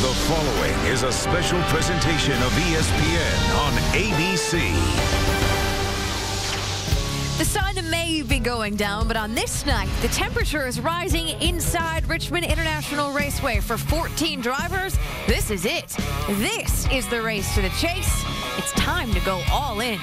The following is a special presentation of ESPN on ABC. The sun may be going down, but on this night, the temperature is rising inside Richmond International Raceway. For 14 drivers, this is it. This is the race to the chase. It's time to go all in.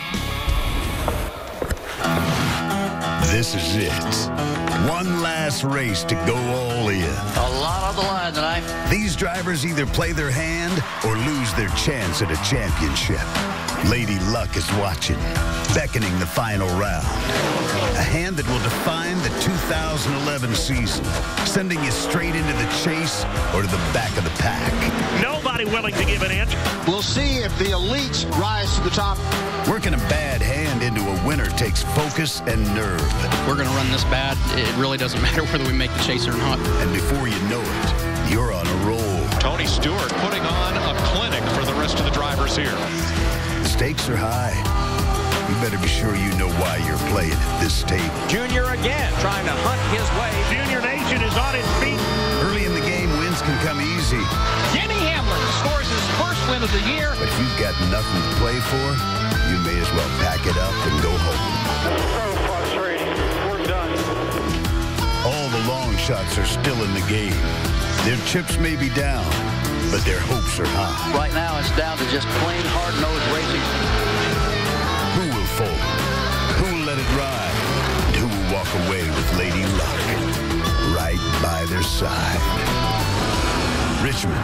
This is it. One last race to go all in. A lot on the line tonight. These drivers either play their hand or lose their chance at a championship. Lady Luck is watching, beckoning the final round. A hand that will define the 2011 season, sending you straight into the chase or to the back of the pack. Nobody willing to give an inch. We'll see if the elites rise to the top. Working a bad hand into a winner takes focus and nerve. We're going to run this bad. It really doesn't matter whether we make the chase or not. And before you know it, you're on a roll. Tony Stewart putting on a clinic for the rest of the drivers here. The stakes are high. You better be sure you know why you're playing at this table. Junior again trying to hunt his way. Junior Nation is on his feet. Early in the game, wins can come easy. Denny Hamlin scores his first win of the year. But if you've got nothing to play for, you may as well pack it up and go home. So frustrating. We're done. All the long shots are still in the game. Their chips may be down, but their hopes are high. Right now, it's down to just plain hard-nosed racing. Who will fold? Who will let it ride? And who will walk away with Lady Luck right by their side? Richmond,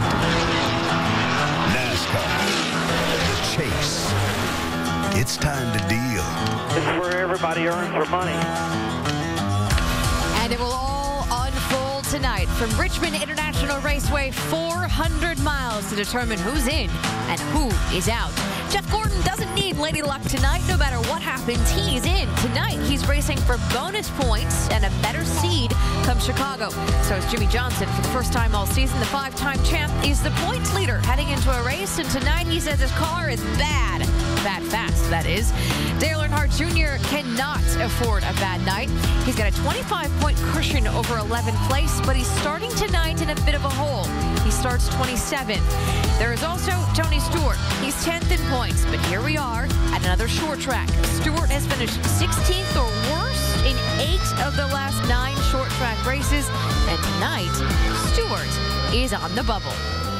NASCAR, the chase. It's time to deal. This is where everybody earns their money. And it will all unfold tonight from Richmond International Raceway, 400 miles to determine who's in and who is out. Jeff Gordon doesn't need Lady Luck tonight. No matter what happens, he's in. Tonight, he's racing for bonus points and a better seed come Chicago. So is Jimmy Johnson. For the first time all season, the 5-time champ is the points leader heading into a race. And tonight, he says his car is bad. Bad fast, that is. Dale Earnhardt Jr. cannot afford a bad night. He's got a 25-point cushion over 11th place, but he's starting tonight in a bit of a hole. He starts 27th. There is also Tony Stewart. He's 10th in points, but here we are at another short track. Stewart has finished 16th or worse in 8 of the last 9 short track races, and tonight, Stewart is on the bubble.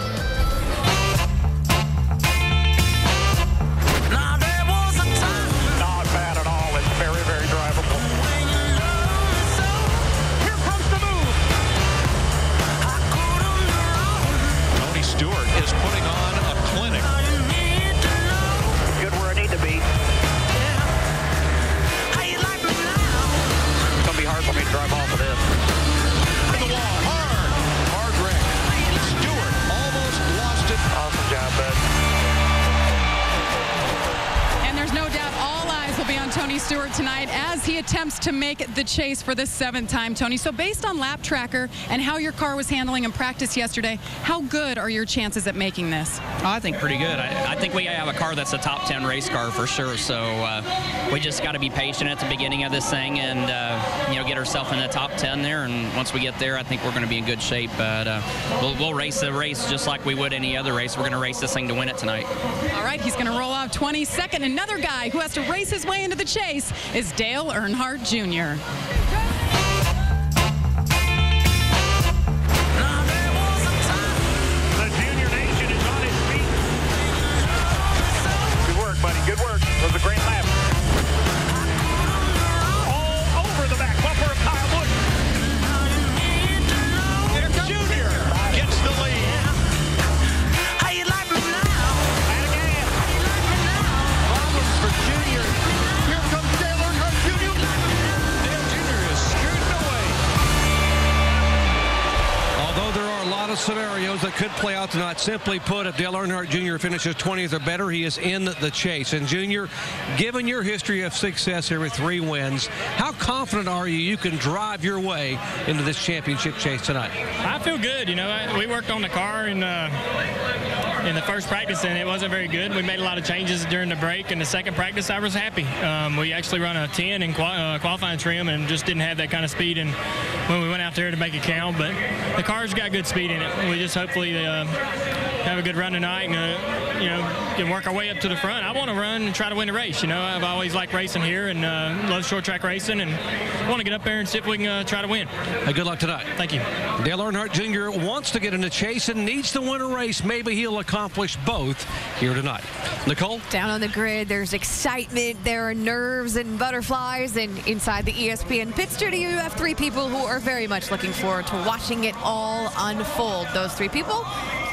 Not bad at all. It's very, very drivable. Here comes the move. Tony Stewart is putting on a clinic. Good where I need to be. It's going to be hard for me to drive off of this. In the wall, hard wreck. Stewart almost lost it. Awesome job, bud. And there's no doubt all eyes will be on Tony Stewart tonight as he attempts to make the chase for the 7th time, Tony. So based on lap tracker and how your car was handling in practice yesterday, how good are your chances at making this? I think pretty good. I think we have a car that's a top 10 race car for sure. So we just got to be patient at the beginning of this thing and, get ourselves in the top 10 there. And once we get there, I think we're going to be in good shape. But we'll race the race just like we would any other race. We're going to race this thing to win it tonight. All right, he's going to roll off 22nd. Another guy who has to race his way into the chase is Dale Earnhardt Jr. The Junior Nation is on his feet. Good work, buddy. Good work. It was a great lap. All over the back bumper of Kyle Busch. Junior gets the lead. And again. Problems for Junior. Here comes Dale Earnhardt Jr. Dale Jr. is scooting away. Although there are a lot of scenarios that could play out tonight, simply put, if Dale Earnhardt Jr. finishes 20th or better, he is in the chase. And Junior, given your history of success here with 3 wins, how confident are you can drive your way into this championship chase tonight? I feel good. We worked on the car in the first practice, and it wasn't very good. We made a lot of changes during the break. In the second practice, I was happy. We actually run a 10 in qualifying trim and just didn't have that kind of speed. And when we went out out there to make it count. But the car's got good speed in it. We just hopefully have a good run tonight and, can work our way up to the front. I want to run and try to win the race. I've always liked racing here and love short track racing, and want to get up there and see if we can try to win. Hey, good luck tonight. Thank you. Dale Earnhardt Jr. wants to get in the chase and needs to win a race. Maybe he'll accomplish both here tonight. Nicole? Down on the grid, there's excitement, there are nerves and butterflies, and inside the ESPN pit studio, you have three people who are very much looking forward to watching it all unfold. Those three people,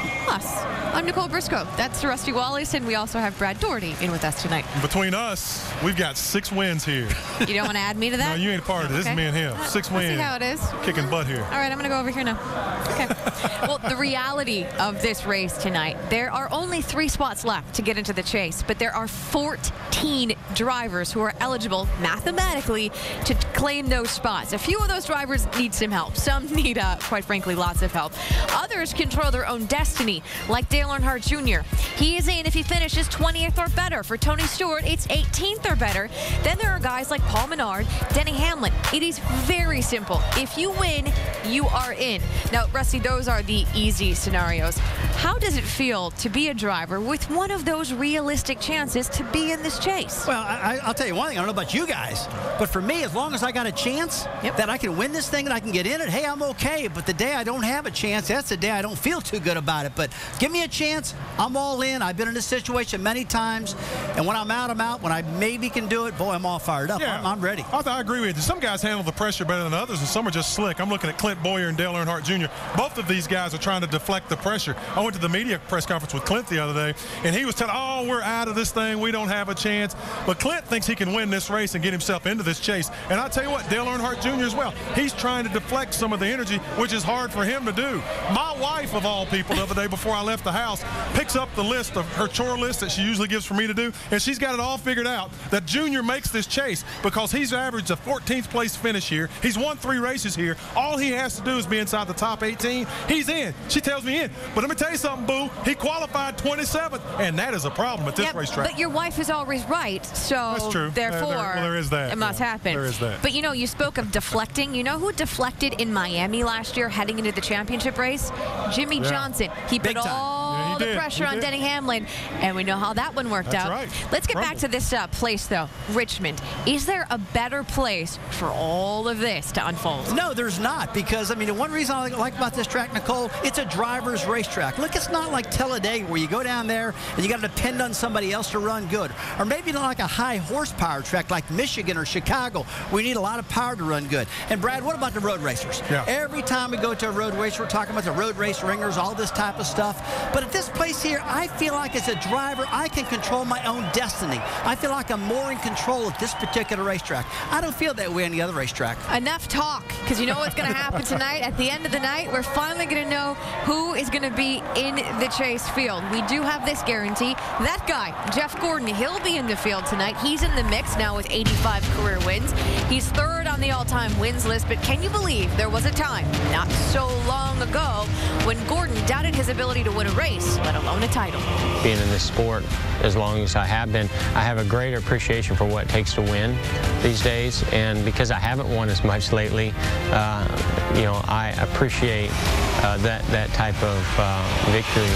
us. I'm Nicole Briscoe. That's Rusty Wallace, and we also have Brad Doherty in with us tonight. Between us, we've got 6 wins here. You don't want to add me to that? No, you ain't a part of it. This is me and him. 6 wins. Let's see how it is. Kicking butt here. All right, I'm going to go over here now. Okay. Well, the reality of this race tonight, there are only 3 spots left to get into the chase, but there are 14 drivers who are eligible mathematically to claim those spots. A few of those drivers need some help. Some need, quite frankly, lots of help. Others control their own destiny, like Dale Earnhardt Jr. He is in if he finishes 20th or better. For Tony Stewart, it's 18th or better. Then there are guys like Paul Menard, Denny Hamlin. It is very simple. If you win, you are in. Now, Rusty, those are the easy scenarios. How does it feel to be a driver with one of those realistic chances to be in this chase? Well, I'll tell you one thing. I don't know about you guys, but for me, as long as I got a chance that I can win this thing and I can get in it, hey, I'm okay. But the day I don't have a chance, that's the day I don't feel too good about it. But give me a chance. I'm all in. I've been in this situation many times. And when I'm out, I'm out. When I maybe can do it, boy, I'm all fired up. Yeah. I'm ready. I agree with you. Some guys handle the pressure better than others, and some are just slick. I'm looking at Clint Boyer and Dale Earnhardt Jr. Both of these guys are trying to deflect the pressure. I went to the media press conference with Clint the other day, and he was telling, oh, we're out of this thing. We don't have a chance. But Clint thinks he can win this race and get himself into this chase. And I tell you what, Dale Earnhardt Jr. as well. He's trying to deflect some of the energy, which is hard for him to do. My wife, of all people, the other day before I left the house, picks up the list of her chore list that she usually gives for me to do, and she's got it all figured out that Junior makes this chase because he's averaged a 14th place finish here. He's won 3 races here. All he has to do is be inside the top 18. He's in. She tells me in. But let me tell you something, Boo. He qualified 27th, and that is a problem at this racetrack. But your wife is always right, so that's true. Therefore, there is that. It must happen. There is that. But you spoke of deflecting. You know who deflected in Miami last year heading into the championship race? Jimmy Johnson. He put all the pressure on Denny Hamlin, and we know how that one worked out. Right. Let's get back to this place, though. Richmond. Is there a better place for all of this to unfold? No, there's not, because, the one reason I like about this track, Nicole, it's a driver's racetrack. Look, it's not like Talladega where you go down there and you got to depend on somebody else to run good. Or maybe not like a high horsepower track like Michigan or Chicago. We need a lot of power to run good. And, Brad, what about the road racers? Yeah. Every time we go to a road race, we're talking about the road race ringers, all this type of stuff. But at this place here, I feel like as a driver, I can control my own destiny. I feel like I'm more in control at this particular racetrack. I don't feel that way on the other racetrack. Enough talk, because you know what's going to happen tonight? At the end of the night, we're finally going to know who is going to be in the chase field. We do have this guarantee. That guy, Jeff Gordon, he'll be in the field tonight. He's in the mix now with 85 career wins. He's 3rd on the all-time wins list, but can you believe there was a time, not so long ago, when Gordon doubted his ability to win a race, let alone a title? Being in this sport as long as I have been, I have a greater appreciation for what it takes to win these days, and because I haven't won as much lately, I appreciate that type of victory.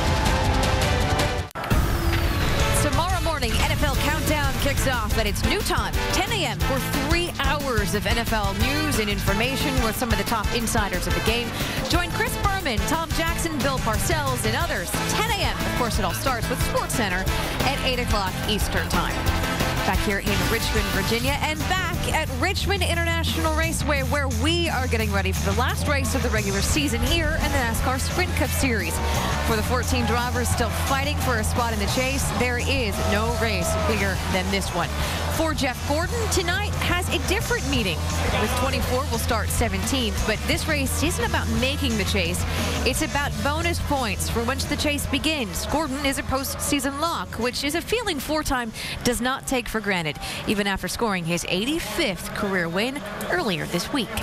Tomorrow morning, NFL Countdown kicks off at its new time, 10 a.m. for 3 hours of NFL news and information with some of the top insiders of the game. Join Chris Berman, Tom Jackson, Bill Parcells, and others. 10 a.m. Of course, it all starts with SportsCenter at 8 o'clock Eastern Time. Back here in Richmond, Virginia, and back at Richmond International Raceway, where we are getting ready for the last race of the regular season here in the NASCAR Sprint Cup Series. For the 14 drivers still fighting for a spot in the chase, there is no race bigger than this one. For Jeff Gordon, tonight has a different meeting. With 24, we'll start 17th, but this race isn't about making the chase. It's about bonus points for once the chase begins. Gordon is a postseason lock, which is a feeling 4-time does not take for granted, even after scoring his 85th career win earlier this week.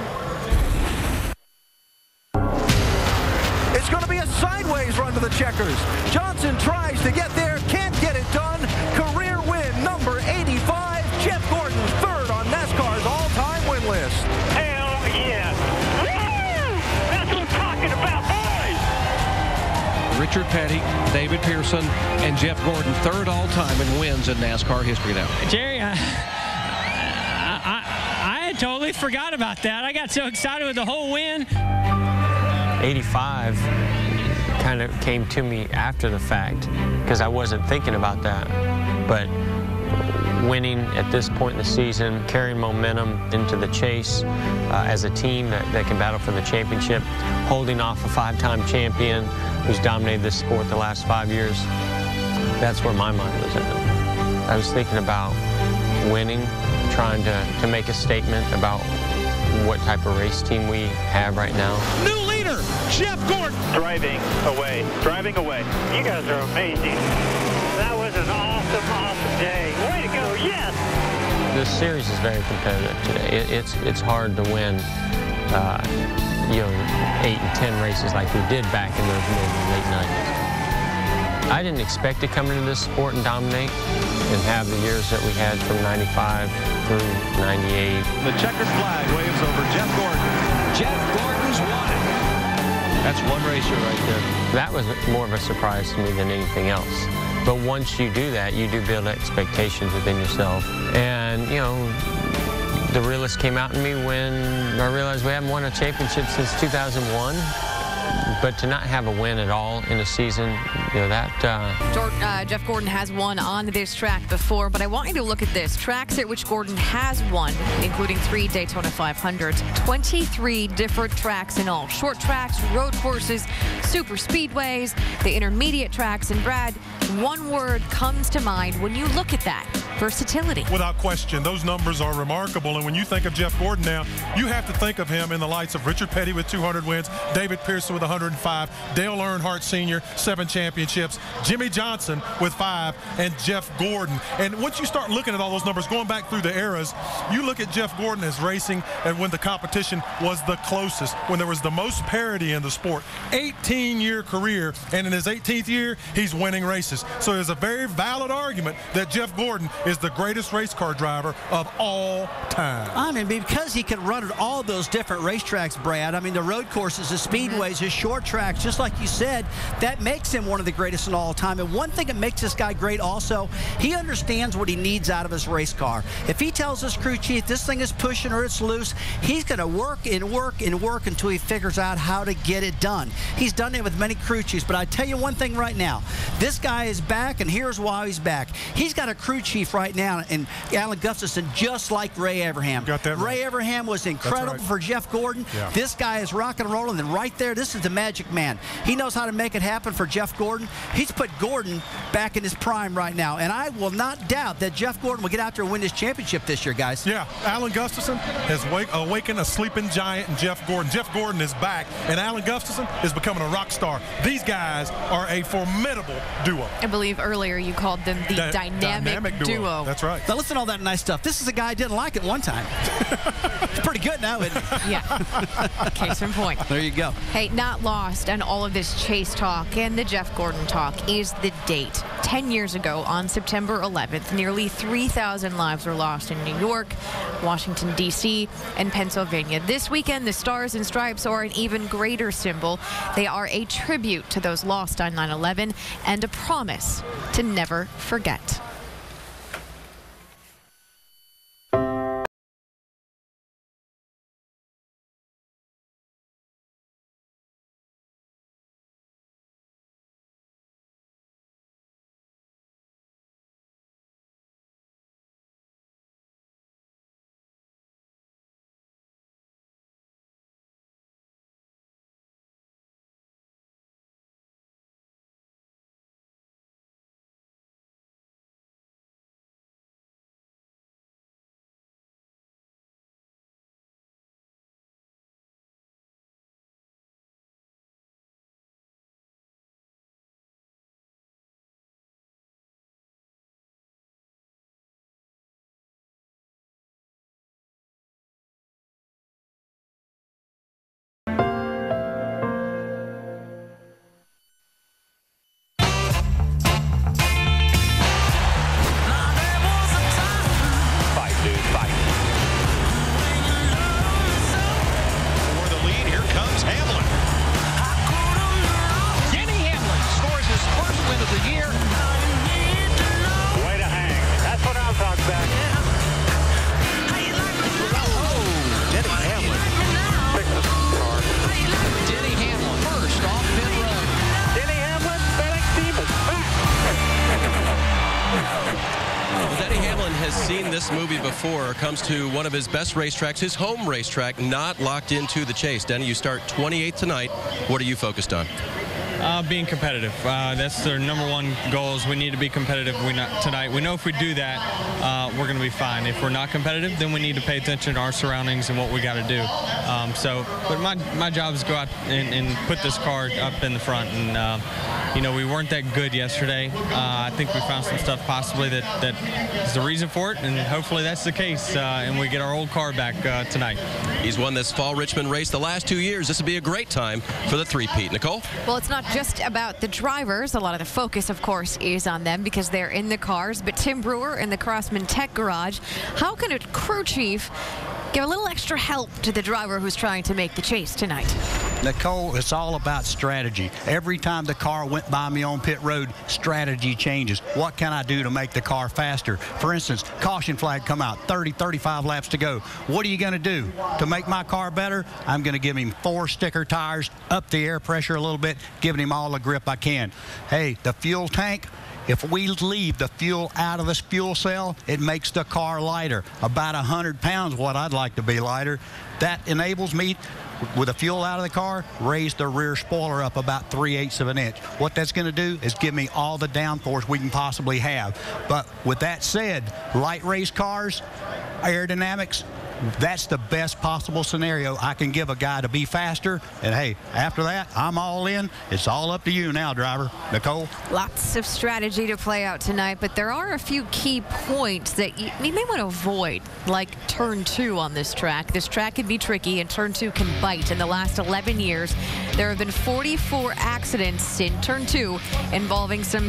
It's going to be a sideways run to the checkers. Johnson tries to get there, can't get it done. Career win number 85. Jeff Gordon, 3rd on NASCAR's all-time win list. Hell yeah. Richard Petty, David Pearson, and Jeff Gordon, third all-time in wins in NASCAR history now. Jerry, I had totally forgot about that. I got so excited with the whole win. 85 kind of came to me after the fact because I wasn't thinking about that. But winning at this point in the season, carrying momentum into the chase as a team that can battle for the championship, holding off a 5-time champion who's dominated this sport the last 5 years, that's where my mind was at. I was thinking about winning, trying to make a statement about what type of race team we have right now. New leader, Jeff Gordon. Driving away. You guys are amazing. That was an awesome day. Way to go, yes! This series is very competitive today. It's hard to win, 8 and 10 races like we did back in those mid and late 90s. I didn't expect to come into this sport and dominate and have the years that we had from 95 through 98. The checkered flag waves over Jeff Gordon. Jeff Gordon's won it. That's one racer right there. That was more of a surprise to me than anything else. But once you do that, you do build expectations within yourself. And, the realist came out in me when I realized we haven't won a championship since 2001. But to not have a win at all in a season, Jeff Gordon has won on this track before, but I want you to look at this. Tracks at which Gordon has won, including 3 Daytona 500s, 23 different tracks in all. Short tracks, road courses, super speedways, the intermediate tracks. And Brad, one word comes to mind when you look at that: versatility. Without question, those numbers are remarkable. And when you think of Jeff Gordon now, you have to think of him in the lights of Richard Petty with 200 wins, David Pearson with 105, Dale Earnhardt Sr., 7 championships, Jimmy Johnson with 5, and Jeff Gordon. And once you start looking at all those numbers, going back through the eras, you look at Jeff Gordon as racing and when the competition was the closest, when there was the most parity in the sport. 18-year career, and in his 18th year, he's winning races. So there's a very valid argument that Jeff Gordon is the greatest race car driver of all time. I mean, because he can run at all those different racetracks, Brad. I mean, the road courses, the speedways, his short tracks, just like you said, that makes him one of the greatest in all time. And one thing that makes this guy great also, he understands what he needs out of his race car. If he tells his crew chief this thing is pushing or it's loose, he's going to work and work and work until he figures out how to get it done. He's done it with many crew chiefs, but I tell you one thing right now, this guy is back, and here's why he's back. He's got a crew chief right now, and Alan Gustafson, just like Ray Abraham. Got that right. Ray Abraham was incredible for Jeff Gordon. Yeah. This guy is rock and rolling, and right there, this is the magic man. He knows how to make it happen for Jeff Gordon. He's put Gordon back in his prime right now, and I will not doubt that Jeff Gordon will get out there and win this championship this year, guys. Yeah, Alan Gustafson has awakened a sleeping giant in Jeff Gordon. Jeff Gordon is back, and Alan Gustafson is becoming a rock star. These guys are a formidable duo. I believe earlier you called them the dynamic duo. That's right. Now listen to all that nice stuff. This is a guy I didn't like at one time. It's pretty good now, isn't it? Yeah. Case in point. There you go. Hey, not lost on all of this chase talk and the Jeff Gordon talk is the date. 10 years ago, on September 11th, nearly 3,000 lives were lost in New York, Washington, D.C., and Pennsylvania. This weekend, the Stars and Stripes are an even greater symbol. They are a tribute to those lost on 9/11 and a promise to never forget. this movie before, comes to one of his best racetracks, his home racetrack, not locked into the chase. Denny, you start 28th tonight. What are you focused on? Being competitive. That's their number one goal, is we need to be competitive tonight. We know if we do that, we're going to be fine. If we're not competitive, then we need to pay attention to our surroundings and what we got to do. But my job is to go out and put this car up in the front. And, we weren't that good yesterday. I think we found some stuff possibly that is the reason for it, and hopefully that's the case, and we get our old car back tonight. He's won this fall Richmond race the last 2 years. This would be a great time for the three-peat. Nicole? Well, it's not just about the drivers. A lot of the focus, of course, is on them because they're in the cars. But Tim Brewer in the Crossman Tech Garage, how can a crew chief give a little extra help to the driver who's trying to make the chase tonight? Nicole, it's all about strategy. Every time the car went by me on pit road, strategy changes. What can I do to make the car faster? For instance, caution flag come out, 30, 35 laps to go. What are you going to do to make my car better? I'm going to give him 4 sticker tires, up the air pressure a little bit, giving him all the grip I can. Hey, the fuel tank, if we leave the fuel out of this fuel cell, it makes the car lighter. About 100 pounds, what I'd like to be lighter. That enables me, with the fuel out of the car, raise the rear spoiler up about 3/8 of an inch. What that's going to do is give me all the downforce we can possibly have. But with that said, light race cars, aerodynamics, that's the best possible scenario I can give a guy to be faster. And hey, after that, I'm all in. It's all up to you now, driver. Nicole? Lots of strategy to play out tonight, but there are a few key points that you may want to avoid, like turn 2 on this track. This track can be tricky, and turn 2 can bite. In the last 11 years, there have been 44 accidents in turn 2 involving some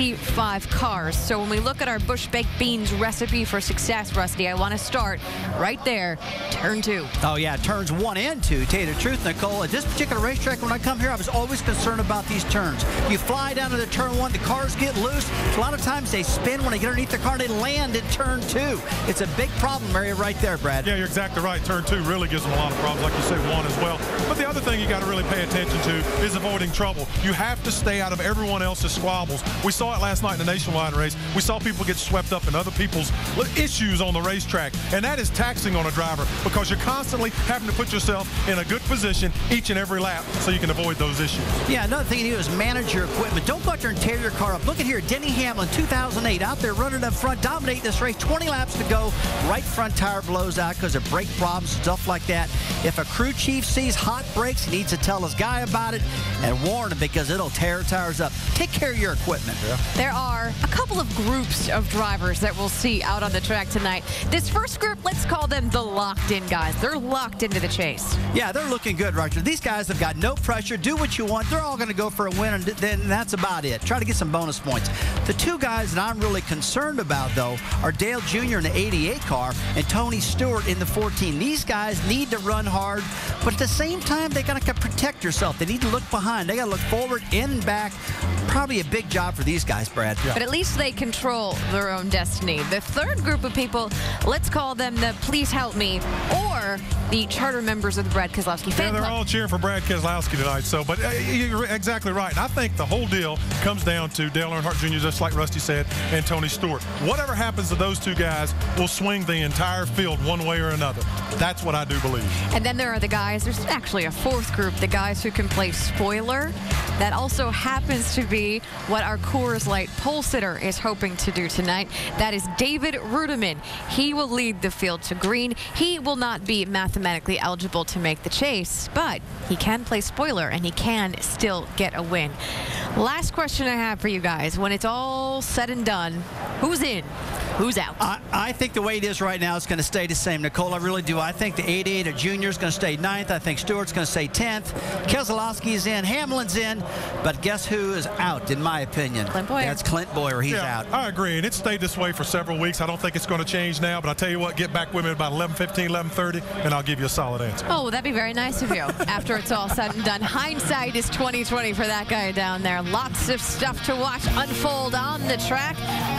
65 cars. So when we look at our Bush Baked Beans recipe for success, Rusty, I want to start right there. Turn 2. Oh, yeah, turns 1 and 2. Tell you the truth, Nicole, at this particular racetrack, when I come here, I was always concerned about these turns. You fly down to the turn 1, the cars get loose. A lot of times they spin when they get underneath the car, they land in turn 2. It's a big problem area right there, Brad. Yeah, you're exactly right. Turn 2 really gives them a lot of problems, like you say, 1 as well. But the other thing you got to really pay attention to is avoiding trouble. You have to stay out of everyone else's squabbles. We saw it last night in the nationwide race. We saw people get swept up in other people's issues on the racetrack, and that is taxing on a driver because you're constantly having to put yourself in a good position each and every lap so you can avoid those issues. Yeah, another thing you do is manage your equipment. Don't go out there and tear your car up. Look at here, Denny Hamlin, 2008, out there running up front, dominating this race, 20 laps to go. Right front tire blows out because of brake problems, stuff like that. If a crew chief sees hot brakes, he needs to tell his guy about it and warn him because it'll tear tires up. Take care of your equipment. Yeah. There are a couple of groups of drivers that we'll see out on the track tonight. This first group, let's call them the locked-in guys. They're locked into the chase. Yeah, they're looking good, Roger. These guys have got no pressure. Do what you want. They're all going to go for a win, and then that's about it. Try to get some bonus points. The two guys that I'm really concerned about, though, are Dale Jr. in the 88 car and Tony Stewart in the 14. These guys need to run hard, but at the same time, they got to protect yourself. They need to look behind. They got to look forward, in and back. Probably a big job for these guys, Brad. Yeah. But at least they control their own destiny. The third group of people, let's call them the Please Help Me, or the charter members of the Brad Keselowski fan club. They're all cheering for Brad Keselowski tonight. So, but you're exactly right. And I think the whole deal comes down to Dale Earnhardt Jr., just like Rusty said, and Tony Stewart. Whatever happens to those two guys will swing the entire field one way or another. That's what I do believe. And then there are the guys, there's actually a fourth group, the guys who can play spoiler. That also happens to be what our Coors Light pole sitter is hoping to do tonight. That is David Rudiman. He will lead the field to green. He will not be mathematically eligible to make the chase, but he can play spoiler and he can still get a win. Last question I have for you guys. When it's all said and done, who's in? Who's out? I think the way it is right now, it's going to stay the same, Nicole. I really do. I think the 88 Junior is going to stay 9th. I think Stewart's going to stay 10th. Keselowski's in. Hamlin's in. But guess who is out, in my opinion? Clint Boyer. That's Clint Boyer. He's out. I agree. And it's stayed this way for several weeks. I don't think it's going to change now. But I tell you what, get back with me at about 11:15, 11:30, and I'll give you a solid answer. Oh, well, that'd be very nice of you. After it's all said and done. Hindsight is 20/20 for that guy down there. Lots of stuff to watch unfold on the track.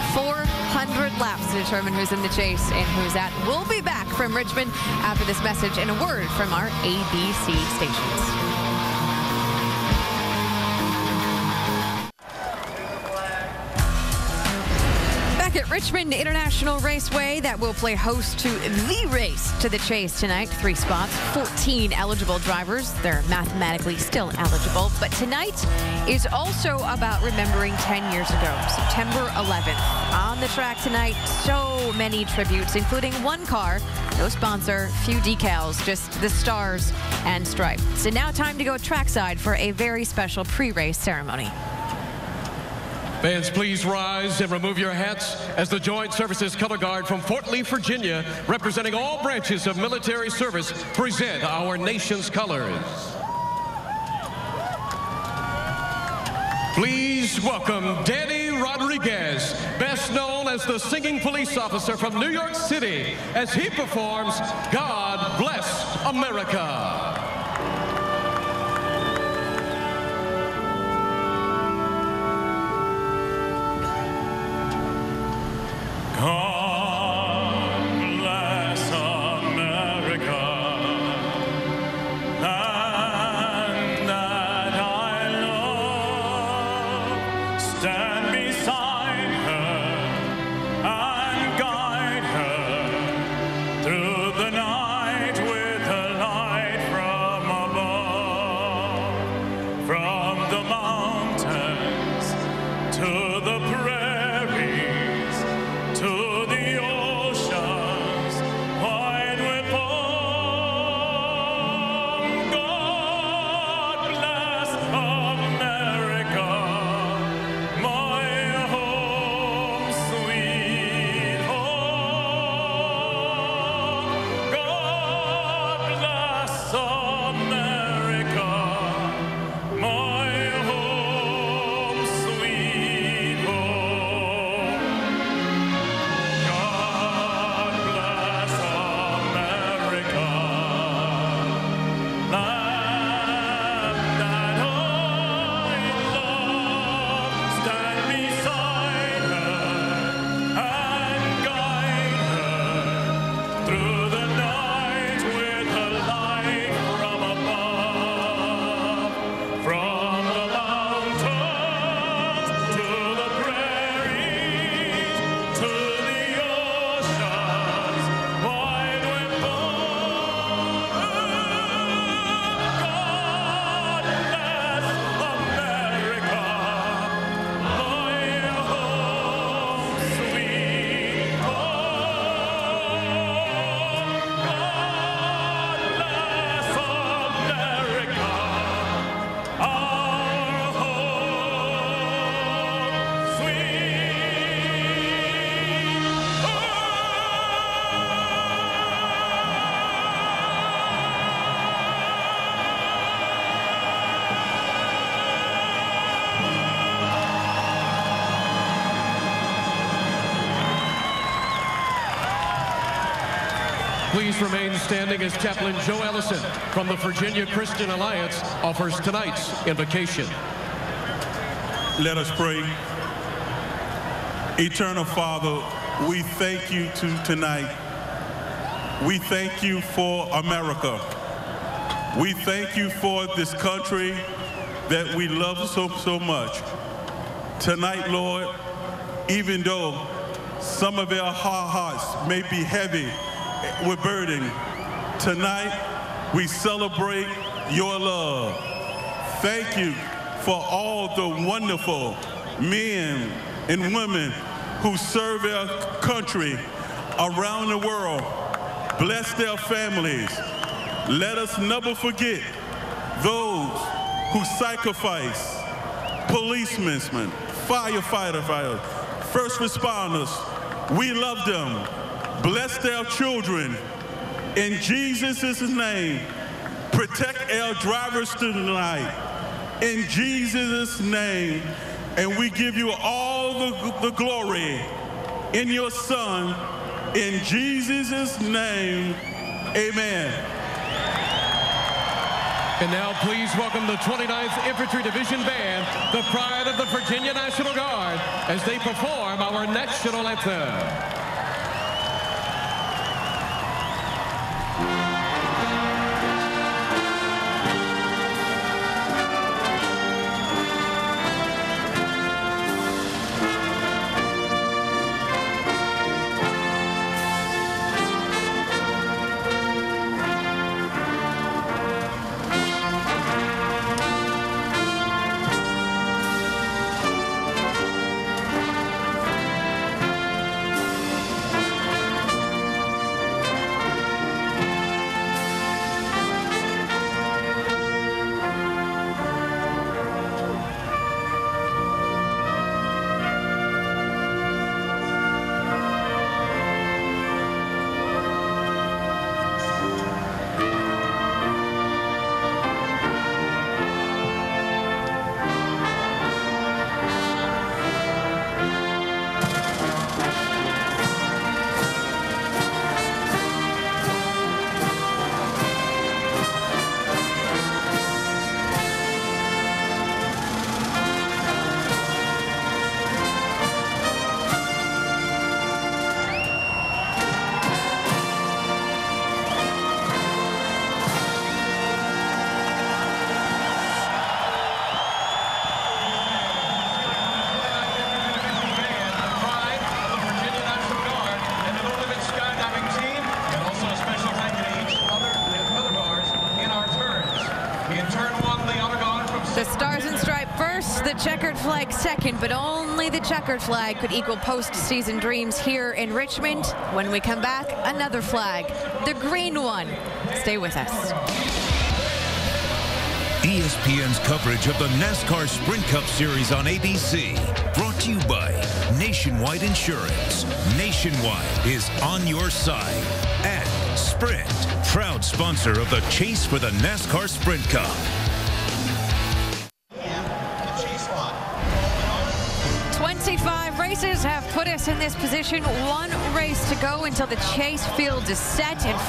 400 laps to determine who's in the chase and who's out. We'll be back from Richmond after this message and a word from our ABC stations. At Richmond International Raceway that will play host to the race to the chase tonight. 3 spots, 14 eligible drivers. They're mathematically still eligible. But tonight is also about remembering 10 years ago, September 11th. On the track tonight, so many tributes, including one car, no sponsor, few decals, just the stars and stripes. So now time to go trackside for a very special pre-race ceremony. Fans, please rise and remove your hats as the Joint Services Color Guard from Fort Lee, Virginia, representing all branches of military service, present our nation's colors. Please welcome Danny Rodriguez, best known as the singing police officer from New York City, as he performs God Bless America. God bless America, land that I love. Stand beside her and guide her through the night with her light from above. From the mountains to the prairies, to the oceans wide with palm. God bless America, my home, sweet home. God bless America, my home, sweet home. God bless America, land that I love. Stand beside her and guide her through the night with her light from above. From the mountains to the prairies, to the oceans wide with palm. God bless America, my home, sweet home. God bless America, our home, sweet Please remain standing as Chaplain Joe Ellison from the Virginia Christian Alliance offers tonight's invocation. Let us pray. Eternal Father, we thank you tonight. We thank you for America. We thank you for this country that we love so much. Tonight, Lord, even though some of our hearts may be heavy with burden, tonight we celebrate your love. Thank you for all the wonderful men and women who serve our country around the world. Bless their families. Let us never forget those who sacrifice, policemen, firefighters, first responders. We love them. Bless their children. In Jesus' name, protect our drivers tonight. In Jesus' name, and we give you all the glory in your Son. In Jesus' name, amen. And now please welcome the 29th Infantry Division Band, the pride of the Virginia National Guard, as they perform our national anthem. the checkered flag second, but only the checkered flag could equal postseason dreams here in Richmond. When we come back, another flag, the green one. Stay with us. ESPN's coverage of the NASCAR Sprint Cup Series on ABC. Brought to you by Nationwide Insurance. Nationwide is on your side. And Sprint, proud sponsor of the Chase for the NASCAR Sprint Cup. 25 races have put us in this position. One race to go until the Chase field is set, and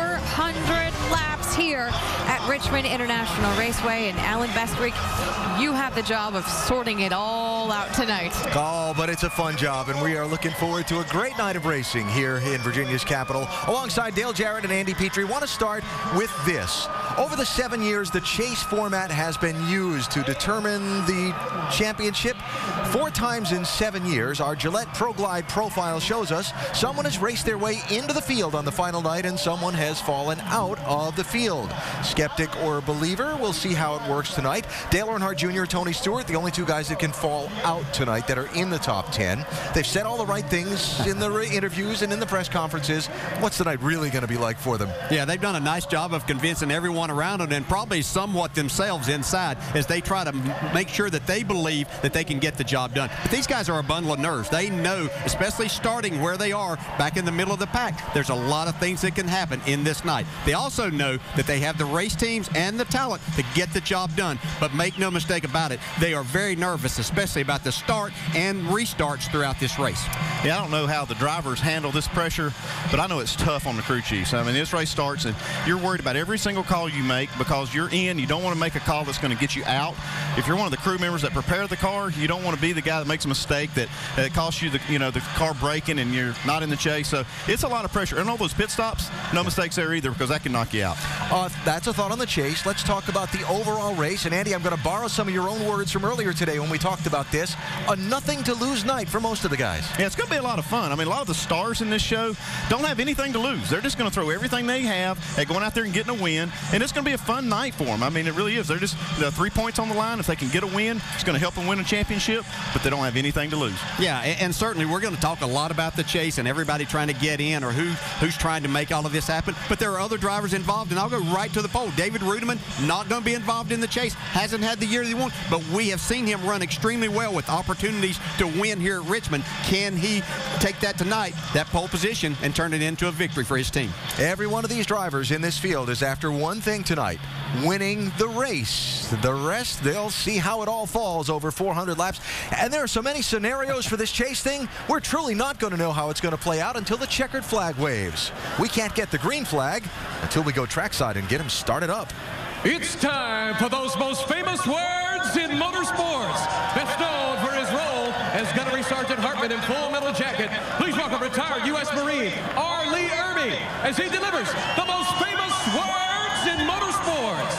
400 laps here at Richmond International Raceway. And Alan Bestwick, you have the job of sorting it all out tonight. Oh, but it's a fun job, and we are looking forward to a great night of racing here in Virginia's capital. Alongside Dale Jarrett and Andy Petrie, want to start with this. Over the 7 years, the Chase format has been used to determine the championship. 4 times in 7 years, our Gillette Pro Glide profile shows us someone has raced their way into the field on the final night and someone has fallen out of the field. Skeptic or believer, we'll see how it works tonight. Dale Earnhardt Jr., Tony Stewart, the only 2 guys that can fall out tonight that are in the top 10. They've said all the right things in the interviews and in the press conferences. What's the night really going to be like for them? Yeah, they've done a nice job of convincing everyone around them, and probably somewhat themselves inside, as they try to make sure that they believe that they can get the job done. But these guys are a bundle of nerves. They know, especially starting where they are back in the middle of the pack, there's a lot of things that can happen in this night. They also know that they have the race teams and the talent to get the job done. But make no mistake about it, they are very nervous, especially about the start and restarts throughout this race. Yeah, I don't know how the drivers handle this pressure, but I know it's tough on the crew chiefs. I mean, this race starts and you're worried about every single call you make because you're in. You don't want to make a call that's going to get you out. If you're one of the crew members that prepare the car, you don't want to be the guy that makes a mistake that costs you the car breaking and you're not in the chase. So it's a lot of pressure. And all those pit stops, no mistakes there either, because that can knock you out. That's a thought on the Chase. Let's talk about the overall race. And Andy, I'm going to borrow some of your own words from earlier today when we talked about this. A nothing to lose night for most of the guys. Yeah, it's going to be a lot of fun. I mean, a lot of the stars in this show don't have anything to lose. They're just going to throw everything they have at going out there and getting a win. And it's going to be a fun night for them. I mean, it really is. They're just 3 points on the line. If they can get a win, it's going to help them win a championship, but they don't have anything to lose. Yeah, and certainly we're going to talk a lot about the Chase and everybody trying to get in or who's trying to make all of this happen. But there are other drivers involved, and I'll go right to the poll. David Rudiman, not going to be involved in the Chase. Hasn't had the year that he won, but we have seen him run extremely well with opportunities to win here at Richmond. Can he take that tonight, that pole position, and turn it into a victory for his team? Every one of these drivers in this field is after one thing tonight: winning the race. The rest, they'll see how it all falls over 400 laps. And there are so many scenarios for this Chase thing, we're truly not going to know how it's going to play out until the checkered flag waves. We can't get the green flag until we go trackside and get him started up. It's time for those most famous words in motorsports. Best known for his role as Gunnery Sergeant Hartman in Full Metal Jacket. Please welcome retired U.S. Marine R. Lee Irby as he delivers the most famous words in motorsports.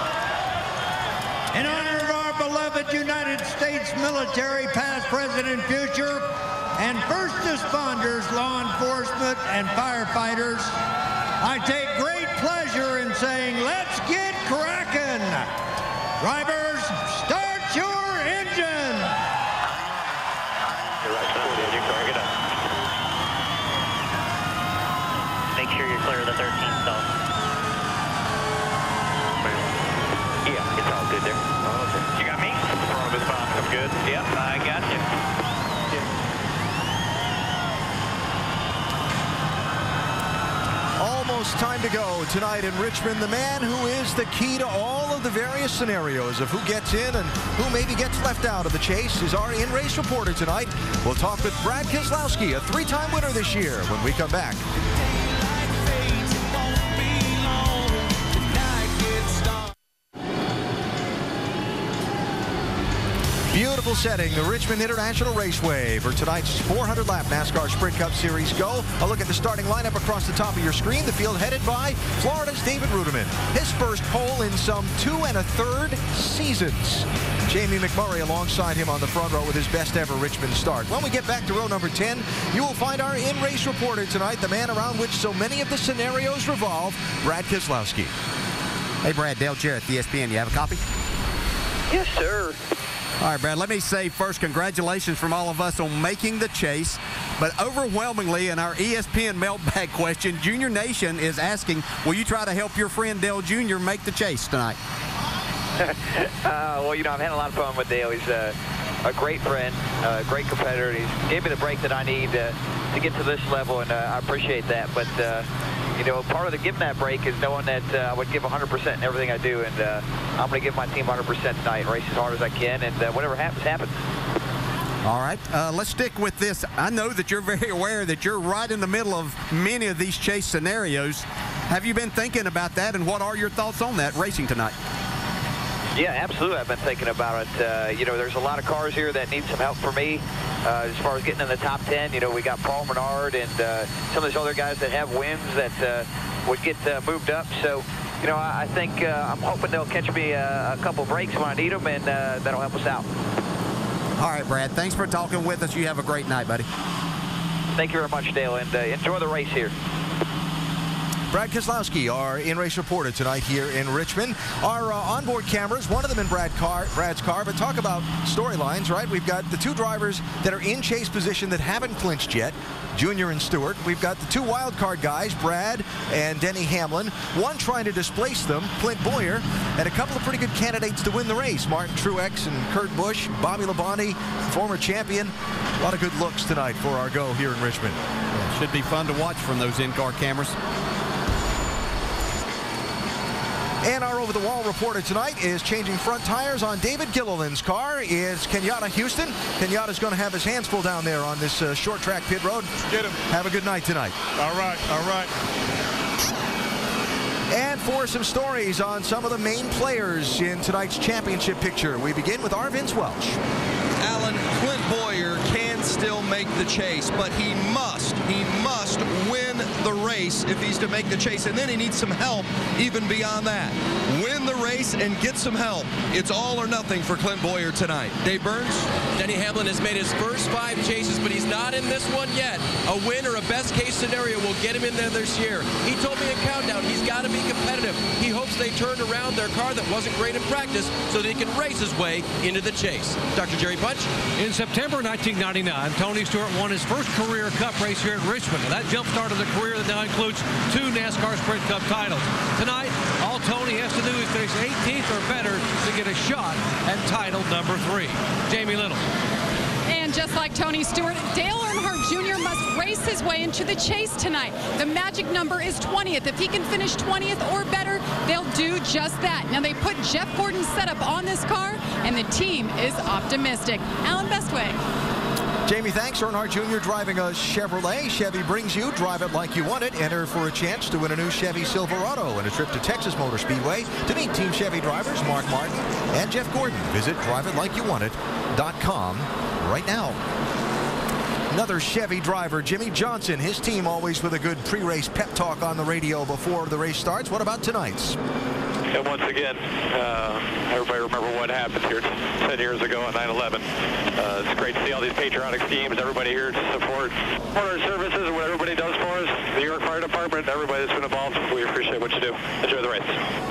In honor of our beloved United States military, past, present, and future, and first responders, law enforcement, and firefighters, I take great pleasure in saying, let's get cracking. Drivers, start your engine. You're right, your car, get up. Make sure you're clear of the 13th stall. Yeah, it's all good there. Okay. You got me? Front of his bomb, I'm good. Yep, I got you. Almost time to go tonight in Richmond. The man who is the key to all of the various scenarios of who gets in and who maybe gets left out of the Chase is our in-race reporter tonight. We'll talk with Brad Keselowski, a 3-time winner this year, when we come back. Beautiful setting, the Richmond International Raceway for tonight's 400-lap NASCAR Sprint Cup Series Go. A look at the starting lineup across the top of your screen. The field headed by Florida's David Rudiman. His first pole in some 2 1/3 seasons. Jamie McMurray alongside him on the front row with his best ever Richmond start. When we get back to row number 10, you will find our in-race reporter tonight, the man around which so many of the scenarios revolve, Brad Keselowski. Hey, Brad, Dale Jarrett, ESPN. You have a copy? Yes, sir. All right, Brad, let me say first, congratulations from all of us on making the chase. But overwhelmingly, in our ESPN mailbag question, Junior Nation is asking, will you try to help your friend Dale Jr. make the chase tonight? Well, you know, I've had a lot of fun with Dale. He's a great friend, a great competitor. He gave me the break that I need to get to this level, and I appreciate that. But, you know, part of the giving that break is knowing that I would give 100% in everything I do, and I'm going to give my team 100% tonight and race as hard as I can, and whatever happens, happens. All right, let's stick with this. I know that you're very aware that you're right in the middle of many of these chase scenarios. Have you been thinking about that, and what are your thoughts on that racing tonight? Yeah, absolutely. I've been thinking about it. You know, there's a lot of cars here that need some help for me as far as getting in the top 10. You know, we got Paul Menard and some of these other guys that have wins that would get moved up. So, you know, I think I'm hoping they'll catch me a couple breaks when I need them, and that'll help us out. All right, Brad, thanks for talking with us. You have a great night, buddy. Thank you very much, Dale, and enjoy the race here. Brad Keselowski, our in-race reporter tonight here in Richmond. Our onboard cameras, one of them in Brad's car, but talk about storylines, right? We've got the two drivers that are in chase position that haven't clinched yet, Junior and Stewart. We've got the two wild card guys, Brad and Denny Hamlin. One trying to displace them, Clint Boyer, and a couple of pretty good candidates to win the race, Martin Truex and Kurt Busch, Bobby Labonte, former champion. A lot of good looks tonight for our go here in Richmond. Yeah, should be fun to watch from those in-car cameras. And our over-the-wall reporter tonight is changing front tires on David Gilliland's car is Kenyatta Houston. Kenyatta's going to have his hands full down there on this short track pit road. Get him. Have a good night tonight. All right, all right. And for some stories on some of the main players in tonight's championship picture, we begin with our Vince Welch. Alan, Clint Boyer can still make the chase, but he must win the race if he's to make the chase, and then he needs some help even beyond that. Win the race and get some help. It's all or nothing for Clint Boyer tonight. Dave Burns? Denny Hamlin has made his first 5 chases, but he's not in this one yet. A win or a best case scenario will get him in there this year. He told me in Countdown he's got to be competitive. He hopes they turn around their car that wasn't great in practice so that he can race his way into the chase. Dr. Jerry Punch? In September 1999, Tony Stewart won his first career Cup race here at Richmond. And that jump-started a career that now includes 2 NASCAR Sprint Cup titles. Tonight, all Tony has to do is finish 18th or better to get a shot at title number 3. Jamie Little. And just like Tony Stewart, Dale Earnhardt Jr. must race his way into the chase tonight. The magic number is 20th. If he can finish 20th or better, they'll do just that. Now, they put Jeff Gordon's setup on this car, and the team is optimistic. Alan Bestway. Jamie, thanks. Earnhardt Jr. driving a Chevrolet. Chevy brings you Drive It Like You Want It. Enter for a chance to win a new Chevy Silverado and a trip to Texas Motor Speedway to meet Team Chevy drivers Mark Martin and Jeff Gordon. Visit driveitlikeyouwantit.com right now. Another Chevy driver, Jimmy Johnson. His team always with a good pre-race pep talk on the radio before the race starts. What about tonight's? And once again, everybody remember what happened here 10 years ago on 9/11. It's great to see all these patriotic teams, everybody here to support our services and what everybody does for us. The New York Fire Department, everybody that's been involved, we appreciate what you do. Enjoy the race.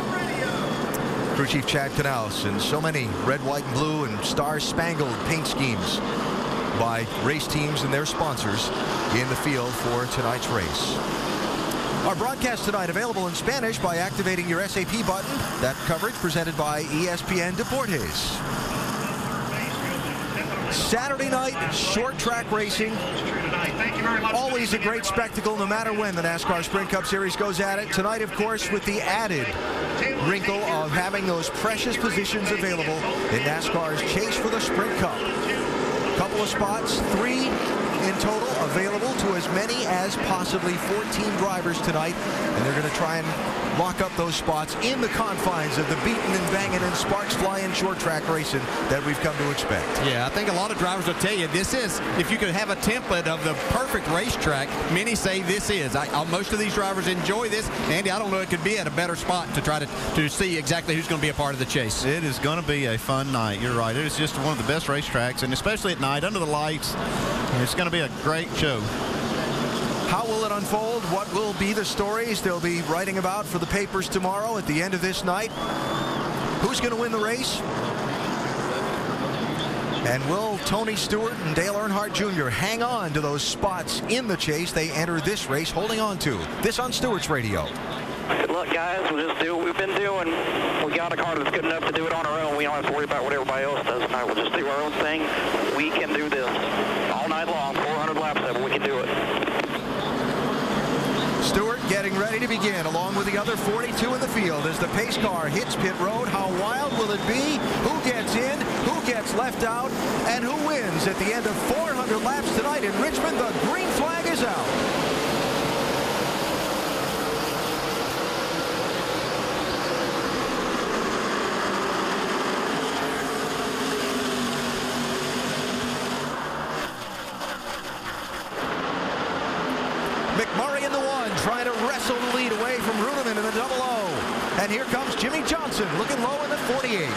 Crew Chief Chad Knaus, and so many red, white, and blue and star-spangled paint schemes by race teams and their sponsors in the field for tonight's race. Our broadcast tonight available in Spanish by activating your SAP button. That coverage presented by ESPN Deportes. Saturday night, short track racing. Always a great spectacle no matter when the NASCAR Sprint Cup Series goes at it. Tonight, of course, with the added wrinkle of having those precious positions available in NASCAR's chase for the Sprint Cup. Couple of spots, 3 in total, available to as many as possibly 14 drivers tonight, and they're going to try and lock up those spots in the confines of the beating and banging and sparks flying short track racing that we've come to expect. Yeah, I think a lot of drivers will tell you this is, if you could have a template of the perfect racetrack, many say this is. Most of these drivers enjoy this. Andy, I don't know it could be at a better spot to try to see exactly who's going to be a part of the chase. It is going to be a fun night. You're right. It is just one of the best racetracks, and especially at night under the lights, it's going to be a great show. How will it unfold? What will be the stories they'll be writing about for the papers tomorrow at the end of this night? Who's going to win the race? And will Tony Stewart and Dale Earnhardt Jr. hang on to those spots in the chase they enter this race holding on to? This on Stewart's Radio. Good luck, guys. We'll just do what we've been doing. We got a car that's good enough to do it on our own. We don't have to worry about what everybody else does tonight. We'll just do our own thing. We can do this all night long, 400 laps of it. We can do it. Stewart getting ready to begin along with the other 42 in the field as the pace car hits pit road. How wild will it be? Who gets in? Who gets left out? And who wins at the end of 400 laps tonight in Richmond? The green flag is out. McMurray in the one, trying to wrestle the lead away from Runeman in the double O. And here comes Jimmy Johnson, looking low in the 48.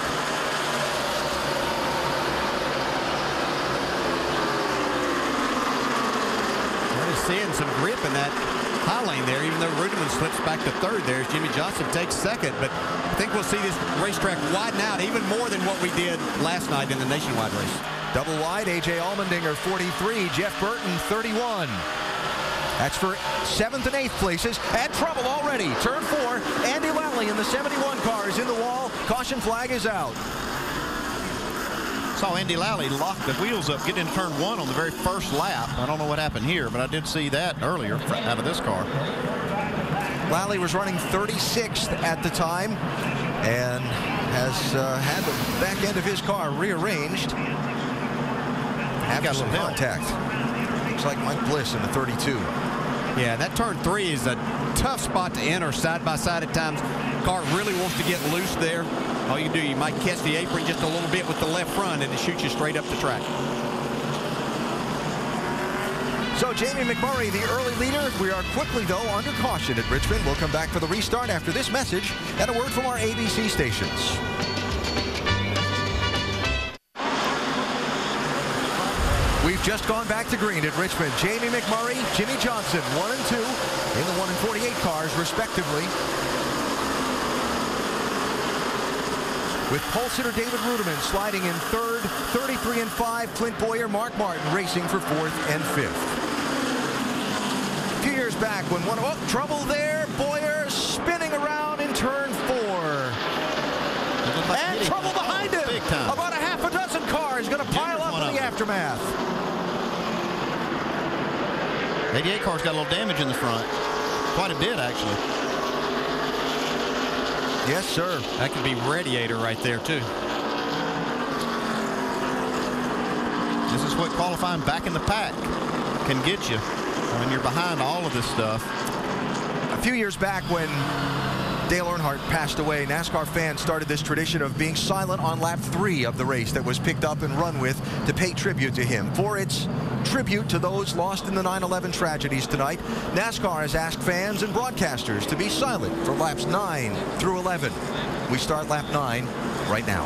Seeing some grip in that high lane there, even though Runeman slips back to third there as Jimmy Johnson takes second. But I think we'll see this racetrack widen out even more than what we did last night in the nationwide race. Double wide, A.J. Allmendinger 43, Jeff Burton 31. That's for 7th and 8th places. And trouble already. Turn 4. Andy Lally in the 71 car is in the wall. Caution flag is out. Saw Andy Lally lock the wheels up, get into turn 1 on the very first lap. I don't know what happened here, but I did see that earlier out of this car. Lally was running 36th at the time and has had the back end of his car rearranged. After some contact. Looks like Mike Bliss in the 32. Yeah, that turn 3 is a tough spot to enter side by side at times. Car really wants to get loose there. All you do, you might catch the apron just a little bit with the left front and it shoots you straight up the track. So Jamie McMurray, the early leader. We are quickly, though, under caution at Richmond. We'll come back for the restart after this message and a word from our ABC stations. We've just gone back to green at Richmond. Jamie McMurray, Jimmy Johnson, 1 and 2 in the 1 and 48 cars, respectively. With pole sitter David Rudeman sliding in 3rd, 33 and 5, Clint Boyer, Mark Martin racing for 4th and 5th. A few years back when trouble there, Boyer spinning around in turn 4. And trouble behind him. About a half a dozen cars going to pile up in the aftermath. 88 car's got a little damage in the front. Quite a bit, actually. Yes, sir. That could be radiator right there, too. This is what qualifying back in the pack can get you when you're behind all of this stuff. A few years back when Dale Earnhardt passed away, NASCAR fans started this tradition of being silent on lap 3 of the race that was picked up and run with to pay tribute to him. For its tribute to those lost in the 9/11 tragedies tonight, NASCAR has asked fans and broadcasters to be silent for laps 9 through 11. We start lap 9 right now.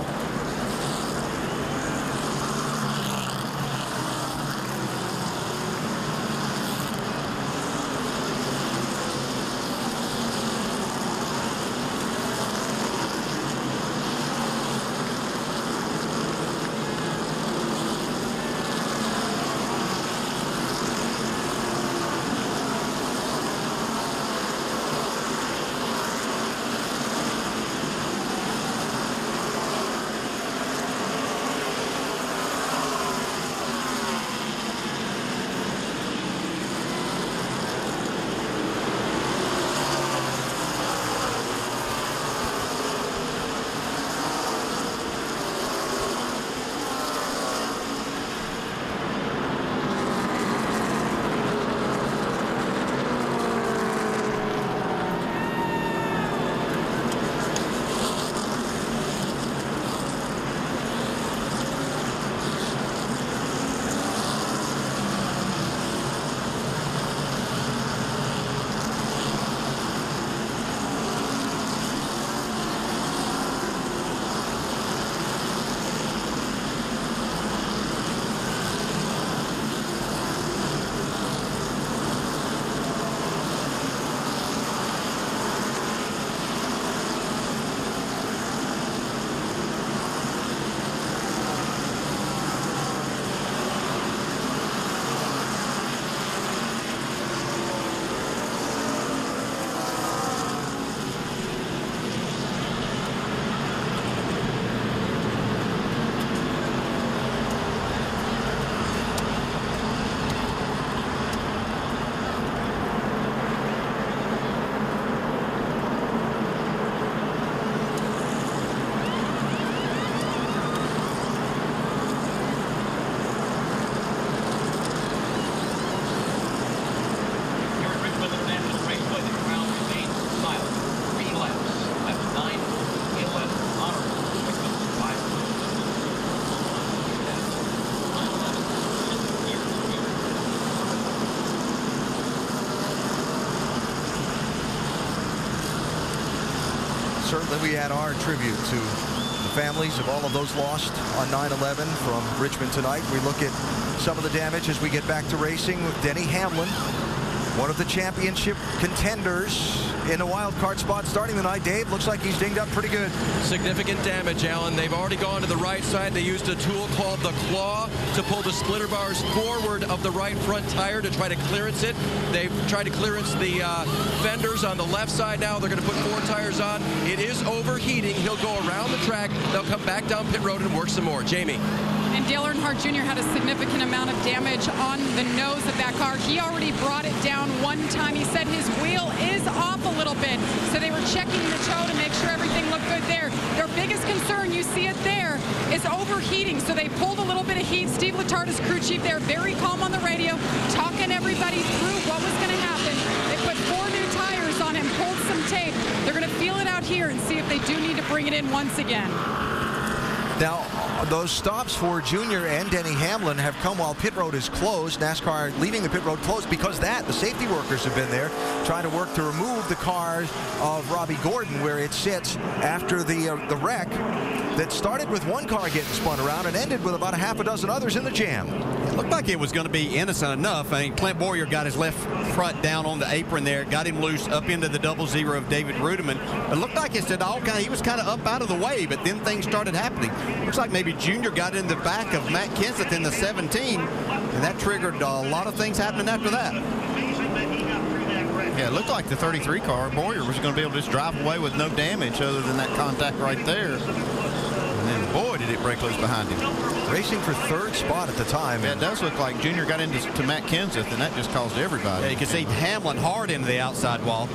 certainly we add our tribute to the families of all of those lost on 9/11 from Richmond tonight. We look at some of the damage as we get back to racing with Denny Hamlin, one of the championship contenders in a wild card spot starting the night. Dave, looks like he's dinged up pretty good. Significant damage, Alan. They've already gone to the right side. They used a tool called the claw to pull the splitter bars forward of the right front tire to try to clearance it. They've tried to clearance the fenders on the left side now. They're going to put 4 tires on. It is overheating. He'll go around the track. They'll come back down pit road and work some more. Jamie. And Dale Earnhardt Jr. had a significant amount of damage on the nose of that car. He already brought it down one time. He said his wheel is off a little bit. So they were checking the toe to make sure everything looked good there. Their biggest concern, you see it there, is overheating. So they pulled a little bit of heat. Steve Letard's crew chief there, very calm on the radio, talking everybody through what was going to happen. They put 4 new tires on him, pulled some tape. They're going to feel it out here and see if they do need to bring it in once again. Now, those stops for Junior and Denny Hamlin have come while pit road is closed. NASCAR leaving the pit road closed because the safety workers have been there trying to work to remove the car of Robbie Gordon where it sits after the wreck that started with one car getting spun around and ended with about a half a dozen others in the jam. It looked like it was going to be innocent enough. I mean, Clint Boyer got his left front down on the apron there, got him loose up into the 0-0 of David Rudiman. It looked like he was kind of up out of the way, but then things started happening. Looks like maybe Junior got in the back of Matt Kenseth in the 17, and that triggered a lot of things happening after that. Yeah, it looked like the 33 car, Boyer, was going to be able to just drive away with no damage other than that contact right there. And then, boy, did it break loose behind him. Racing for 3rd spot at the time. Yeah, it does look like Junior got into Matt Kenseth, and that just caused everybody. Yeah, you can see Hamlin hard into the outside wall.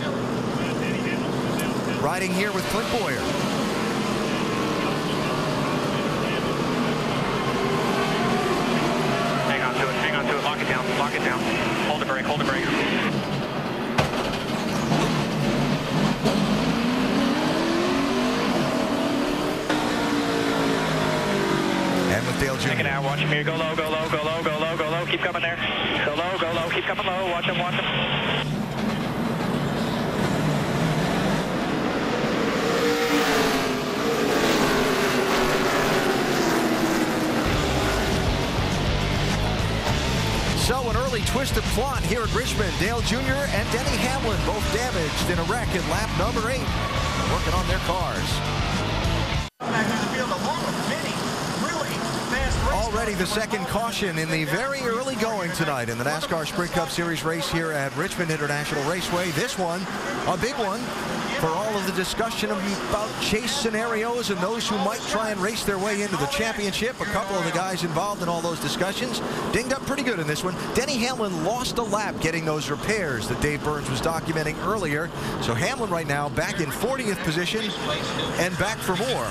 Riding here with Clint Boyer. Hang on to it, lock it down, hold the brake. And with Dale Jr. Check it out, watch him here, go low, keep coming there. Go low, keep coming low, watch him. So an early twisted plot here at Richmond. Dale Jr. and Denny Hamlin both damaged in a wreck at lap number 8, working on their cars. Already the second caution in the very early going tonight in the NASCAR Sprint Cup Series race here at Richmond International Raceway. This one, a big one for all of the discussion about chase scenarios and those who might try and race their way into the championship. A couple of the guys involved in all those discussions dinged up pretty good in this one. Denny Hamlin lost a lap getting those repairs that Dave Burns was documenting earlier. So Hamlin right now back in 40th position and back for more.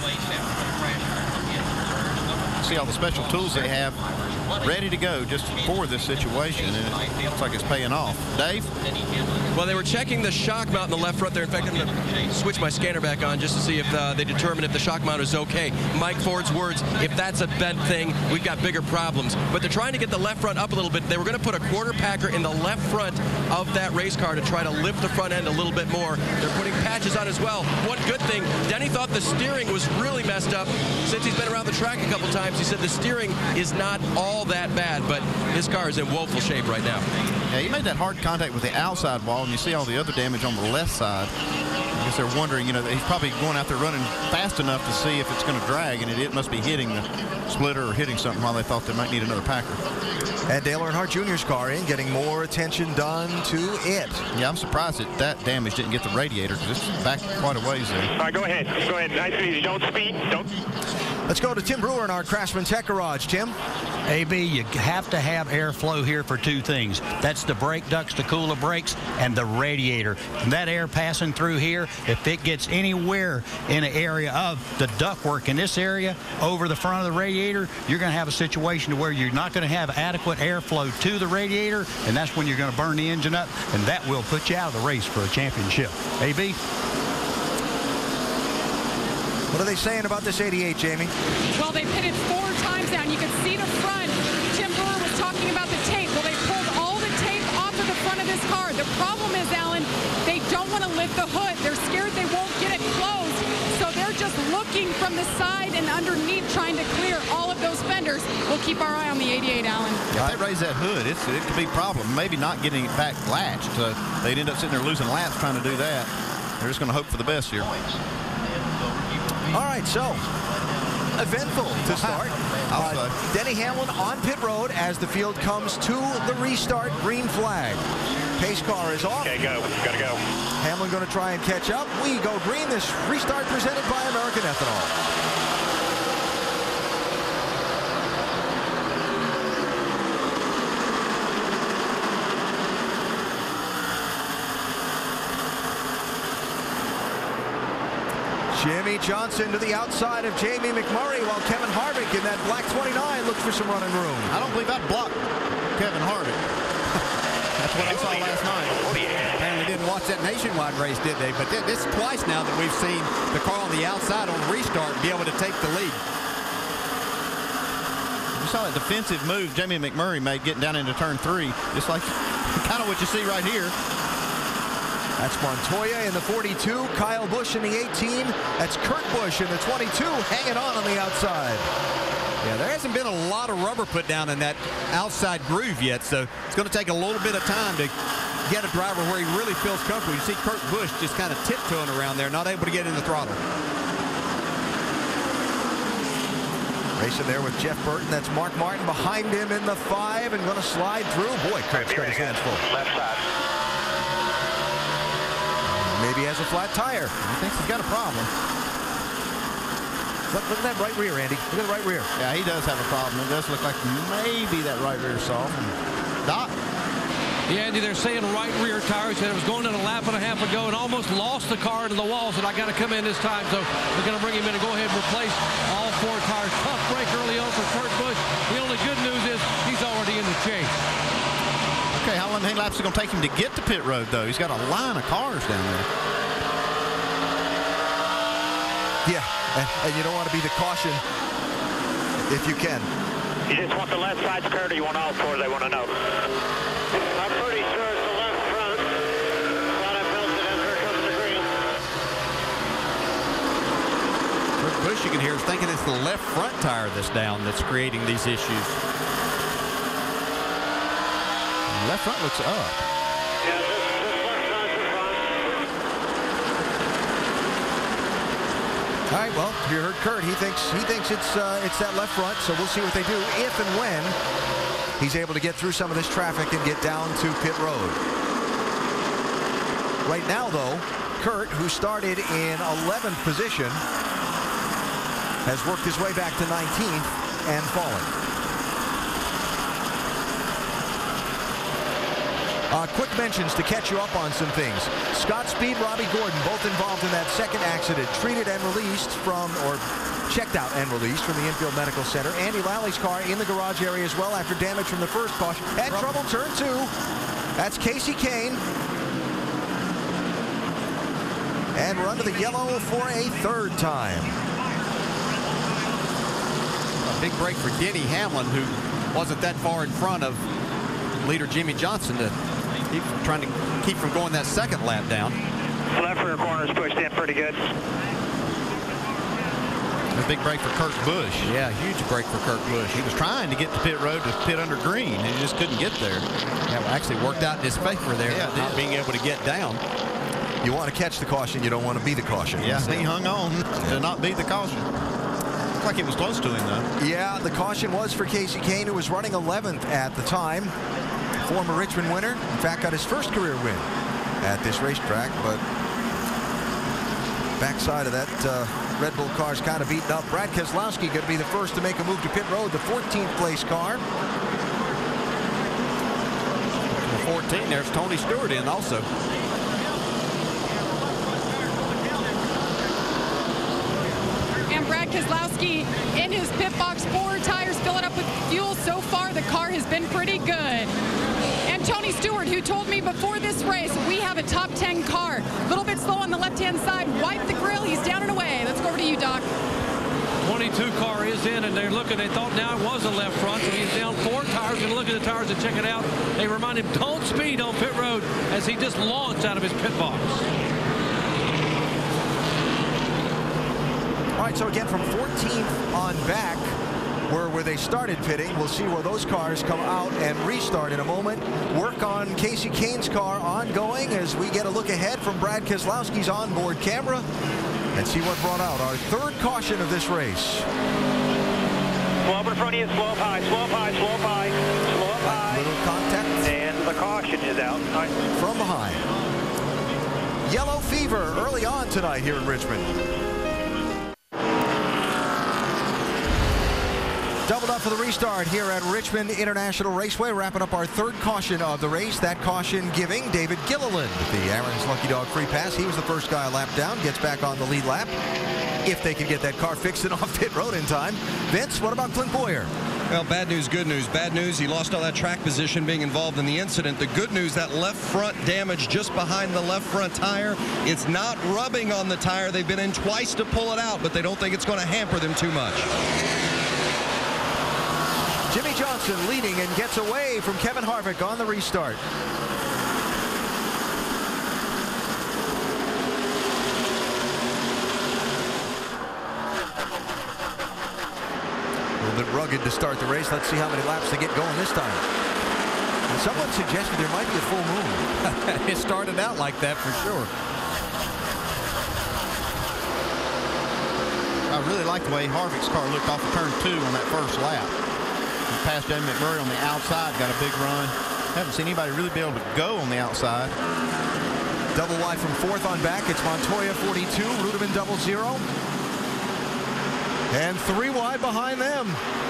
See all the special tools they have ready to go just for this situation, and it looks like it's paying off. Dave? Well, they were checking the shock mount in the left front there. In fact, I'm going to switch my scanner back on just to see if they determine if the shock mount is okay. Mike Ford's words, if that's a bent thing, we've got bigger problems. But they're trying to get the left front up a little bit. They were going to put a quarter packer in the left front of that race car to try to lift the front end a little bit more. They're putting patches on as well. One good thing, Denny thought the steering was really messed up. Since he's been around the track a couple times, he said the steering is not all that bad, but his car is in woeful shape right now. Yeah, he made that hard contact with the outside wall, and you see all the other damage on the left side. I guess they're wondering, you know, that he's probably going out there running fast enough to see if it's going to drag, and it must be hitting the splitter or hitting something while they thought they might need another packer. And Dale Earnhardt Jr.'s car in, getting more attention done to it. Yeah, I'm surprised that damage didn't get the radiator, because it's back quite a ways there. All right, go ahead. Nice and easy. Don't speed. Let's go to Tim Brewer in our Craftsman Tech Garage. Tim? AB, you have to have airflow here for 2 things. That's the brake ducts to cool the brakes and the radiator. And that air passing through here, if it gets anywhere in an area of the ductwork in this area over the front of the radiator, you're going to have a situation where you're not going to have adequate airflow to the radiator, and that's when you're going to burn the engine up, and that will put you out of the race for a championship. AB? What are they saying about this 88, Jamie? Well, they pitted 4 times now, and you can see the front. Tim Brewer was talking about the tape. Well, they pulled all the tape off of the front of this car. The problem is, Alan, they don't want to lift the hood. They're scared they won't get it closed. the side and underneath trying to clear all of those fenders. We'll keep our eye on the 88, Alan. Yeah, if they raise that hood, it could be a problem. Maybe not getting it back latched. They'd end up sitting there losing laps trying to do that. They're just going to hope for the best here. All right, so eventful to start. Denny Hamlin on pit road as the field comes to the restart. Green flag. Pace car is off. Okay, go. Gotta go. Hamlin going to try and catch up. We go green. This restart presented by American Ethanol. Jimmy Johnson to the outside of Jamie McMurray, while Kevin Harvick in that black 29 looks for some running room. I don't believe I'd block Kevin Harvick. That's what I saw last night. Apparently didn't watch that nationwide race, did they? But this is twice now that we've seen the car on the outside on restart be able to take the lead. You saw that defensive move Jamie McMurray made getting down into turn 3, just like kind of what you see right here. That's Montoya in the 42, Kyle Busch in the 18. That's Kurt Busch in the 22, hanging on the outside. Yeah, there hasn't been a lot of rubber put down in that outside groove yet, so it's going to take a little bit of time to get a driver where he really feels comfortable. You see Kurt Busch just kind of tiptoeing around there, not able to get in the throttle. Racing there with Jeff Burton. That's Mark Martin behind him in the 5 and going to slide through. Boy, Kurt's got his hands full. Left side. Maybe he has a flat tire. He thinks he's got a problem. Look at that right rear, Andy. Look at the right rear. Yeah, he does have a problem. It does look like maybe that right rear soft. Doc? Yeah, Andy, they're saying right rear tire. He said it was going in a lap and a half ago and almost lost the car into the wall. Said, I got to come in this time. So they're going to bring him in and go ahead and replace all 4 tires. Tough break early on for Kurt Busch. The only good news is he's already in the chase. Okay, how many laps is it going to take him to get to pit road, though? He's got a line of cars down there. Yeah, and you don't want to be the caution if you can. You just want the left side skirt, or you want all 4? They want to know. I'm pretty sure it's the left front. Glad I built it as here comes the green. Kurt Busch, you can hear, is thinking it's the left front tire that's down that's creating these issues. Left front looks up. Yeah, this left side's fine. All right, well, you heard Kurt. He thinks it's that left front, so we'll see what they do if and when he's able to get through some of this traffic and get down to pit road. Right now, though, Kurt, who started in 11th position, has worked his way back to 19th and fallen. Quick mentions to catch you up on some things. Scott Speed, Robbie Gordon, both involved in that second accident, treated and released from, or checked out and released from the infield medical center. Andy Lally's car in the garage area as well after damage from the first caution. Had trouble turn 2. That's Casey Kane. And we're under the yellow for a 3rd time. A big break for Denny Hamlin, who wasn't that far in front of leader Jimmy Johnson to keep trying to keep from going that second lap down. Left rear corner's pushed in pretty good. A big break for Kurt Busch. Yeah, huge break for Kurt Busch. He was trying to get to pit road to pit under green, and he just couldn't get there. Yeah, well, actually worked out in his favor there, yeah, not being able to get down. You want to catch the caution, you don't want to be the caution. Yeah, he hung on to not be the caution. Looks like it was close to him, though. Yeah, the caution was for Casey Kane, who was running 11th at the time. Former Richmond winner. In fact, got his first career win at this racetrack, but backside of that Red Bull car's kind of beaten up. Brad Keselowski going to be the first to make a move to pit road, the 14th place car. The 14, there's Tony Stewart in also. And Brad Keselowski in his pit box, 4 tires filling up with fuel. So far, the car has been pretty good. And Tony Stewart, who told me before this race, we have a top 10 car. A little bit slow on the left-hand side. Wipe the grill. He's down and away. Let's go over to you, Doc. 22 car is in, and they're looking. They thought now it was a left front, so he's down 4 tires. Going to look at the tires and check it out. They remind him, don't speed on pit road, as he just launched out of his pit box. All right, so again, from 14th on back, where they started pitting, we'll see where those cars come out and restart in a moment. Work on Casey Kane's car ongoing as we get a look ahead from Brad Keselowski's onboard camera and see what brought out our third caution of this race. Slow up in front of you, slow up high, slow up high, slow up high, slow up high. Little contact. And the caution is out. From behind. Yellow fever early on tonight here in Richmond. Doubled up for the restart here at Richmond International Raceway, wrapping up our third caution of the race. That caution giving David Gilliland the Aaron's Lucky Dog free pass. He was the first guy a lap down, gets back on the lead lap. If they can get that car fixed and off pit road in time. Vince, what about Clint Boyer? Well, bad news, good news. Bad news, he lost all that track position being involved in the incident. The good news, that left front damage just behind the left front tire. It's not rubbing on the tire. They've been in twice to pull it out, but they don't think it's going to hamper them too much. Jimmy Johnson leading and gets away from Kevin Harvick on the restart. A little bit rugged to start the race. Let's see how many laps they get going this time. And someone suggested there might be a full moon. It started out like that for sure. I really like the way Harvick's car looked off of turn 2 on that first lap. He passed Jamie McMurray on the outside, got a big run. Haven't seen anybody really be able to go on the outside. Double wide from 4th on back. It's Montoya 42, Ruderman 00. And 3 wide behind them.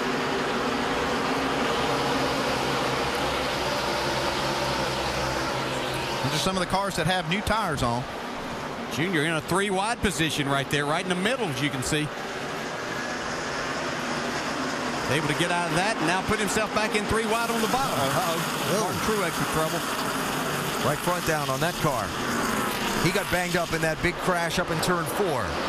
These are some of the cars that have new tires on. Junior in a 3 wide position right there, right in the middle, as you can see. Able to get out of that and now put himself back in 3 wide on the bottom. Martin Truex in trouble. Right front down on that car. He got banged up in that big crash up in turn 4.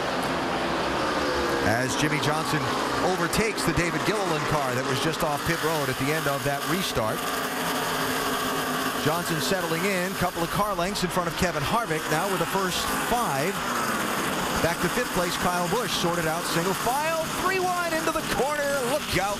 As Jimmy Johnson overtakes the David Gilliland car that was just off pit road at the end of that restart. Johnson settling in, couple of car lengths in front of Kevin Harvick now with the first 5. Back to 5th place, Kyle Busch sorted out single file, 3 wide into the corner. Look out.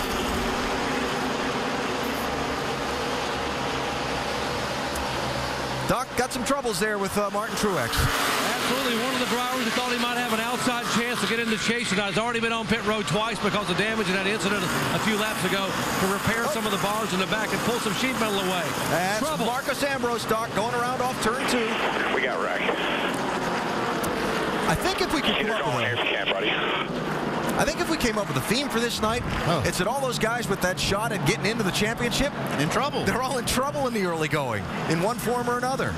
Doc got some troubles there with Martin Truex. Absolutely. One of the drivers who thought he might have an outside chance to get into chase tonight has already been on pit road twice because of damage in that incident a few laps ago to repair some of the bars in the back and pull some sheet metal away. That's trouble. Marcus Ambrose, Doc, going around off turn 2. We got wrecked. I think if we could come up with I think if we came up with a theme for this night, it's that all those guys with that shot at getting into the championship, in trouble. They're all in trouble in the early going, in one form or another.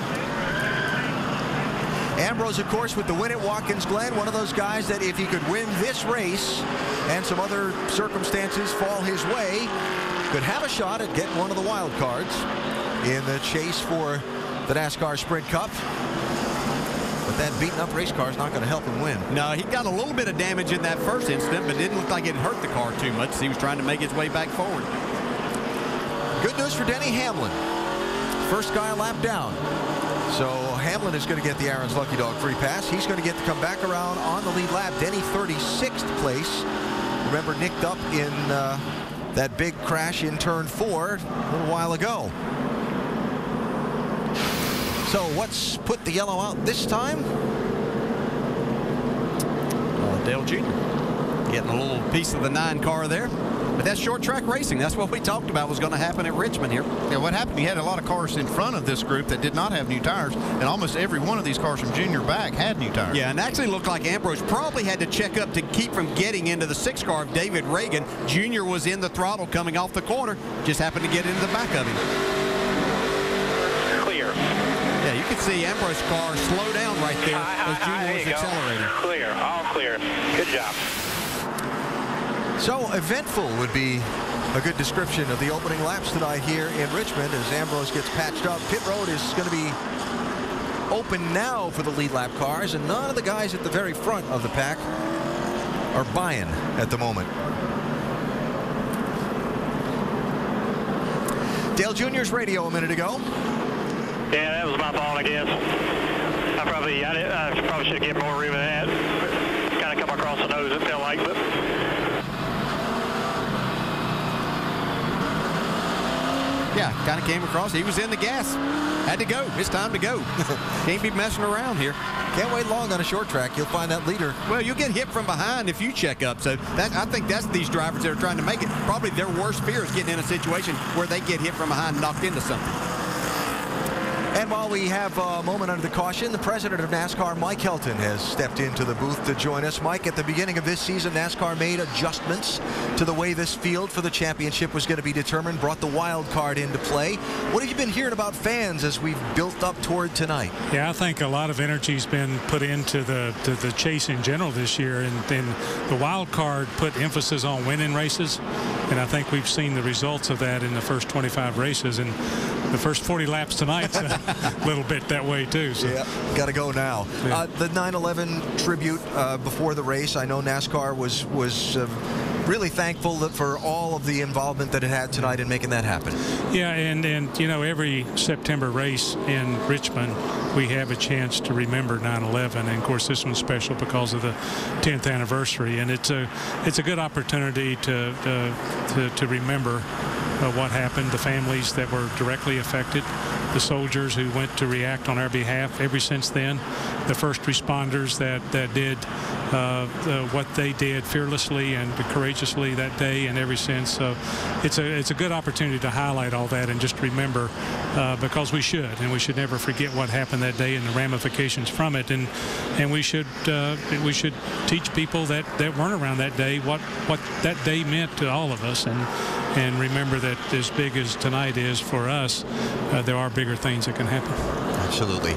Ambrose, of course, with the win at Watkins Glen, one of those guys that if he could win this race and some other circumstances fall his way, could have a shot at getting one of the wild cards in the chase for the NASCAR Sprint Cup. But that beaten up race car is not going to help him win. No, he got a little bit of damage in that first incident, but it didn't look like it hurt the car too much. He was trying to make his way back forward. Good news for Denny Hamlin. First guy a lap down. So Hamlin is going to get the Aaron's Lucky Dog free pass. He's going to get to come back around on the lead lap. Denny 36th place. Remember, nicked up in that big crash in turn 4 a little while ago. So what's put the yellow out this time? Dale Jr. getting a little piece of the 9 car there. But that's short track racing. That's what we talked about was going to happen at Richmond here. Yeah, what happened, you had a lot of cars in front of this group that did not have new tires, and almost every one of these cars from Junior back had new tires. Yeah, and actually looked like Ambrose probably had to check up to keep from getting into the 6 car of David Reagan. Junior was in the throttle coming off the corner, just happened to get into the back of him. Clear. Yeah, you can see Ambrose's car slow down right there as Junior was accelerating. Clear, all clear. Good job. So eventful would be a good description of the opening laps tonight here in Richmond as Ambrose gets patched up. Pit road is going to be open now for the lead lap cars, and none of the guys at the very front of the pack are buying at the moment. Dale Jr.'s radio a minute ago. Yeah, that was my fault, I guess. I probably should get more room of that. Got a couple tail nose and tail light clip. Yeah, kind of came across. He was in the gas. Had to go. It's time to go. Can't be messing around here. Can't wait long on a short track. You'll find that leader. Well, you'll get hit from behind if you check up. So I think that's these drivers that are trying to make it. Probably their worst fear is getting in a situation where they get hit from behind and knocked into something. And while we have a moment under the caution, the president of NASCAR, Mike Helton, has stepped into the booth to join us. Mike, at the beginning of this season, NASCAR made adjustments to the way this field for the championship was going to be determined, brought the wild card into play. What have you been hearing about fans as we've built up toward tonight? Yeah, I think a lot of energy's been put into the chase in general this year, and then the wild card put emphasis on winning races, and I think we've seen the results of that in the first 25 races, and the first 40 laps tonight's a little bit that way too. So. Yeah, got to go now. Yeah. The 9/11 tribute before the race. I know NASCAR was really thankful for all of the involvement that it had tonight in making that happen. Yeah, and you know, every September race in Richmond, we have a chance to remember 9/11, and of course this one's special because of the 10th anniversary, and it's a good opportunity to remember what happened, the families that were directly affected, the soldiers who went to react on our behalf ever since then, the first responders that did what they did fearlessly and courageously that day and ever since. So it's a good opportunity to highlight all that and just remember, because we should never forget what happened that day and the ramifications from it, and we should teach people that weren't around that day what that day meant to all of us, and remember that as big as tonight is for us, there are bigger things that can happen. Absolutely.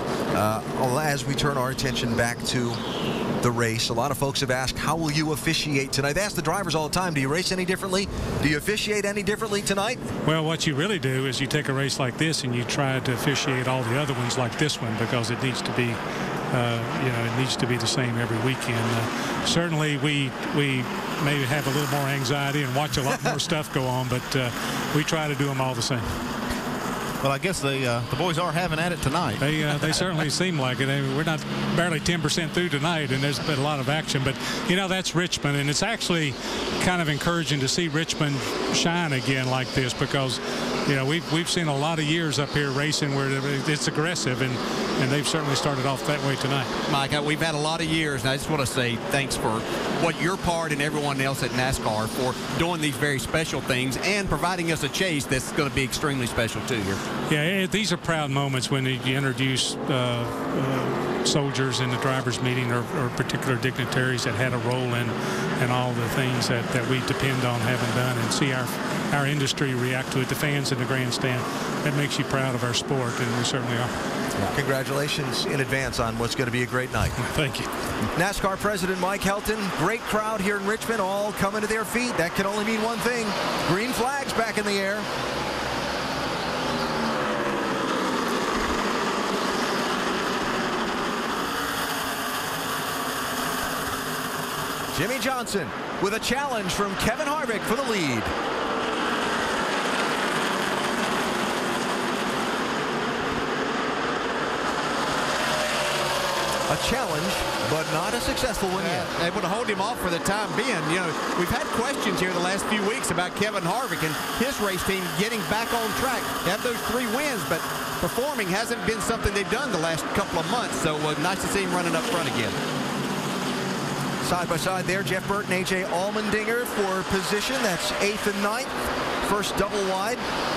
As we turn our attention back to the race, a lot of folks have asked, how will you officiate tonight? They ask the drivers all the time, do you race any differently? Do you officiate any differently tonight? Well, what you really do is you take a race like this and you try to officiate all the other ones like this one, because it needs to be it needs to be the same every weekend. Certainly we maybe have a little more anxiety and watch a lot more stuff go on, but we try to do them all the same. Well, I guess the boys are having at it tonight. They certainly seem like it. I mean, we're not barely 10% through tonight, and there's been a lot of action. But, you know, that's Richmond, and it's actually kind of encouraging to see Richmond shine again like this, because, you know, we've seen a lot of years up here racing where it's aggressive, and they've certainly started off that way tonight. Mike, we've had a lot of years, and I just want to say thanks for what your part and everyone else at NASCAR for doing these very special things and providing us a chase that's going to be extremely special too here. Yeah, these are proud moments when you introduce soldiers in the drivers' meeting or particular dignitaries that had a role in all the things that we depend on having done, and see our industry react to it, the fans in the grandstand. That makes you proud of our sport, and we certainly are. Congratulations in advance on what's going to be a great night. Thank you. NASCAR President Mike Helton, great crowd here in Richmond, all coming to their feet. That can only mean one thing: green flags back in the air. Jimmy Johnson with a challenge from Kevin Harvick for the lead. A challenge, but not a successful one yet. Able to hold him off for the time being. You know, we've had questions here the last few weeks about Kevin Harvick and his race team getting back on track. They have those 3 wins, but performing hasn't been something they've done the last couple of months. So nice to see him running up front again. Side by side there, Jeff Burton, A.J. Allmendinger for position. That's 8th and 9th. First double wide.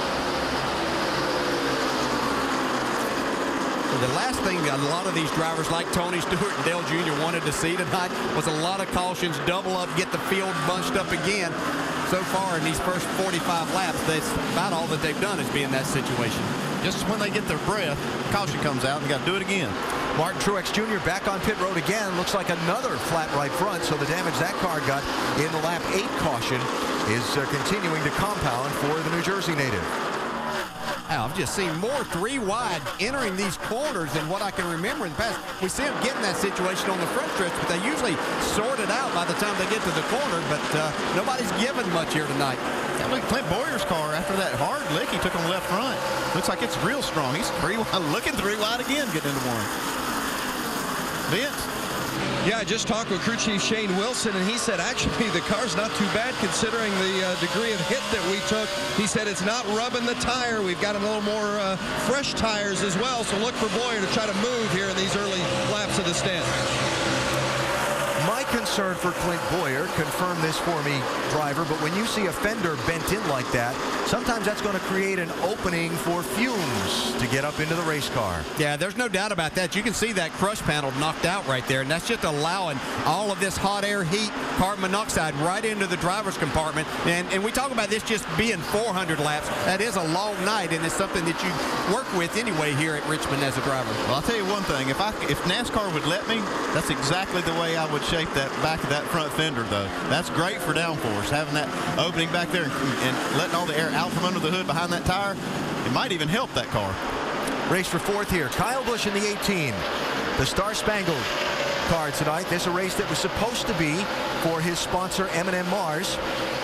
The last thing a lot of these drivers like Tony Stewart and Dale Jr. wanted to see tonight was a lot of cautions, double up, get the field bunched up again. So far in these first 45 laps, that's about all that they've done is be in that situation. Just when they get their breath, caution comes out and got to do it again. Martin Truex Jr. back on pit road again. Looks like another flat right front, so the damage that car got in the lap 8 caution is continuing to compound for the New Jersey native. I've just seen more 3 wide entering these corners than what I can remember in the past. We see them get in that situation on the front stretch, but they usually sort it out by the time they get to the corner, but nobody's given much here tonight. Yeah, look at Clint Boyer's car after that hard lick he took on the left front. Looks like it's real strong. He's 3 wide, looking 3 wide again, getting into one. Vince? Yeah, I just talked with crew chief Shane Wilson, and he said actually the car's not too bad considering the degree of hit that we took. He said it's not rubbing the tire. We've got a little more fresh tires as well, so look for Boyer to try to move here in these early laps of the stint. My concern for Clint Boyer, confirm this for me, driver, but when you see a fender bent in like that, sometimes that's going to create an opening for fumes to get up into the race car. Yeah, there's no doubt about that. You can see that crush panel knocked out right there, and that's just allowing all of this hot air, heat, carbon monoxide right into the driver's compartment. And we talk about this just being 400 laps. That is a long night, and it's something that you work with anyway here at Richmond as a driver. Well, I'll tell you one thing. If NASCAR would let me, that's exactly the way I would shape that back of that front fender, though. That's great for downforce, having that opening back there and letting all the air out from under the hood behind that tire. It might even help that car. Race for fourth here. Kyle Busch in the 18. The Star Spangled car tonight. This is a race that was supposed to be for his sponsor M&M Mars.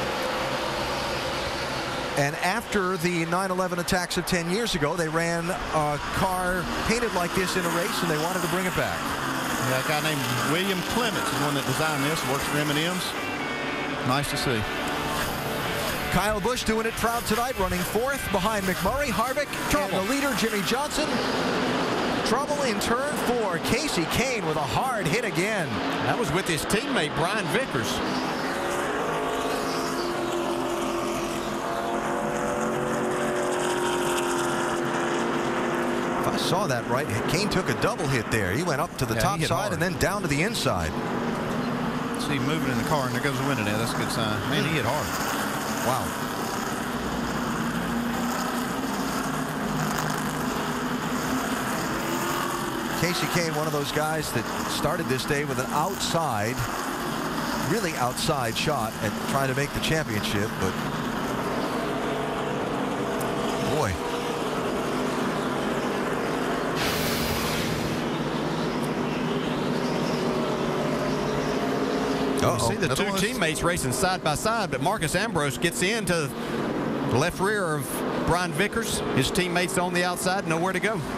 And after the 9/11 attacks of 10 years ago, they ran a car painted like this in a race, and they wanted to bring it back. Yeah, a guy named William Clements is the one that designed this, works for M&M's. Nice to see. Kyle Busch doing it proud tonight, running fourth behind McMurray, Harvick, and the leader, Jimmy Johnson. Trouble in turn 4. Casey Kane with a hard hit again. That was with his teammate, Brian Vickers. If I saw that right, Kane took a double hit there. He went up to the top side and then down to the inside. See him moving in the car, and there goes the window now. That's a good sign. Man, he hit hard. Wow. Casey Kane, one of those guys that started this day with an outside, really outside shot at trying to make the championship, but boy. You see the two teammates racing side by side, but Marcus Ambrose gets into the left rear of Brian Vickers. His teammates on the outside, nowhere to go.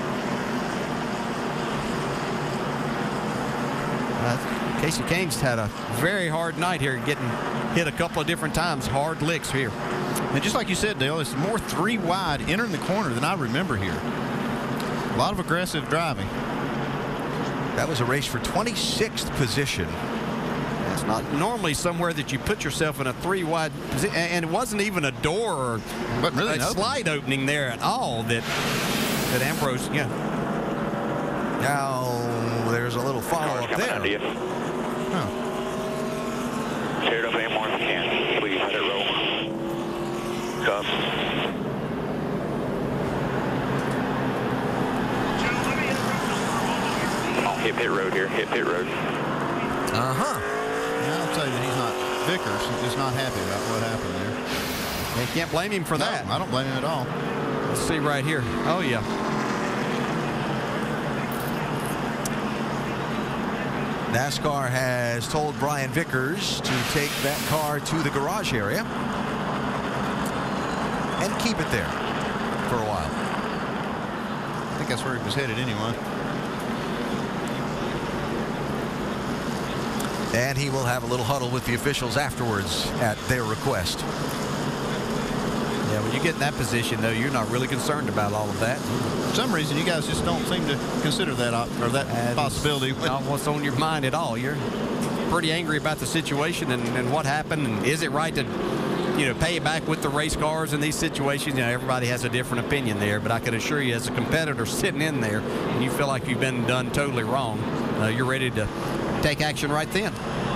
Casey Kane's had a very hard night here, getting hit a couple of different times, hard licks here. And just like you said, Dale, it's more 3 wide entering the corner than I remember here. A lot of aggressive driving. That was a race for 26th position. It's not normally somewhere that you put yourself in a 3 wide position, and it wasn't even a door or really a slide opening there at all that Ambrose, yeah. Now there's a little follow-up there. Tear it up anymore if you can. Please let it roll. Come. Oh, hit pit road here. Hit pit road. Uh-huh. I'll tell you that he's not Vickers. He's just not happy about what happened there. You can't blame him for that. I don't blame him at all. Let's see right here. Oh, yeah. NASCAR has told Brian Vickers to take that car to the garage area and keep it there for a while. I think that's where he was headed anyway. And he will have a little huddle with the officials afterwards at their request. Yeah, when you get in that position, though, you're not really concerned about all of that. For some reason, you guys just don't seem to consider that possibility. Not what's on your mind at all. You're pretty angry about the situation and what happened, and is it right to, pay it back with the race cars in these situations? Everybody has a different opinion there, but I can assure you, as a competitor sitting in there, and you feel like you've been done totally wrong, you're ready to take action right then.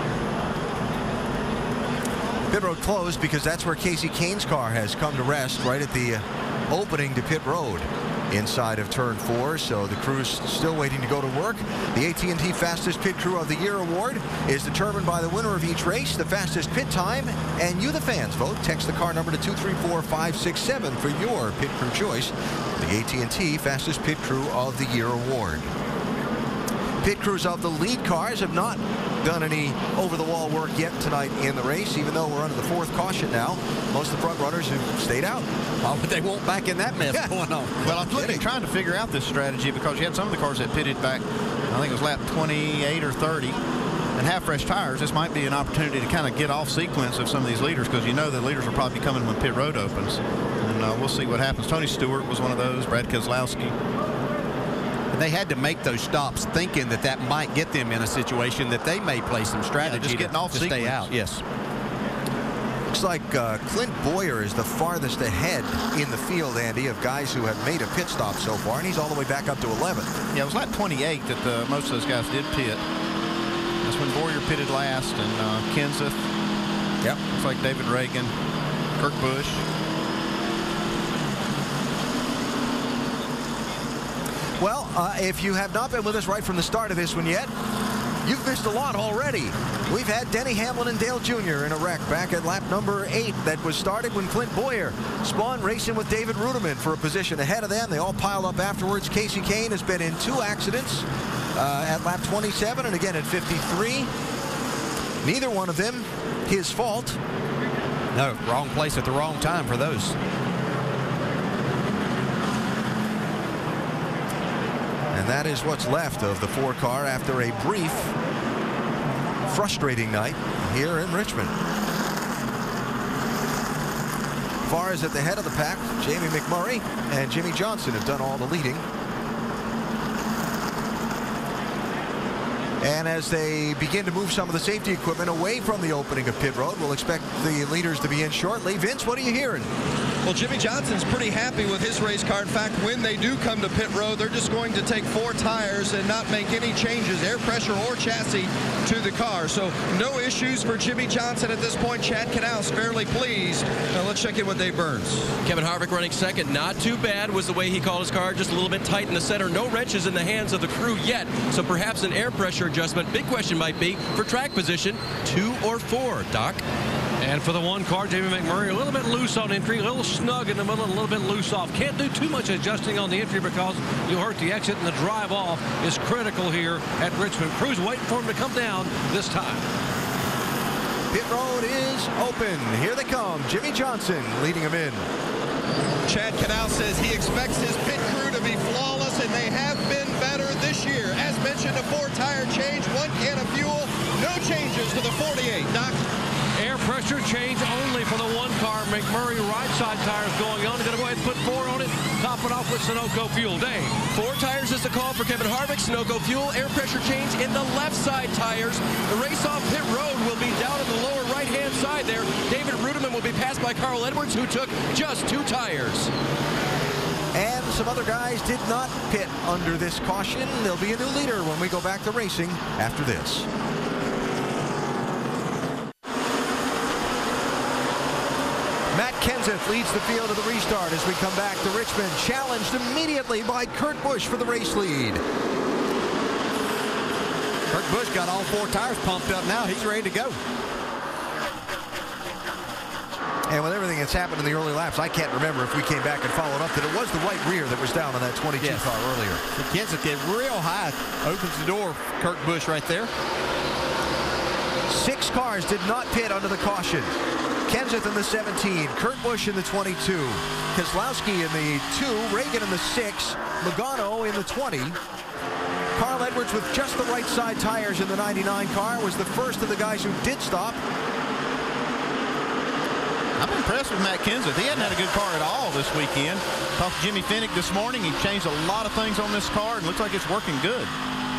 Pit road closed because that's where Casey Kane's car has come to rest, right at the opening to pit road inside of turn 4. So the crew's still waiting to go to work. The AT&T Fastest Pit Crew of the Year award is determined by the winner of each race, the fastest pit time, and you, the fans, vote. Text the car number to 234-567 for your pit crew choice. The AT&T Fastest Pit Crew of the Year award. Pit crews of the lead cars have not done any over-the-wall work yet tonight in the race, even though we're under the 4th caution now. Most of the front runners have stayed out. Oh, but they won't back in that mess going on. Well, I'm trying to figure out this strategy because you had some of the cars that pitted back I think it was lap 28 or 30, and have fresh tires, this might be an opportunity to kind of get off sequence of some of these leaders, because you know the leaders will probably be coming when pit road opens. And we'll see what happens. Tony Stewart was one of those, Brad Keselowski. And they had to make those stops thinking that that might get them in a situation that they may play some strategy just getting off to stay out. Yes. Looks like Clint Boyer is the farthest ahead in the field, Andy, of guys who have made a pit stop so far, and he's all the way back up to 11th. Yeah, it was lap 28 that most of those guys did pit. That's when Boyer pitted last, and Kenseth. Yep. Looks like David Reagan, Kurt Busch. Well, if you have not been with us right from the start of this one yet, you've missed a lot already. We've had Denny Hamlin and Dale Jr. in a wreck back at lap number 8 that was started when Clint Boyer spawned racing with David Ruderman for a position ahead of them. They all piled up afterwards. Casey Kane has been in 2 accidents at lap 27 and again at 53. Neither one of them his fault. No, wrong place at the wrong time for those. And that is what's left of the 4-car after a brief, frustrating night here in Richmond. As far as at the head of the pack, Jamie McMurray and Jimmy Johnson have done all the leading. And as they begin to move some of the safety equipment away from the opening of pit road, we'll expect the leaders to be in shortly. Vince, what are you hearing? Well, Jimmy Johnson's pretty happy with his race car. In fact, when they do come to pit road, they're just going to take 4 tires and not make any changes, air pressure or chassis, to the car. So no issues for Jimmy Johnson at this point. Chad Knaus fairly pleased. Now let's check in with Dave Burns. Kevin Harvick running second. Not too bad was the way he called his car. Just a little bit tight in the center. No wrenches in the hands of the crew yet. So perhaps an air pressure adjustment. Big question might be for track position 2 or 4. Doc? And for the 1 car, Jamie McMurray, a little bit loose on entry, a little snug in the middle, and a little bit loose off. Can't do too much adjusting on the entry because you'll hurt the exit, and the drive off is critical here at Richmond. Crew's waiting for him to come down this time. Pit road is open. Here they come. Jimmy Johnson leading them in. Chad Knaus says he expects his pit crew to be flawless, and they have been better this year. As mentioned, a 4-tire change, 1 can of fuel, no changes to the 48. Doc? Air pressure change only for the 1 car. McMurray right side tires going on. Going to go ahead and put 4 on it. Top it off with Sunoco fuel. Dave. 4 tires is the call for Kevin Harvick. Sunoco fuel. Air pressure change in the left side tires. The race off pit road will be down in the lower right-hand side there. David Ruderman will be passed by Carl Edwards, who took just 2 tires. And some other guys did not pit under this caution. There'll be a new leader when we go back to racing after this. Matt Kenseth leads the field of the restart as we come back to Richmond, challenged immediately by Kurt Busch for the race lead. Kurt Busch got all 4 tires pumped up now. He's ready to go. And with everything that's happened in the early laps, I can't remember if we came back and followed up that it was the right rear that was down on that 22 car earlier. So Kenseth get real high, opens the door. Kurt Busch right there. 6 cars did not pit under the caution. Kenseth in the 17, Kurt Busch in the 22, Keselowski in the 2, Reagan in the 6, Logano in the 20. Carl Edwards with just the right side tires in the 99 car was the first of the guys who did stop. I'm impressed with Matt Kenseth. He hadn't had a good car at all this weekend. Talked to Jimmy Finnick this morning. He changed a lot of things on this car and looks like it's working good.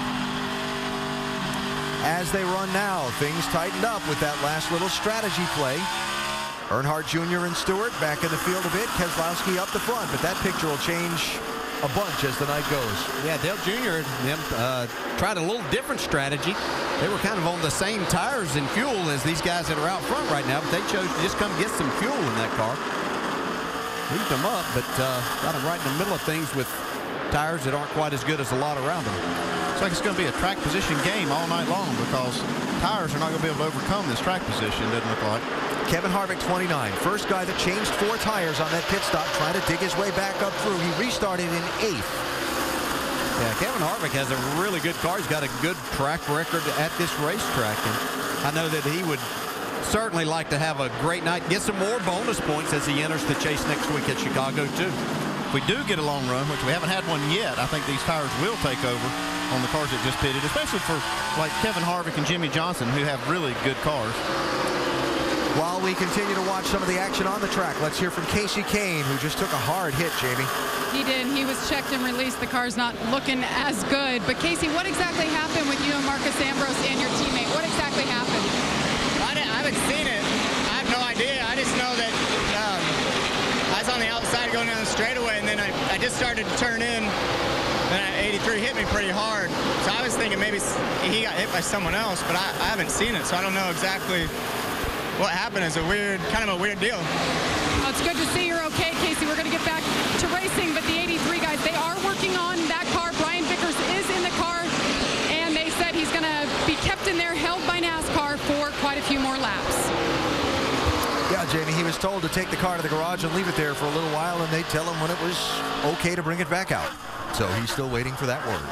As they run now, things tightened up with that last little strategy play. Earnhardt Jr. and Stewart back in the field a bit. Keselowski up the front, but that picture will change a bunch as the night goes. Yeah, Dale Jr. and them tried a little different strategy. They were kind of on the same tires and fuel as these guys that are out front right now, but they chose to just come get some fuel in that car. Moved them up, but got them right in the middle of things with tires that aren't quite as good as a lot around them. Looks like it's going to be a track position game all night long because tires are not going to be able to overcome this track position, doesn't look like. Kevin Harvick, 29. First guy that changed 4 tires on that pit stop, trying to dig his way back up through. He restarted in 8th. Yeah, Kevin Harvick has a really good car. He's got a good track record at this racetrack. And I know that he would certainly like to have a great night, get some more bonus points as he enters the chase next week at Chicago, too. If we do get a long run, which we haven't had one yet, I think these tires will take over on the cars that just pitted, especially for like Kevin Harvick and Jimmy Johnson, who have really good cars. While we continue to watch some of the action on the track, let's hear from Casey Kane, who just took a hard hit, Jamie. He did. He was checked and released. The car's not looking as good. But, Casey, what exactly happened with you and Marcus Ambrose and your teammate? What exactly happened? I haven't seen it. I have no idea. I just know that I was on the outside going down the straightaway, and then I just started to turn in. And 83 hit me pretty hard. So I was thinking maybe he got hit by someone else, but I haven't seen it, so I don't know exactly what happened. It's kind of a weird deal. Well, it's good to see you're okay, Casey. We're going to get back to racing, but the 83 guys, they are working on that car. Brian Vickers is in the car, and they said he's going to be kept in there, held by NASCAR for quite a few more laps. Yeah, Jamie, he was told to take the car to the garage and leave it there for a little while, and they'd tell him when it was okay to bring it back out. So he's still waiting for that word.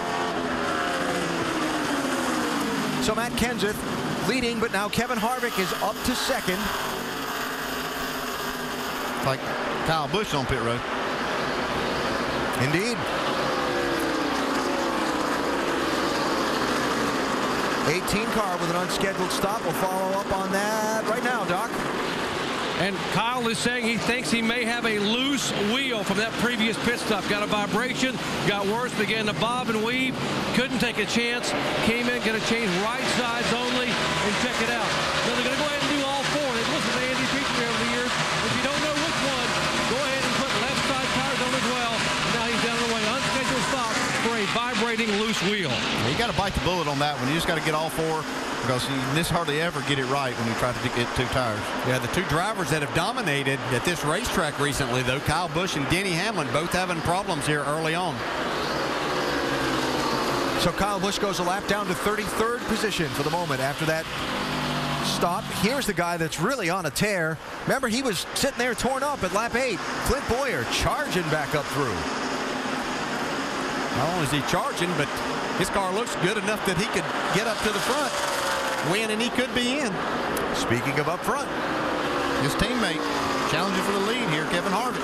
So Matt Kenseth leading, but now Kevin Harvick is up to second. Like Kyle Busch on pit road. Indeed. 18 car with an unscheduled stop. We'll follow up on that right now, Doc. And Kyle is saying he thinks he may have a loose wheel from that previous pit stop. Got a vibration, got worse, began to bob and weave, couldn't take a chance, came in, going to change right sides only, and check it out. So they're going to go ahead and do all four. They've listened to Andy Petrie over the years. If you don't know which one, go ahead and put left side tires on as well. And now he's down the way. Unscheduled stop for a vibrating loose wheel. You got to bite the bullet on that one. You just got to get all four, because you just hardly ever get it right when you try to get two tires. Yeah, the two drivers that have dominated at this racetrack recently, though, Kyle Busch and Denny Hamlin, both having problems here early on. So Kyle Busch goes a lap down to 33rd position for the moment after that stop. Here's the guy that's really on a tear. Remember, he was sitting there torn up at lap 8. Clint Boyer charging back up through. Not only is he charging, but his car looks good enough that he could get up to the front, win, and he could be in. Speaking of up front, his teammate challenging for the lead here, Kevin Harvick.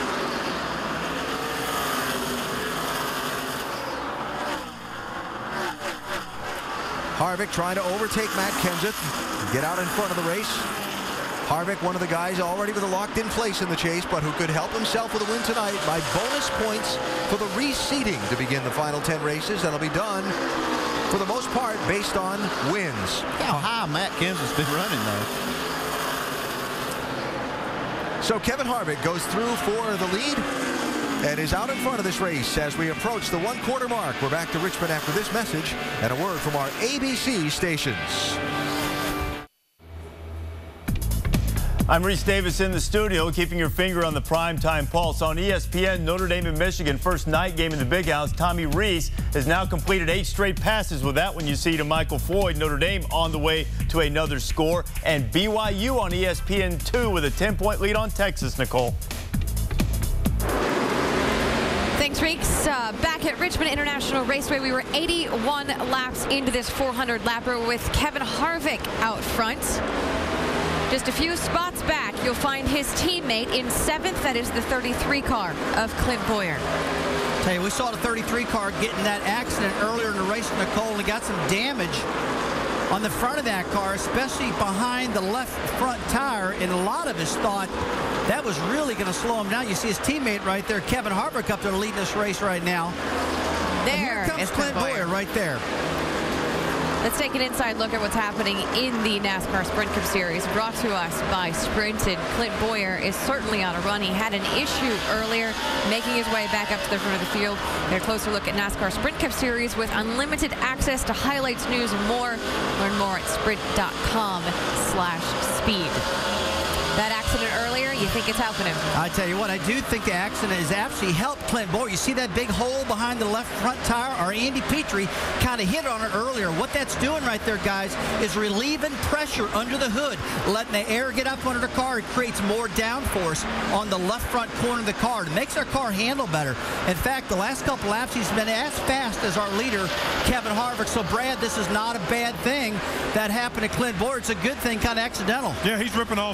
Harvick trying to overtake Matt Kenseth, get out in front of the race. Harvick, one of the guys already with a locked-in place in the chase, but who could help himself with a win tonight by bonus points for the reseeding to begin the final 10 races. That'll be done, for the most part, based on wins. How high Matt Kenseth's been running, though. So Kevin Harvick goes through for the lead and is out in front of this race as we approach the 1/4 mark. We're back to Richmond after this message and a word from our ABC stations. I'm Reese Davis in the studio, keeping your finger on the primetime pulse. On ESPN, Notre Dame and Michigan, first night game in the Big House. Tommy Rees has now completed 8 straight passes. With that one, you see to Michael Floyd. Notre Dame on the way to another score. And BYU on ESPN2 with a 10-point lead on Texas, Nicole. Thanks, Reeks. Back at Richmond International Raceway, we were 81 laps into this 400-lapper with Kevin Harvick out front. Just a few spots back, you'll find his teammate in 7th. That is the 33 car of Clint Boyer. Tell you, we saw the 33 car get in that accident earlier in the race, Nicole, and he got some damage on the front of that car, especially behind the left front tire, and a lot of us thought that was really going to slow him down. You see his teammate right there, Kevin Harvick, up there leading this race right now. There and here comes is Clint Boyer right there. Let's take an inside look at what's happening in the NASCAR Sprint Cup Series, brought to us by Sprint. And Clint Boyer is certainly on a run. He had an issue earlier, making his way back up to the front of the field. Get a closer look at NASCAR Sprint Cup Series with unlimited access to highlights, news, and more. Learn more at sprint.com/speed. That accident earlier, you think it's helping him? I tell you what, I do think the accident has actually helped Clint Boyer. You see that big hole behind the left front tire? Our Andy Petrie kind of hit on it earlier. What that's doing right there, guys, is relieving pressure under the hood, letting the air get up under the car. It creates more downforce on the left front corner of the car. It makes our car handle better. In fact, the last couple laps, he's been as fast as our leader, Kevin Harvick. So, Brad, this is not a bad thing that happened to Clint Boyer. It's a good thing, kind of accidental. Yeah, he's ripping off some really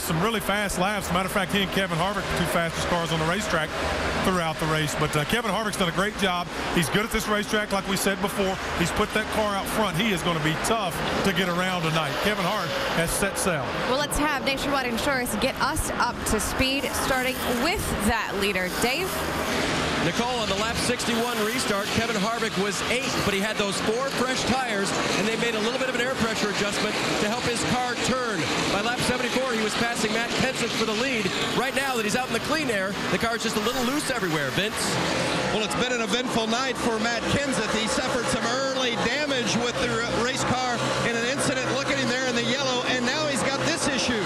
fast laps. As a matter of fact, he and Kevin Harvick, the two fastest cars on the racetrack throughout the race. But Kevin Harvick's done a great job. He's good at this racetrack, like we said before. He's put that car out front. He is going to be tough to get around tonight. Kevin Hart has set sail. Well, let's have Nationwide Insurance get us up to speed, starting with that leader. Dave? Nicole, on the lap 61 restart, Kevin Harvick was 8th, but he had those 4 fresh tires, and they made a little bit of an air pressure adjustment to help his car turn. By lap 74, he was passing Matt Kenseth for the lead. Right now that he's out in the clean air, the car's just a little loose everywhere. Vince? Well, it's been an eventful night for Matt Kenseth. He suffered some early damage with the race car in an incident. Look at him there in the yellow, and now he's got this issue.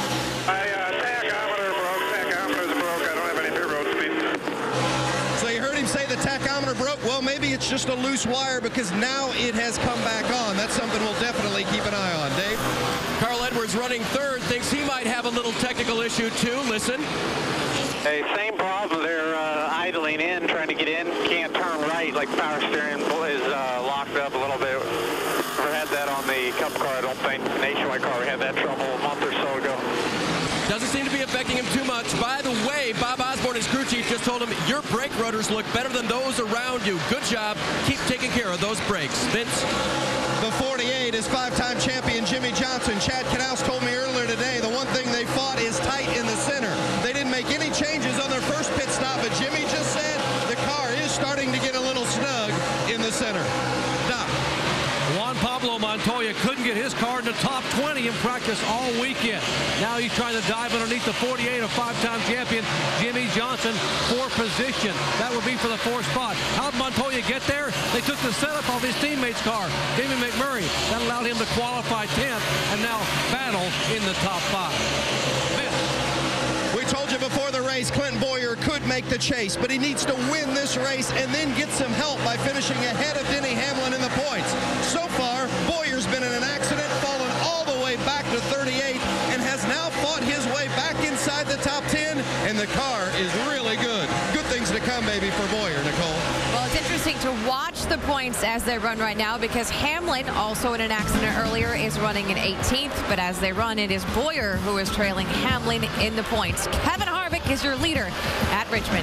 The tachometer broke. Well, maybe it's just a loose wire because now it has come back on. That's something we'll definitely keep an eye on. Dave? Carl Edwards running third, thinks he might have a little technical issue too. Listen. Hey, same problem. They're idling in, trying to get in. Can't turn right, like power steering is locked up a little bit. Never had that on the Cup car. I don't think Nationwide car. We had that trouble a month or so ago. Doesn't seem to be affecting him too much. By the way, Bob Osborne, his crew chief, just told him, your brake rotors look better than those around you. Good job. Keep taking care of those brakes. Vince? The 48 is 5-time champion Jimmy Johnson. Chad Knaus told me earlier today the one thing they fought is tight in the center. They didn't make any changes on their first pit stop, but Jimmy just said the car is starting to get a little snug in the center. Doc. Juan Pablo Montoya couldn't get his car in the top 20 in practice all weekend. Now he's trying to dive underneath the 48 of 5-time champion Jimmy Johnson for position. That would be for the 4th spot. How did Montoya get there? They took the setup off his teammate's car, Damon McMurray. That allowed him to qualify 10th and now battle in the top 5. We told you before the race, Clinton Boyer could make the chase, but he needs to win this race and then get some help by finishing ahead of Denny Hamlin in the points. So far, Boyer's been in an accident, fallen all the way back to 38, and has now fought his way back inside the top 10, and the car is really good. Good things to come, baby, for Boyer, Nicole. Well, it's interesting to watch the points as they run right now because Hamlin, also in an accident earlier, is running in 18th, but as they run, it is Boyer who is trailing Hamlin in the points. Kevin Harvick is your leader at Richmond.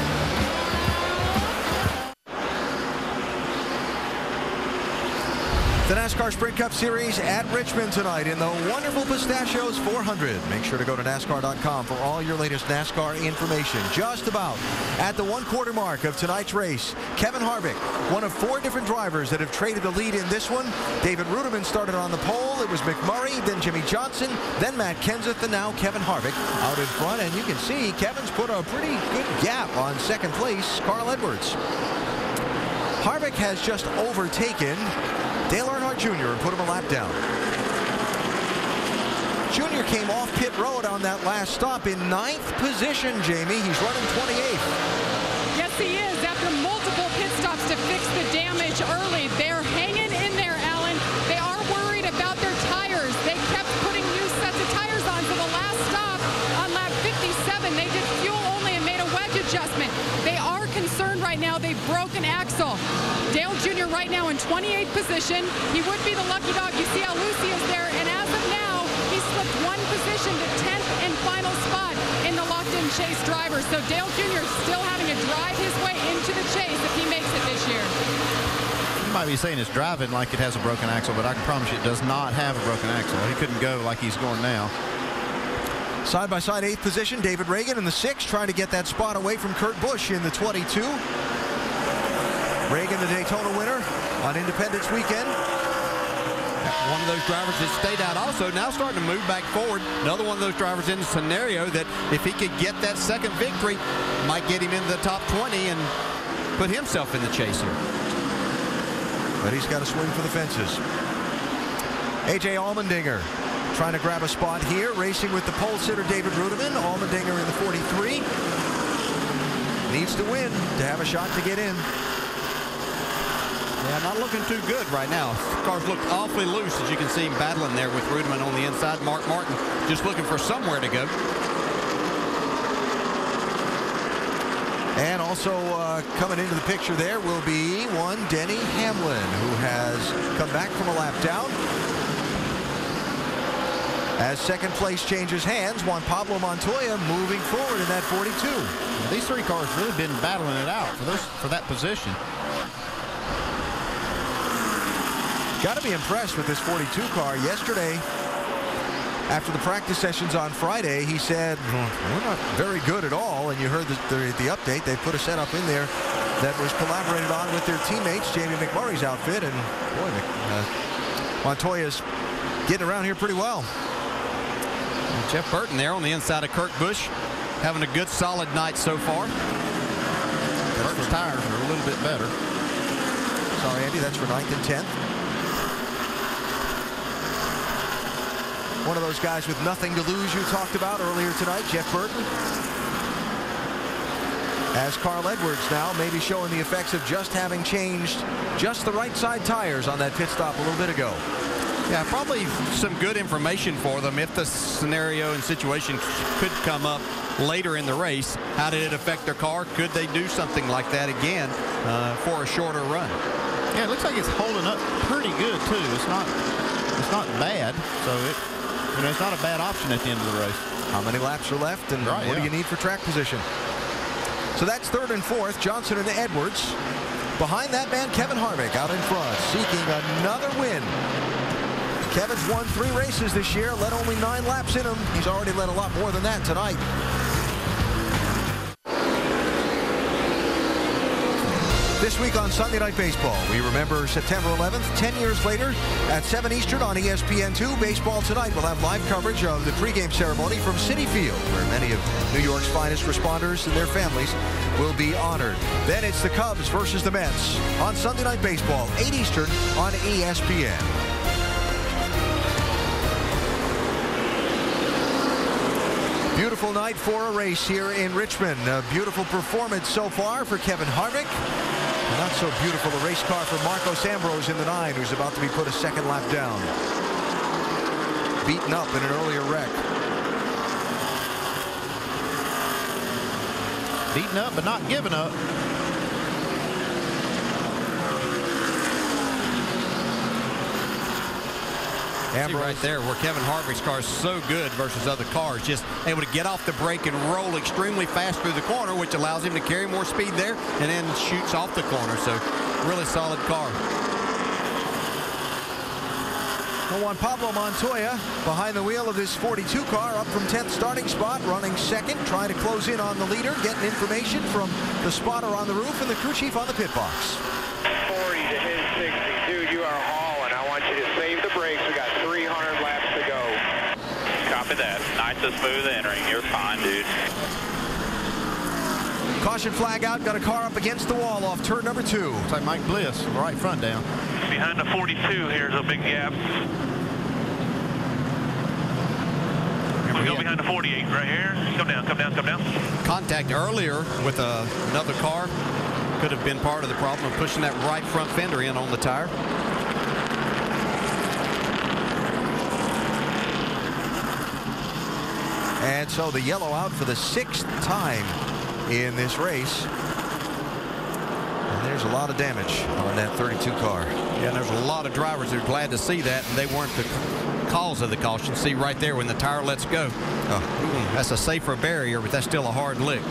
The NASCAR Sprint Cup Series at Richmond tonight in the wonderful Pistachios 400. Make sure to go to NASCAR.com for all your latest NASCAR information. Just about at the 1/4 mark of tonight's race, Kevin Harvick, one of 4 different drivers that have traded the lead in this one. David Ruderman started on the pole. It was McMurray, then Jimmy Johnson, then Matt Kenseth, and now Kevin Harvick out in front. And you can see Kevin's put a pretty good gap on second place, Carl Edwards. Harvick has just overtaken Dale Earnhardt Jr. and put him a lap down. Jr. came off pit road on that last stop in 9th position, Jamie. He's running 28th. Yes, he is. After multiple pit stops to fix the damage early, they're hanging in there, Alan. They are worried about their tires. They kept putting new sets of tires on for the last stop on lap 57. They did fuel only and made a wedge adjustment. They are concerned right now. They broke an axle. Dale Jr. right now in 28th position. He would be the lucky dog. You see how loose he is there. And as of now, he slipped 1 position to 10th and final spot in the locked-in chase driver. So Dale Jr. still having to drive his way into the chase if he makes it this year. You might be saying it's driving like it has a broken axle, but I can promise you it does not have a broken axle. He couldn't go like he's going now. Side by side, 8th position, David Reagan in the 6th, trying to get that spot away from Kurt Busch in the 22. Reagan, the Daytona winner on Independence Weekend. One of those drivers that stayed out also now starting to move back forward. Another one of those drivers in the scenario that if he could get that second victory, might get him into the top 20 and put himself in the chase here. But he's got to swing for the fences. A.J. Allmendinger trying to grab a spot here, racing with the pole sitter David Ruderman. Allmendinger in the 43. Needs to win to have a shot to get in. Yeah, not looking too good right now. Cars look awfully loose, as you can see him battling there with Ruderman on the inside. Mark Martin just looking for somewhere to go. And also coming into the picture there will be one Denny Hamlin, who has come back from a lap down. As second place changes hands, Juan Pablo Montoya moving forward in that 42. Well, these three cars really been battling it out for that position. Got to be impressed with this 42 car. Yesterday, after the practice sessions on Friday, he said, we're not very good at all. And you heard the update. They put a setup in there that was collaborated on with their teammates, Jamie McMurray's outfit. And boy, Montoya's getting around here pretty well. And Jeff Burton there on the inside of Kurt Busch, having a good solid night so far. Burton's tires are a little bit better. Sorry, Andy, that's for 9th and 10th. One of those guys with nothing to lose you talked about earlier tonight, Jeff Burton. As Carl Edwards now maybe showing the effects of just having changed just the right side tires on that pit stop a little bit ago. Yeah, probably some good information for them if the scenario and situation could come up later in the race. How did it affect their car? Could they do something like that again for a shorter run? Yeah, it looks like it's holding up pretty good too. It's not bad, so it's not a bad option at the end of the race. How many laps are left, and what do you need for track position? So that's 3rd and 4th, Johnson and Edwards. Behind that man, Kevin Harvick out in front, seeking another win. Kevin's won 3 races this year, led only 9 laps in them. He's already led a lot more than that tonight. This week on Sunday Night Baseball, we remember September 11th, 10 years later, at 7 Eastern on ESPN2. Baseball Tonight will have live coverage of the pregame ceremony from Citi Field, where many of New York's finest responders and their families will be honored. Then it's the Cubs versus the Mets on Sunday Night Baseball, 8 Eastern on ESPN. Beautiful night for a race here in Richmond. A beautiful performance so far for Kevin Harvick. Not so beautiful a race car for Marcos Ambrose in the 9, who's about to be put a second lap down. Beaten up in an earlier wreck. Beaten up, but not giving up. Ambrose. Right there where Kevin Harvick's car is so good versus other cars, just able to get off the brake and roll extremely fast through the corner, which allows him to carry more speed there and then shoots off the corner. So really solid car. Juan Pablo Montoya behind the wheel of this 42 car, up from 10th starting spot, running second, trying to close in on the leader, getting information from the spotter on the roof and the crew chief on the pit box. 40 to his 60. Dude, you are hauling. I want you to save the brakes. We got 300 laps to go. Copy that. Nice and smooth entering. You're fine, dude. Caution flag out. Got a car up against the wall off turn number 2. Looks like Mike Bliss, right front down. Behind the 42, here's a big gap. We go behind the 48 right here. Come down, come down, come down. Contact earlier with another car could have been part of the problem of pushing that right front fender in on the tire. And so the yellow out for the 6th time in this race. And there's a lot of damage on that 32 car. Yeah, and there's a lot of drivers that are glad to see that, and they weren't the cause of the caution. See right there when the tire lets go. Oh, that's a safer barrier, but that's still a hard lick.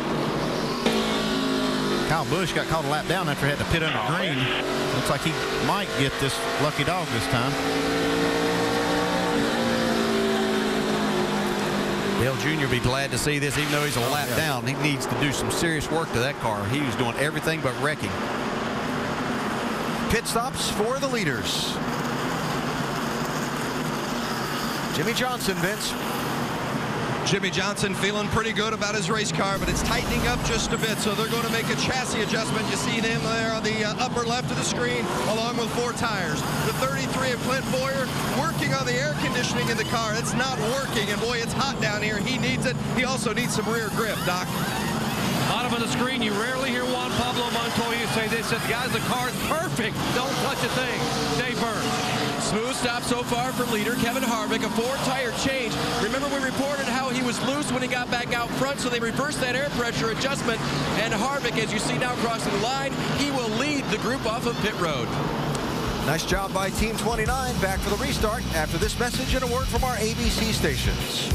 Kyle Busch got caught a lap down after he had to pit under green. Looks like he might get this lucky dog this time. Dale Jr. be glad to see this, even though he's a lap down. He needs to do some serious work to that car. He was doing everything but wrecking. Pit stops for the leaders. Jimmy Johnson, Vince. Jimmy Johnson feeling pretty good about his race car, but it's tightening up just a bit, so they're going to make a chassis adjustment. You see them there on the upper left of the screen, along with 4 tires. The 33 of Clint Boyer working on the air conditioning in the car. It's not working, and boy, it's hot down here. He needs it. He also needs some rear grip, Doc. Bottom of the screen, you rarely hear Juan Pablo Montoya say this. Guys, the car's perfect. Don't touch a thing. Dave Burns. Smooth stop so far for leader Kevin Harvick. A 4-tire change. Remember, we reported how he was loose when he got back out front, so they reversed that air pressure adjustment. And Harvick, as you see now crossing the line, he will lead the group off of pit road. Nice job by Team 29. Back for the restart after this message and a word from our ABC stations.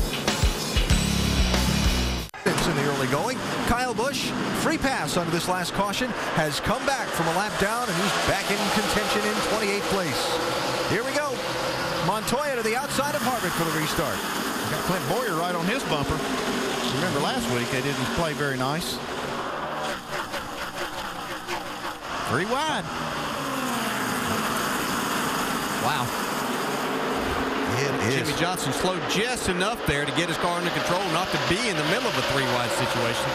In the early going, Kyle Busch, free pass under this last caution, has come back from a lap down, and he's back in contention in 28th place. Here we go. Montoya to the outside of Harvick for the restart. Got Clint Boyer right on his bumper. Remember last week they didn't play very nice. Very wide. Wow. Jimmy Johnson slowed just enough there to get his car under control, not to be in the middle of a 3-wide situation.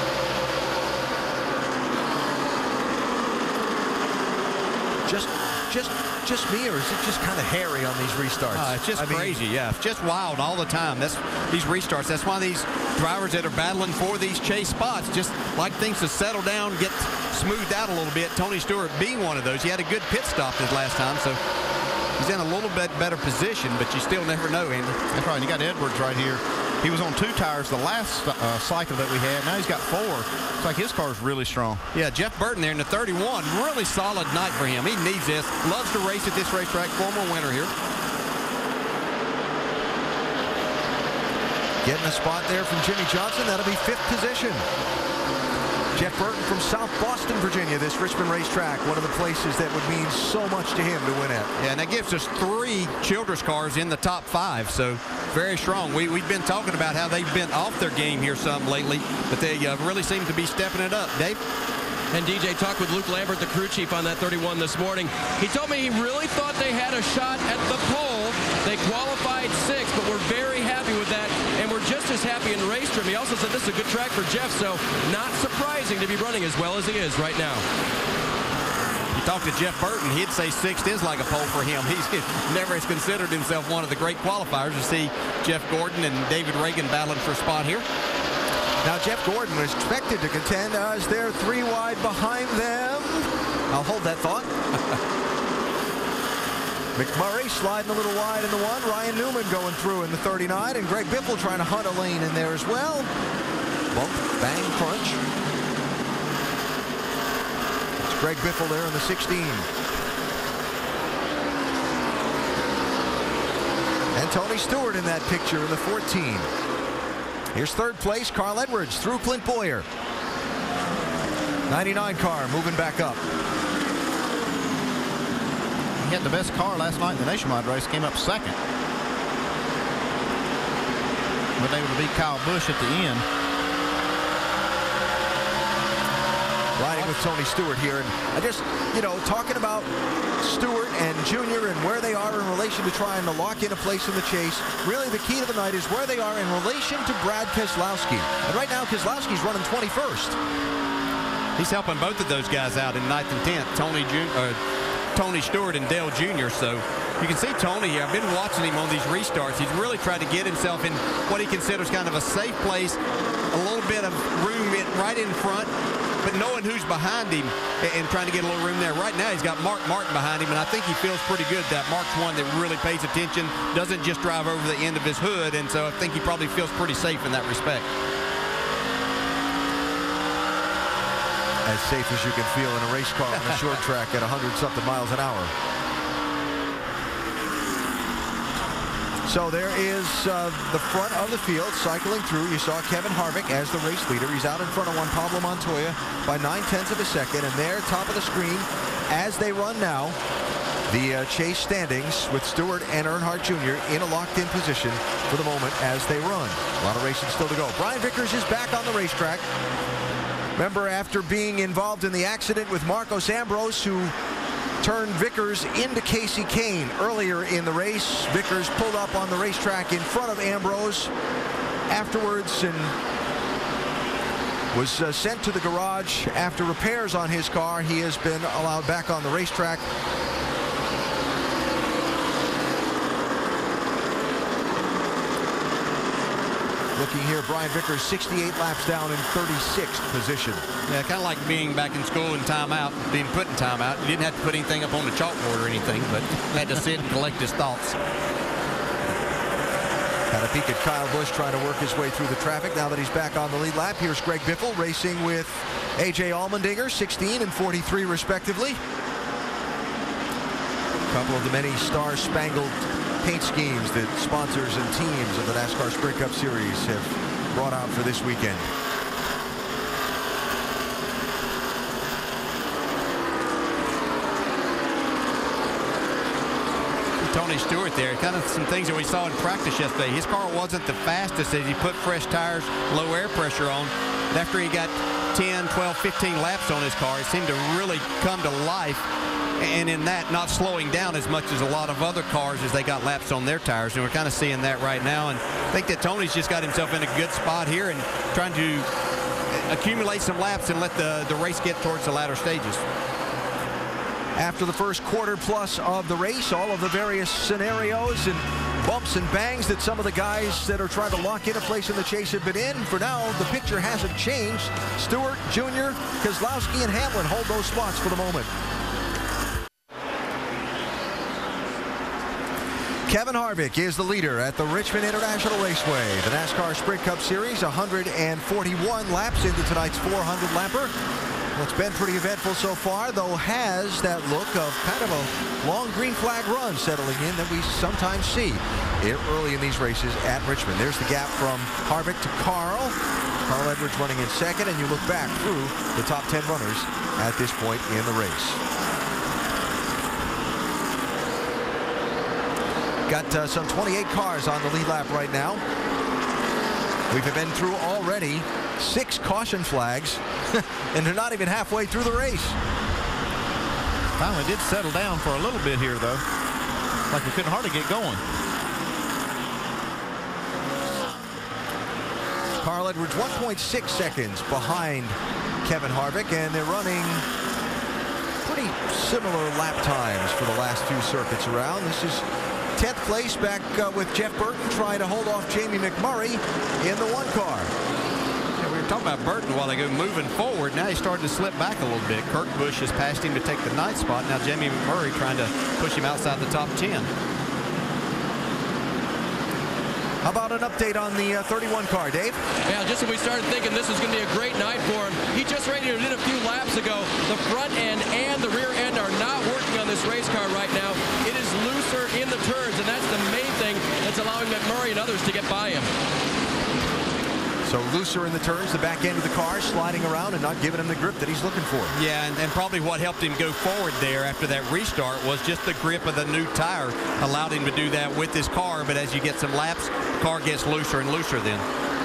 Just me, or is it just kind of hairy on these restarts? It's just crazy, yeah. It's just wild all the time. That's these restarts. That's why these drivers that are battling for these chase spots just like things to settle down, get smoothed out a little bit. Tony Stewart being one of those. He had a good pit stop this last time, so he's in a little bit better position, but you still never know, Andy. That's right. You got Edwards right here. He was on 2 tires the last cycle that we had. Now he's got 4. It's like his car's really strong. Yeah, Jeff Burton there in the 31. Really solid night for him. He needs this. Loves to race at this racetrack. Former winner here. Getting a spot there from Jimmy Johnson. That'll be 5th position. Jeff Burton from South Boston, Virginia, this Richmond racetrack, one of the places that would mean so much to him to win at. Yeah, and that gives us 3 Childress cars in the top 5, so very strong. We've been talking about how they've been off their game here some lately, but they really seem to be stepping it up. Dave? And DJ talked with Luke Lambert, the crew chief on that 31 this morning. He told me he really thought they had a shot at the pole. They qualified 6th, but we're very happy with that, and we're just as happy in the race trim. He also said this is a good track for Jeff, so not surprising to be running as well as he is right now. You talk to Jeff Burton, he'd say 6th is like a pole for him. He's never has considered himself one of the great qualifiers. You see Jeff Gordon and David Reagan battling for a spot here. Now Jeff Gordon was expected to contend as they're 3 wide behind them. I'll hold that thought. McMurray sliding a little wide in the 1. Ryan Newman going through in the 39. And Greg Biffle trying to hunt a lane in there as well. Bump, bang, crunch. It's Greg Biffle there in the 16. And Tony Stewart in that picture in the 14. Here's 3rd place, Carl Edwards through Clint Boyer. 99 car moving back up. He had the best car last night in the Nationwide race, came up 2nd. But able to beat Kyle Busch at the end. Riding with Tony Stewart here, and I just, talking about Stewart and Junior and where they are in relation to trying to lock in a place in the chase. Really, the key to the night is where they are in relation to Brad Keselowski. And right now, Keselowski's running 21st. He's helping both of those guys out in 9th and 10th, Tony Stewart and Dale Jr. So you can see Tony here. I've been watching him on these restarts. He's really tried to get himself in what he considers kind of a safe place, a little bit of room right in front, but knowing who's behind him and trying to get a little room there. Right now, he's got Mark Martin behind him, and I think he feels pretty good that Mark's one that really pays attention, doesn't just drive over the end of his hood, and so I think he probably feels pretty safe in that respect. As safe as you can feel in a race car on a short track at 100-something miles an hour. So there is the front of the field cycling through. You saw Kevin Harvick as the race leader. He's out in front of Juan Pablo Montoya by 9/10 of a second. And there, top of the screen, as they run now, the chase standings with Stewart and Earnhardt Jr. in a locked-in position for the moment as they run. A lot of racing still to go. Brian Vickers is back on the racetrack. Remember, after being involved in the accident with Marcos Ambrose, who turned Vickers into Casey Kane earlier in the race, Vickers pulled up on the racetrack in front of Ambrose afterwards and was sent to the garage after repairs on his car. He has been allowed back on the racetrack. Looking here, Brian Vickers 68 laps down in 36th position. Yeah, kind of like being back in school in timeout, being put in timeout. You didn't have to put anything up on the chalkboard or anything, but had to sit and collect his thoughts. Had a peek at Kyle Busch trying to work his way through the traffic now that he's back on the lead lap. Here's Greg Biffle racing with A.J. Allmendinger, 16 and 43 respectively. couple of the many star-spangled paint schemes that sponsors and teams of the NASCAR Sprint Cup Series have brought out for this weekend. Tony Stewart there, kind of some things that we saw in practice yesterday. His car wasn't the fastest as he put fresh tires, low air pressure on. But after he got 10, 12, 15 laps on his car, it seemed to really come to life. And in that, not slowing down as much as a lot of other cars as they got laps on their tires. And we're kind of seeing that right now. And I think that Tony's just got himself in a good spot here and trying to accumulate some laps and let the race get towards the latter stages. After the first quarter plus of the race, all of the various scenarios and bumps and bangs that some of the guys that are trying to lock in a place in the chase have been in. For now, the picture hasn't changed. Stewart, Jr., Keselowski, and Hamlin hold those spots for the moment. Kevin Harvick is the leader at the Richmond International Raceway. The NASCAR Sprint Cup Series, 141 laps into tonight's 400-lapper. Well, it's been pretty eventful so far, though has that look of kind of a long green flag run settling in that we sometimes see early in these races at Richmond. There's the gap from Harvick to Carl. Carl Edwards running in second, and you look back through the top 10 runners at this point in the race. Got some 28 cars on the lead lap right now. We've been through already 6 caution flags, and they're not even halfway through the race. Finally did settle down for a little bit here, though. Like we couldn't hardly get going. Carl Edwards 1.6 seconds behind Kevin Harvick, and they're running pretty similar lap times for the last few circuits around. This is 10th place back with Jeff Burton trying to hold off Jamie McMurray in the 1 car. Yeah, we were talking about Burton while they go moving forward. Now he's starting to slip back a little bit. Kurt Busch has passed him to take the 9th spot. Now Jamie McMurray trying to push him outside the top 10. How about an update on the 31 car, Dave? Yeah, just when we started thinking this was going to be a great night for him, he just radioed in a few laps ago. The front end and the rear end are not working on this race car right now. It is looser in the turns, and that's the main thing that's allowing McMurray and others to get by him. So looser in the turns, the back end of the car sliding around and not giving him the grip that he's looking for. Yeah, and probably what helped him go forward there after that restart was just the grip of the new tire. Allowed him to do that with his car, but as you get some laps, the car gets looser and looser then.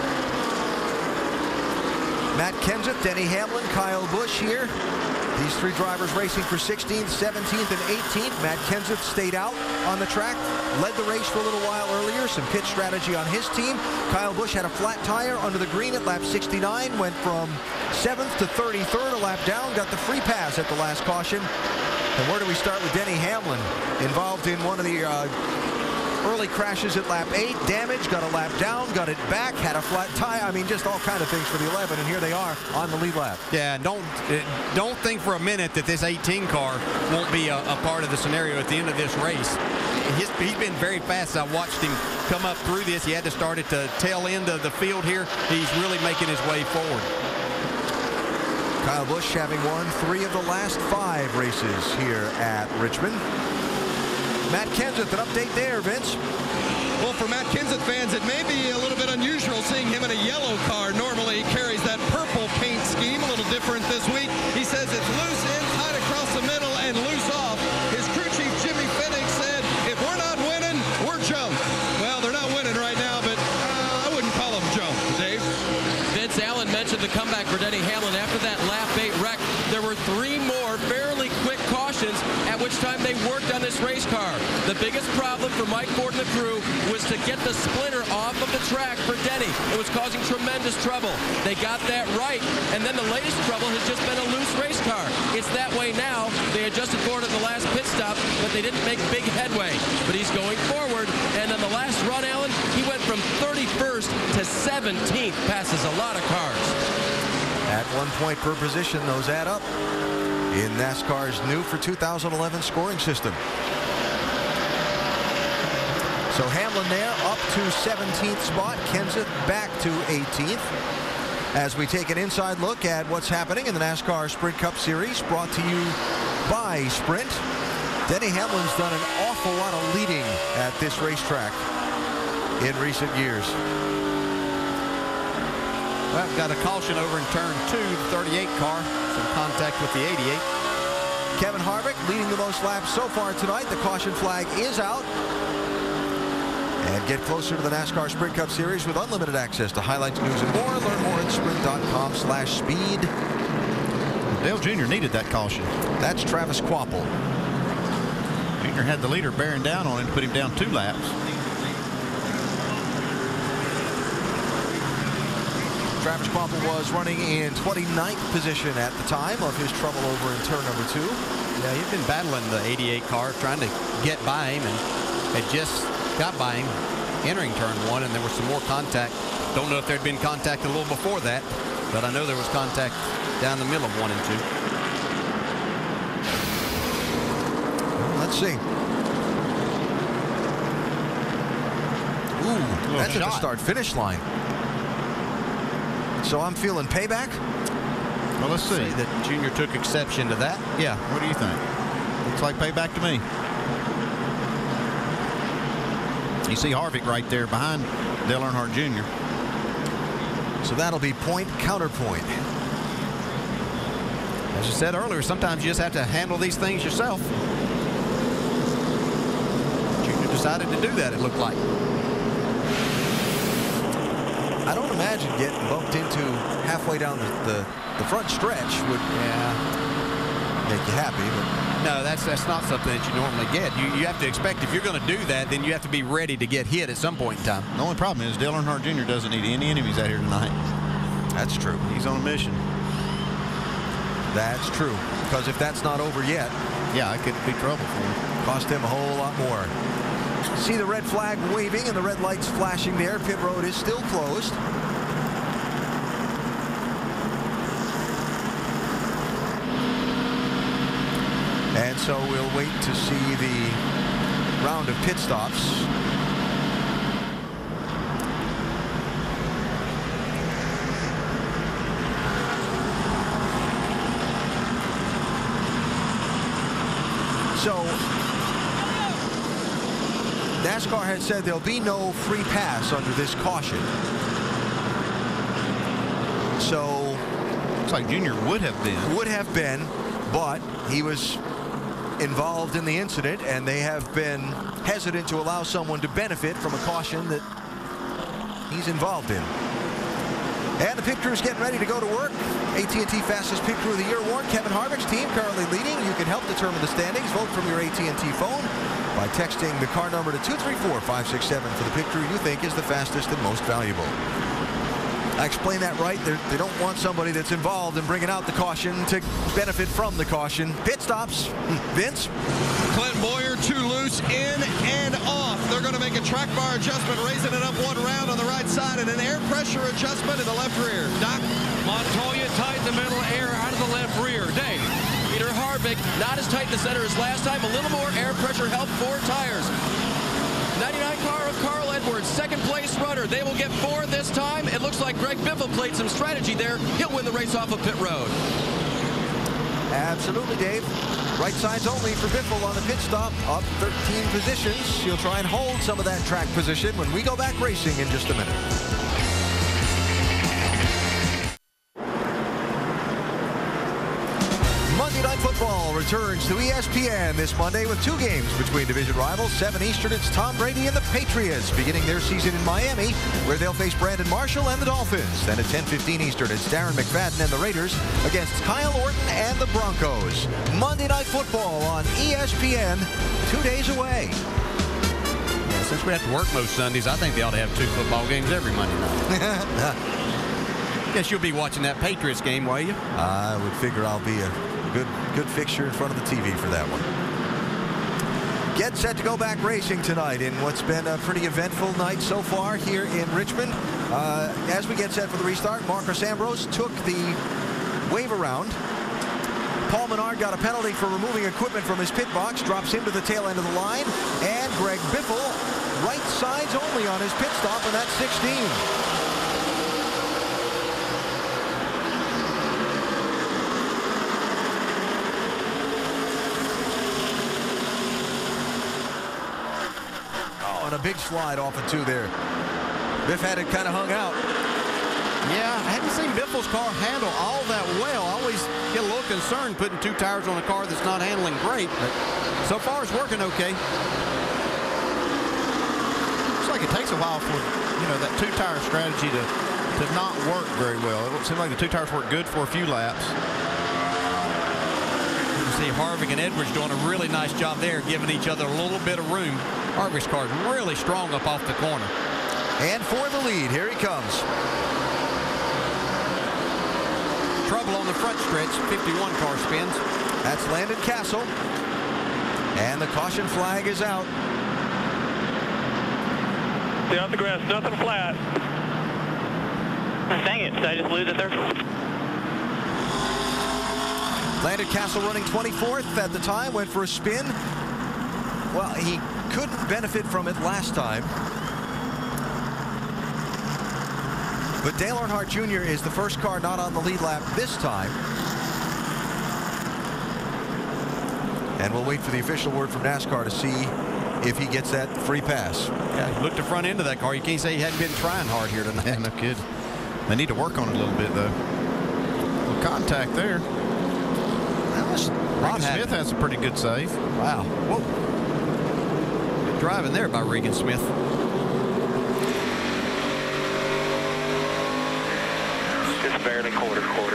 Matt Kenseth, Denny Hamlin, Kyle Busch here. These 3 drivers racing for 16th, 17th, and 18th. Matt Kenseth stayed out on the track, led the race for a little while earlier. Some pit strategy on his team. Kyle Busch had a flat tire under the green at lap 69, went from 7th to 33rd, a lap down, got the free pass at the last caution. And where do we start with Denny Hamlin? Involved in one of the early crashes at lap 8, damage, got a lap down, got it back, had a flat tire. I mean, just all kind of things for the 11, and here they are on the lead lap. Yeah, don't think for a minute that this 18 car won't be a part of the scenario at the end of this race. He's been very fast. I watched him come up through this. He had to start at the tail end of the field here. He's really making his way forward. Kyle Busch having won 3 of the last 5 races here at Richmond. Matt Kenseth, an update there, Vince. Well, for Matt Kenseth fans, it may be a little bit unusual seeing him in a yellow car. Normally he carries that purple paint scheme, a little different this week. He says it's loose in, tight across the middle, and loose off. His crew chief, Jimmy Fennick, said, if we're not winning, we're jumped. Well, they're not winning right now, but I wouldn't call them jumped, Dave. Vince Allen mentioned the comeback for Denny Hamlin. After that lap 8 wreck, there were 3 more fairly quick cautions, at which time they worked on this race car. The biggest problem for Mike Ford and the crew was to get the splinter off of the track for Denny. It was causing tremendous trouble. They got that right, and then the latest trouble has just been a loose race car. It's that way now. They adjusted Ford at the last pit stop, but they didn't make big headway. But he's going forward, and then the last run, Allen, he went from 31st to 17th, passes a lot of cars. At 1 point per position, those add up in NASCAR's new for 2011 scoring system. So Hamlin there up to 17th spot, Kenseth back to 18th. As we take an inside look at what's happening in the NASCAR Sprint Cup Series, brought to you by Sprint. Denny Hamlin's done an awful lot of leading at this racetrack in recent years. Well, got a caution over in turn 2, the 38 car. Some contact with the 88. Kevin Harvick leading the most laps so far tonight. The caution flag is out. And get closer to the NASCAR Sprint Cup Series with unlimited access to highlights, news, and more. Learn more at sprint.com/speed. Dale Jr. needed that caution. That's Travis Quapple. Jr. had the leader bearing down on him to put him down 2 laps. Travis Quapple was running in 29th position at the time of his trouble over in turn number 2. Yeah, he'd been battling the 88 car, trying to get by him, and had just got by him entering turn 1, and there was some more contact. Don't know if there'd been contact a little before that, but I know there was contact down the middle of 1 and 2. Well, let's see. Ooh, that's at the start-finish line. So I'm feeling payback. Well, let's see. That Junior took exception to that. Yeah, what do you think? Looks like payback to me. You see Harvick right there behind Dale Earnhardt Jr. So that'll be point, counterpoint. As I said earlier, sometimes you just have to handle these things yourself. Junior decided to do that, it looked like. I don't imagine getting bumped into halfway down the front stretch would make you happy. But no, that's not something that you normally get. You have to expect if you're going to do that, then you have to be ready to get hit at some point in time. The only problem is Dale Earnhardt Jr. doesn't need any enemies out here tonight. That's true. He's on a mission. That's true. Because if that's not over yet, yeah, it could be trouble for him. Cost him a whole lot more. See the red flag waving and the red lights flashing there. Pit road is still closed. And so we'll wait to see the round of pit stops. So NASCAR had said there'll be no free pass under this caution. So looks like Junior would have been, but he was involved in the incident, and they have been hesitant to allow someone to benefit from a caution that he's involved in. And the pit crew is getting ready to go to work. AT&T Fastest Pit Crew of the Year award. Kevin Harvick's team currently leading. You can help determine the standings. Vote from your AT&T phone by texting the car number to 234-567 for the pit crew you think is the fastest and most valuable. I explained that right. They don't want somebody that's involved in bringing out the caution to benefit from the caution. Pit stops. Vince? Clint Boyer, 2 loose, in and off. They're going to make a track bar adjustment, raising it up 1 round on the right side, and an air pressure adjustment in the left rear. Doc? Montoya tight in the middle, air out of the left rear. Dave? Peter Harvick, not as tight in the center as last time. A little more air pressure help for tires. 99 car of Carl Edwards, second place runner. They will get 4 this time. It looks like Greg Biffle played some strategy there. He'll win the race off of pit road. Absolutely, Dave. Right sides only for Biffle on the pit stop. Up 13 positions. He'll try and hold some of that track position when we go back racing in just a minute. Monday Night Football returns to ESPN this Monday with 2 games between division rivals. 7 Eastern, it's Tom Brady and the Patriots beginning their season in Miami, where they'll face Brandon Marshall and the Dolphins. Then at 10:15 Eastern, it's Darren McFadden and the Raiders against Kyle Orton and the Broncos. Monday Night Football on ESPN, 2 days away. Yeah, since we have to work most Sundays, I think they ought to have 2 football games every Monday night. Guess you'll be watching that Patriots game, will you? I would figure I'll be a good fixture in front of the TV for that one. Get set to go back racing tonight in what's been a pretty eventful night so far here in Richmond. As we get set for the restart, Marcus Ambrose took the wave around. Paul Menard got a penalty for removing equipment from his pit box, drops him to the tail end of the line, and Greg Biffle right sides only on his pit stop, and that's 16. and a big slide off of 2 there. Biff had it kind of hung out. Yeah, I haven't seen Biffle's car handle all that well. I always get a little concerned putting 2 tires on a car that's not handling great, but so far it's working okay. Looks like it takes a while for, that 2-tire strategy to not work very well. It seems like the 2 tires work good for a few laps. You can see Harvick and Edwards doing a really nice job there, giving each other a little bit of room. Harvick's car is really strong up off the corner. And for the lead, here he comes. Trouble on the front stretch, 51 car spins. That's Landon Castle. And the caution flag is out. Stay off the grass, nothing flat. Dang it, did I just lose it there? Landon Castle running 24th at the time, went for a spin. Well, he couldn't benefit from it last time. But Dale Earnhardt Jr. is the first car not on the lead lap this time. And we'll wait for the official word from NASCAR to see if he gets that free pass. Yeah, look the front end of that car. You can't say he hadn't been trying hard here tonight. Yeah, no kidding. They need to work on it a little bit, though. A little contact there. Regan Smith has a pretty good save. Wow. Whoa. Good driving there by Regan Smith. Just barely quarter. Clear.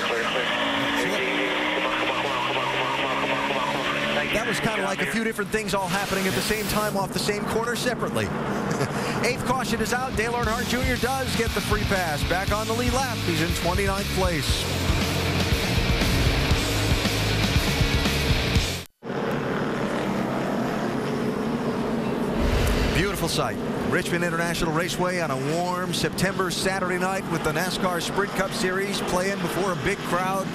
That was kind of like a few different things all happening at the same time off the same corner separately. 8th caution is out. Dale Earnhardt Jr. does get the free pass. Back on the lead lap. He's in 29th place. Beautiful sight. Richmond International Raceway on a warm September Saturday night with the NASCAR Sprint Cup Series playing before a big crowd.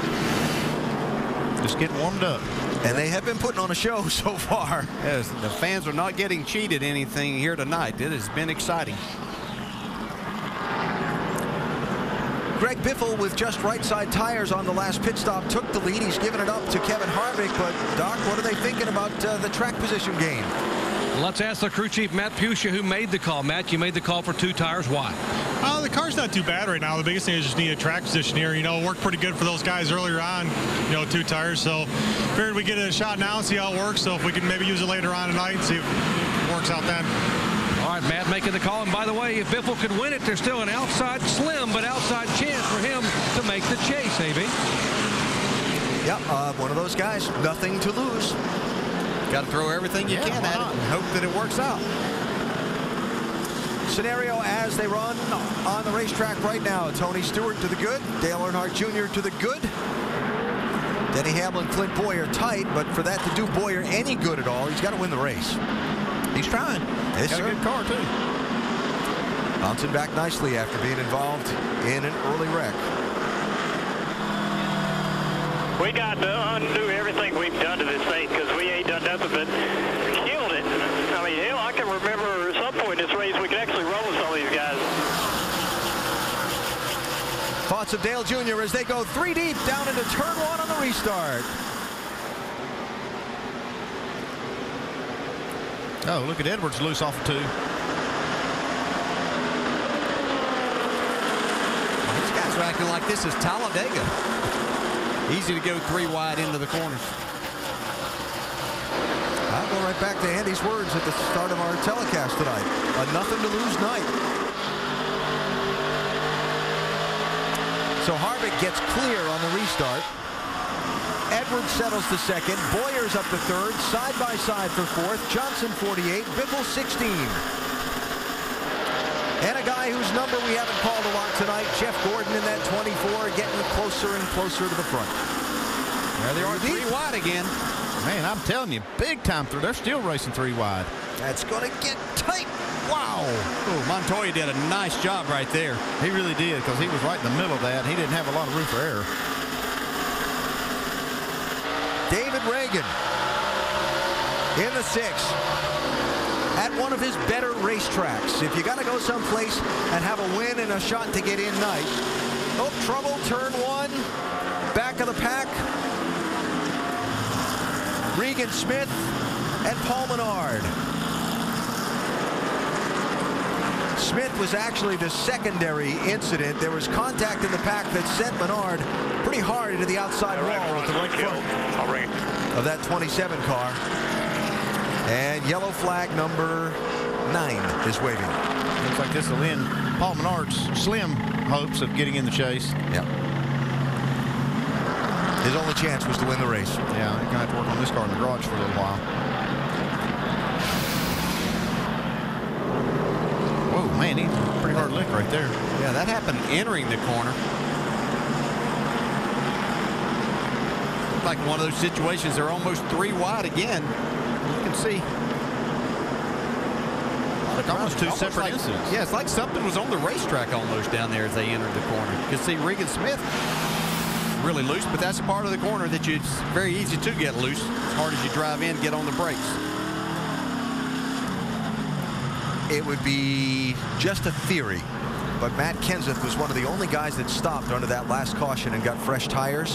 Just getting warmed up. And they have been putting on a show so far. Yes, the fans are not getting cheated anything here tonight. It has been exciting. Greg Biffle with just right side tires on the last pit stop took the lead. He's given it up to Kevin Harvick. But, Doc, what are they thinking about the track position game? Let's ask the crew chief, Matt Pusha, who made the call. Matt, you made the call for 2 tires. Why? The car's not too bad right now. The biggest thing is just need a track position here. It worked pretty good for those guys earlier on, 2 tires. So figured we get a shot now and see how it works. So if we can maybe use it later on tonight and see if it works out then. All right, Matt making the call. And by the way, if Biffle could win it, there's still an outside slim but outside chance for him to make the chase, AB. Yep, one of those guys, nothing to lose. Got to throw everything you can at it and hope that it works out. Scenario as they run on the racetrack right now. Tony Stewart to the good. Dale Earnhardt Jr. to the good. Denny Hamlin, Clint Boyer tight, but for that to do Boyer any good at all, he's got to win the race. He's trying. Yes, got a good car, too. Bouncing back nicely after being involved in an early wreck. We got to undo everything we've done to this thing because we ain't done nothing but killed it. I mean, hell, I can remember at some point in this race we could actually run with some of these guys. Thoughts of Dale Jr. as they go 3 deep down into turn 1 on the restart. Oh, look at Edwards loose off of 2. These guys are acting like this is Talladega. Easy to go 3 wide into the corners. I'll go right back to Andy's words at the start of our telecast tonight. A nothing to lose night. So Harvick gets clear on the restart. Edwards settles to second. Boyer's up to third. Side by side for fourth. Johnson 48. Biffle 16. And a guy whose number we haven't called a lot tonight, Jeff Gordon in that 24, getting closer and closer to the front. There they are, 3 wide again. Man, I'm telling you, big time through. They're still racing 3 wide. That's going to get tight. Wow. Oh, Montoya did a nice job right there. He really did, because he was right in the middle of that. He didn't have a lot of room for error. David Reagan in the 6th. At one of his better racetracks. If you got to go someplace and have a win and a shot to get in night. Oh, trouble, turn 1. Back of the pack. Regan Smith and Paul Menard. Smith was actually the secondary incident. There was contact in the pack that sent Menard pretty hard into the outside wall at the right front of that 27 car. And yellow flag number 9 is waving. Looks like this will end Paul Menard's slim hopes of getting in the chase. Yeah. His only chance was to win the race. Yeah, he's going to have to work on this car in the garage for a little while. Whoa, man, he's a pretty hard lick right there. Yeah, that happened entering the corner. Like one of those situations, they're almost 3 wide again. You can see. Like almost two separate incidents. Yeah, it's like something was on the racetrack almost down there as they entered the corner. You can see Regan Smith really loose, but that's a part of the corner that it's very easy to get loose as hard as you drive in, get on the brakes. It would be just a theory, but Matt Kenseth was one of the only guys that stopped under that last caution and got fresh tires.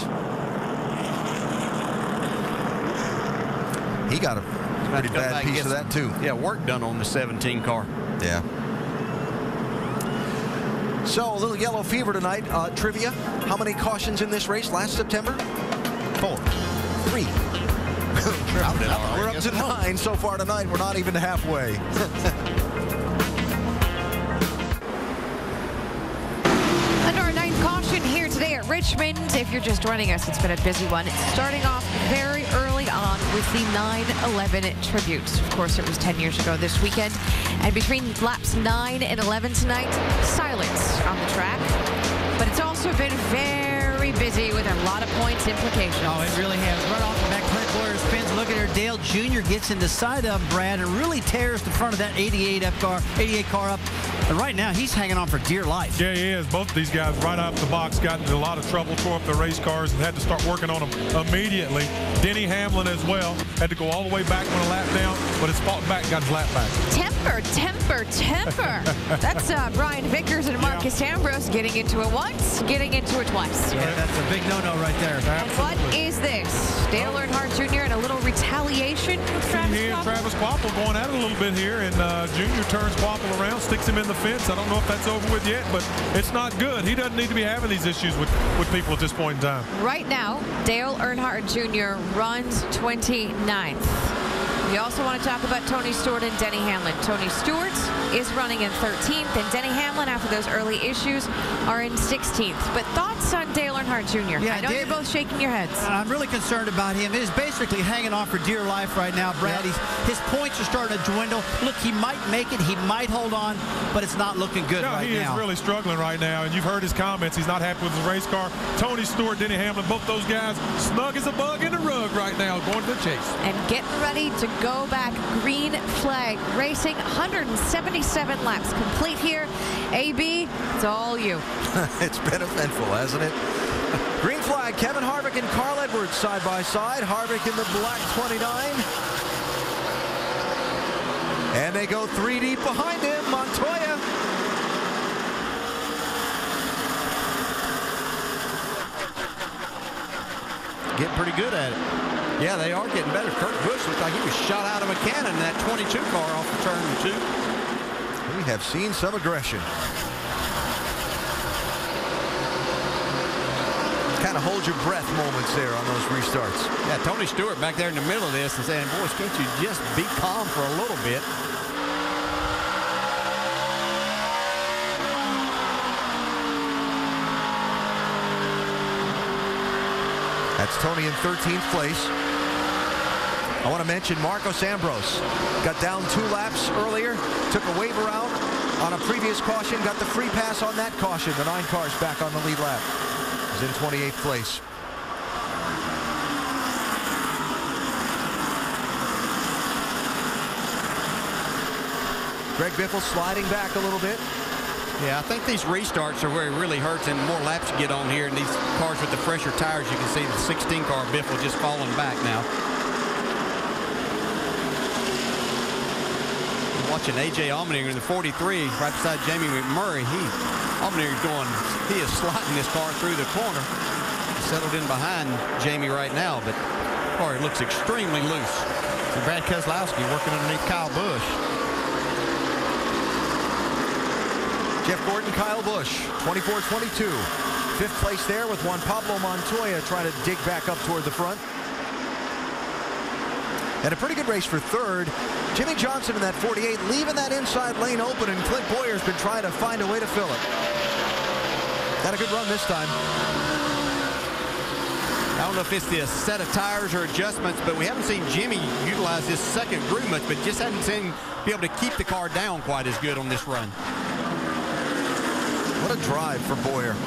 He got a pretty bad piece of that too. Yeah, work done on the 17 car. Yeah. So a little yellow fever tonight. Trivia: how many cautions in this race last September? 4. 3. We're up to 9 so far tonight. We're not even halfway. Under our 9th caution here today at Richmond. If you're just joining us, it's been a busy one. It's starting off very early on with the 9/11 tribute. Of course, it was 10 years ago this weekend. And between laps 9 and 11 tonight, silence on the track. But it's also been very busy with a lot of points implications. Oh, it really has. Right off the back, Clint Boyer spins. Look at her. Dale Jr. gets in the side of Brad and really tears the front of that 88 car up. And right now, he's hanging on for dear life. Yeah, he is. Both of these guys right out of the box got into a lot of trouble, tore up the race cars, and had to start working on them immediately. Denny Hamlin as well had to go all the way back on a lap down, but has fought back, got his lap back. Temper. That's Brian Vickers and Marcus Ambrose getting into it once, getting into it twice. Yeah, that's a big no-no right there. And what is this? Dale Earnhardt Jr. and a little retaliation with Travis He and Kvapil? Travis Kvapil going at it a little bit here, and Junior turns Kvapil around, sticks him in the fence. I don't know if that's over with yet, but it's not good. He doesn't need to be having these issues with people at this point in time. Right now, Dale Earnhardt Jr. runs 29th. We also want to talk about Tony Stewart and Denny Hamlin. Tony Stewart is running in 13th, and Denny Hamlin, after those early issues, are in 16th. But thoughts on Dale Earnhardt Jr.? Yeah, I know you're both shaking your heads. I'm really concerned about him. He's basically hanging on for dear life right now, Brad. Yep. His points are starting to dwindle. Look, he might make it. He might hold on, but it's not looking good right now. He is really struggling right now, and you've heard his comments. He's not happy with his race car. Tony Stewart, Denny Hamlin, both those guys snug as a bug in the rug right now, going to the chase. And getting ready to go back. Green flag racing, 177 laps complete here. AB, it's all you. It's been eventful, hasn't it? Green flag, Kevin Harvick and Carl Edwards side by side. Harvick in the black 29. And they go 3 deep behind him, Montoya. Getting pretty good at it. Yeah, they are getting better. Kurt Busch looked like he was shot out of a cannon in that 22 car off of turn 2. We have seen some aggression. Kind of hold your breath moments there on those restarts. Yeah, Tony Stewart back there in the middle of this and saying, boys, can't you just be calm for a little bit? That's Tony in 13th place. I want to mention Marcos Ambrose. Got down 2 laps earlier, took a waiver out on a previous caution, got the free pass on that caution. The 9 cars back on the lead lap. He's in 28th place. Greg Biffle sliding back a little bit. Yeah, I think these restarts are where it really hurts, and the more laps you get on here, and these cars with the fresher tires, you can see the 16 car Biffle just falling back now. Watching A.J. Allmendinger in the 43 right beside Jamie McMurray. Allmendinger's going, he is sliding this car through the corner. He's settled in behind Jamie right now, but the car looks extremely loose. And Brad Keselowski working underneath Kyle Busch. Jeff Gordon, Kyle Busch, 24-22. Fifth place there with Juan Pablo Montoya trying to dig back up toward the front. And a pretty good race for third. Jimmy Johnson in that 48, leaving that inside lane open, and Clint Boyer's been trying to find a way to fill it. Got a good run this time. I don't know if it's the set of tires or adjustments, but we haven't seen Jimmy utilize this second groove much, but just hadn't seen him be able to keep the car down quite as good on this run. What a drive for Boyer.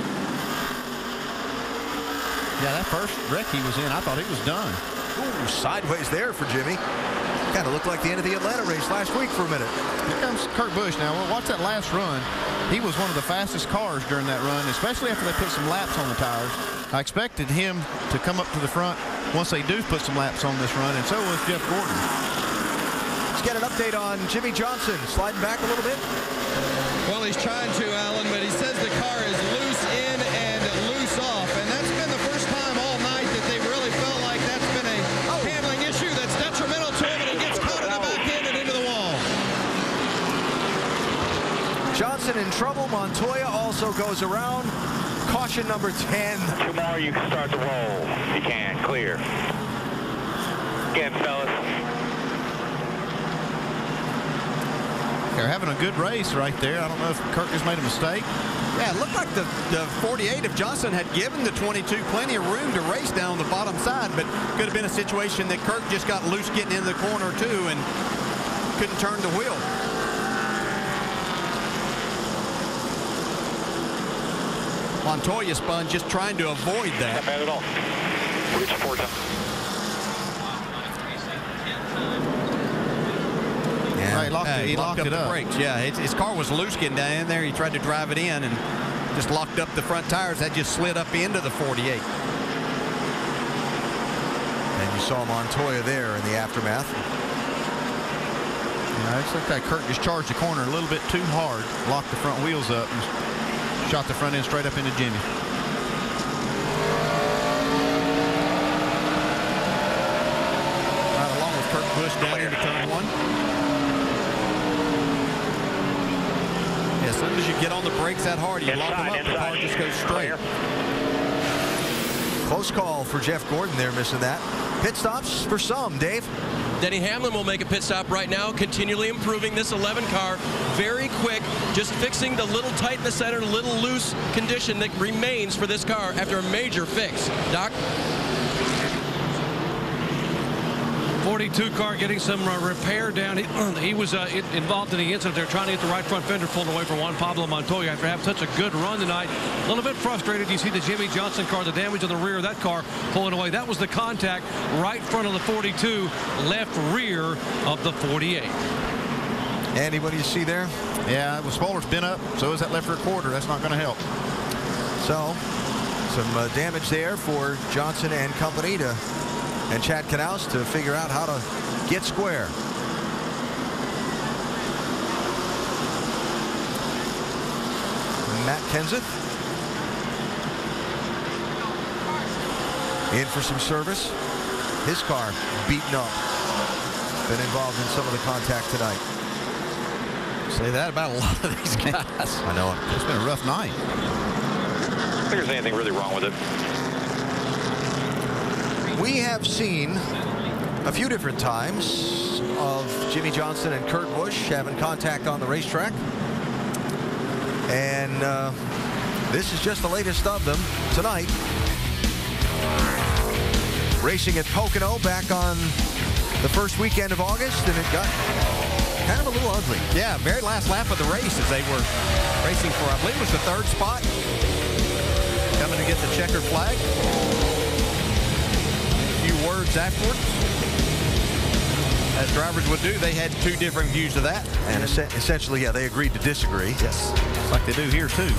Yeah, that first wreck he was in, I thought he was done. Ooh, sideways there for Jimmy. Kind of looked like the end of the Atlanta race last week for a minute. Here comes Kurt Busch now. Well, watch that last run. He was one of the fastest cars during that run, especially after they put some laps on the tires. I expected him to come up to the front once they do put some laps on this run, and so was Jeff Gordon. Let's get an update on Jimmy Johnson. Sliding back a little bit. Well, he's trying to, Alan, but he says the car is loose in and loose off, and that's been the first time all night that they really felt like that's been a handling issue that's detrimental to him, and he gets caught in the back end and into the wall. Johnson in trouble. Montoya also goes around. Caution number 10. Two more, you can start the roll. You can. Clear. Again, fellas. They're having a good race right there. I don't know if Kurt just made a mistake. Yeah, it looked like the 48 of Johnson had given the 22 plenty of room to race down the bottom side, but could have been a situation that Kurt just got loose getting into the corner too and couldn't turn the wheel. Montoya spun just trying to avoid that. Not bad at all. Good support. Yeah, he locked it up. up. The brakes. Yeah, his car was loose getting down in there. He tried to drive it in and just locked up the front tires. That just slid up into the 48. And you saw Montoya there in the aftermath. Yeah, it's like that Kurt just charged the corner a little bit too hard, locked the front wheels up, and shot the front end straight up into Jimmy. Right along with Kurt Busch down into turn one. As soon as you get on the brakes that hard, you lock them up, the car just goes straight. Close call for Jeff Gordon there, missing that. Pit stops for some, Dave. Denny Hamlin will make a pit stop right now, continually improving this 11 car. Very quick, just fixing the little tight in the center, little loose condition that remains for this car after a major fix. Doc? 42 car getting some repair down. He was involved in the incident. They're trying to get the right front fender pulled away from Juan Pablo Montoya after having such a good run tonight. A little bit frustrated. You see the Jimmy Johnson car, the damage on the rear of that car pulling away. That was the contact right front of the 42, left rear of the 48. Andy, what do you see there? Yeah, the spoiler's been up, so is that left rear quarter. That's not going to help. So, some damage there for Johnson and company and Chad Knaus to figure out how to get square. Matt Kenseth in for some service. His car beaten up. Been involved in some of the contact tonight. Say that about a lot of these guys. I know it. It's been a rough night. I think there's anything really wrong with it. We have seen a few different times of Jimmy Johnson and Kurt Busch having contact on the racetrack. And this is just the latest of them tonight. Racing at Pocono back on the first weekend of August, and it got kind of a little ugly. Yeah, very last lap of the race as they were racing for, I believe it was the third spot. Coming to get the checkered flag. Words afterwards, as drivers would do. They had two different views of that, and essentially, yeah, they agreed to disagree. Yes, like they do here too.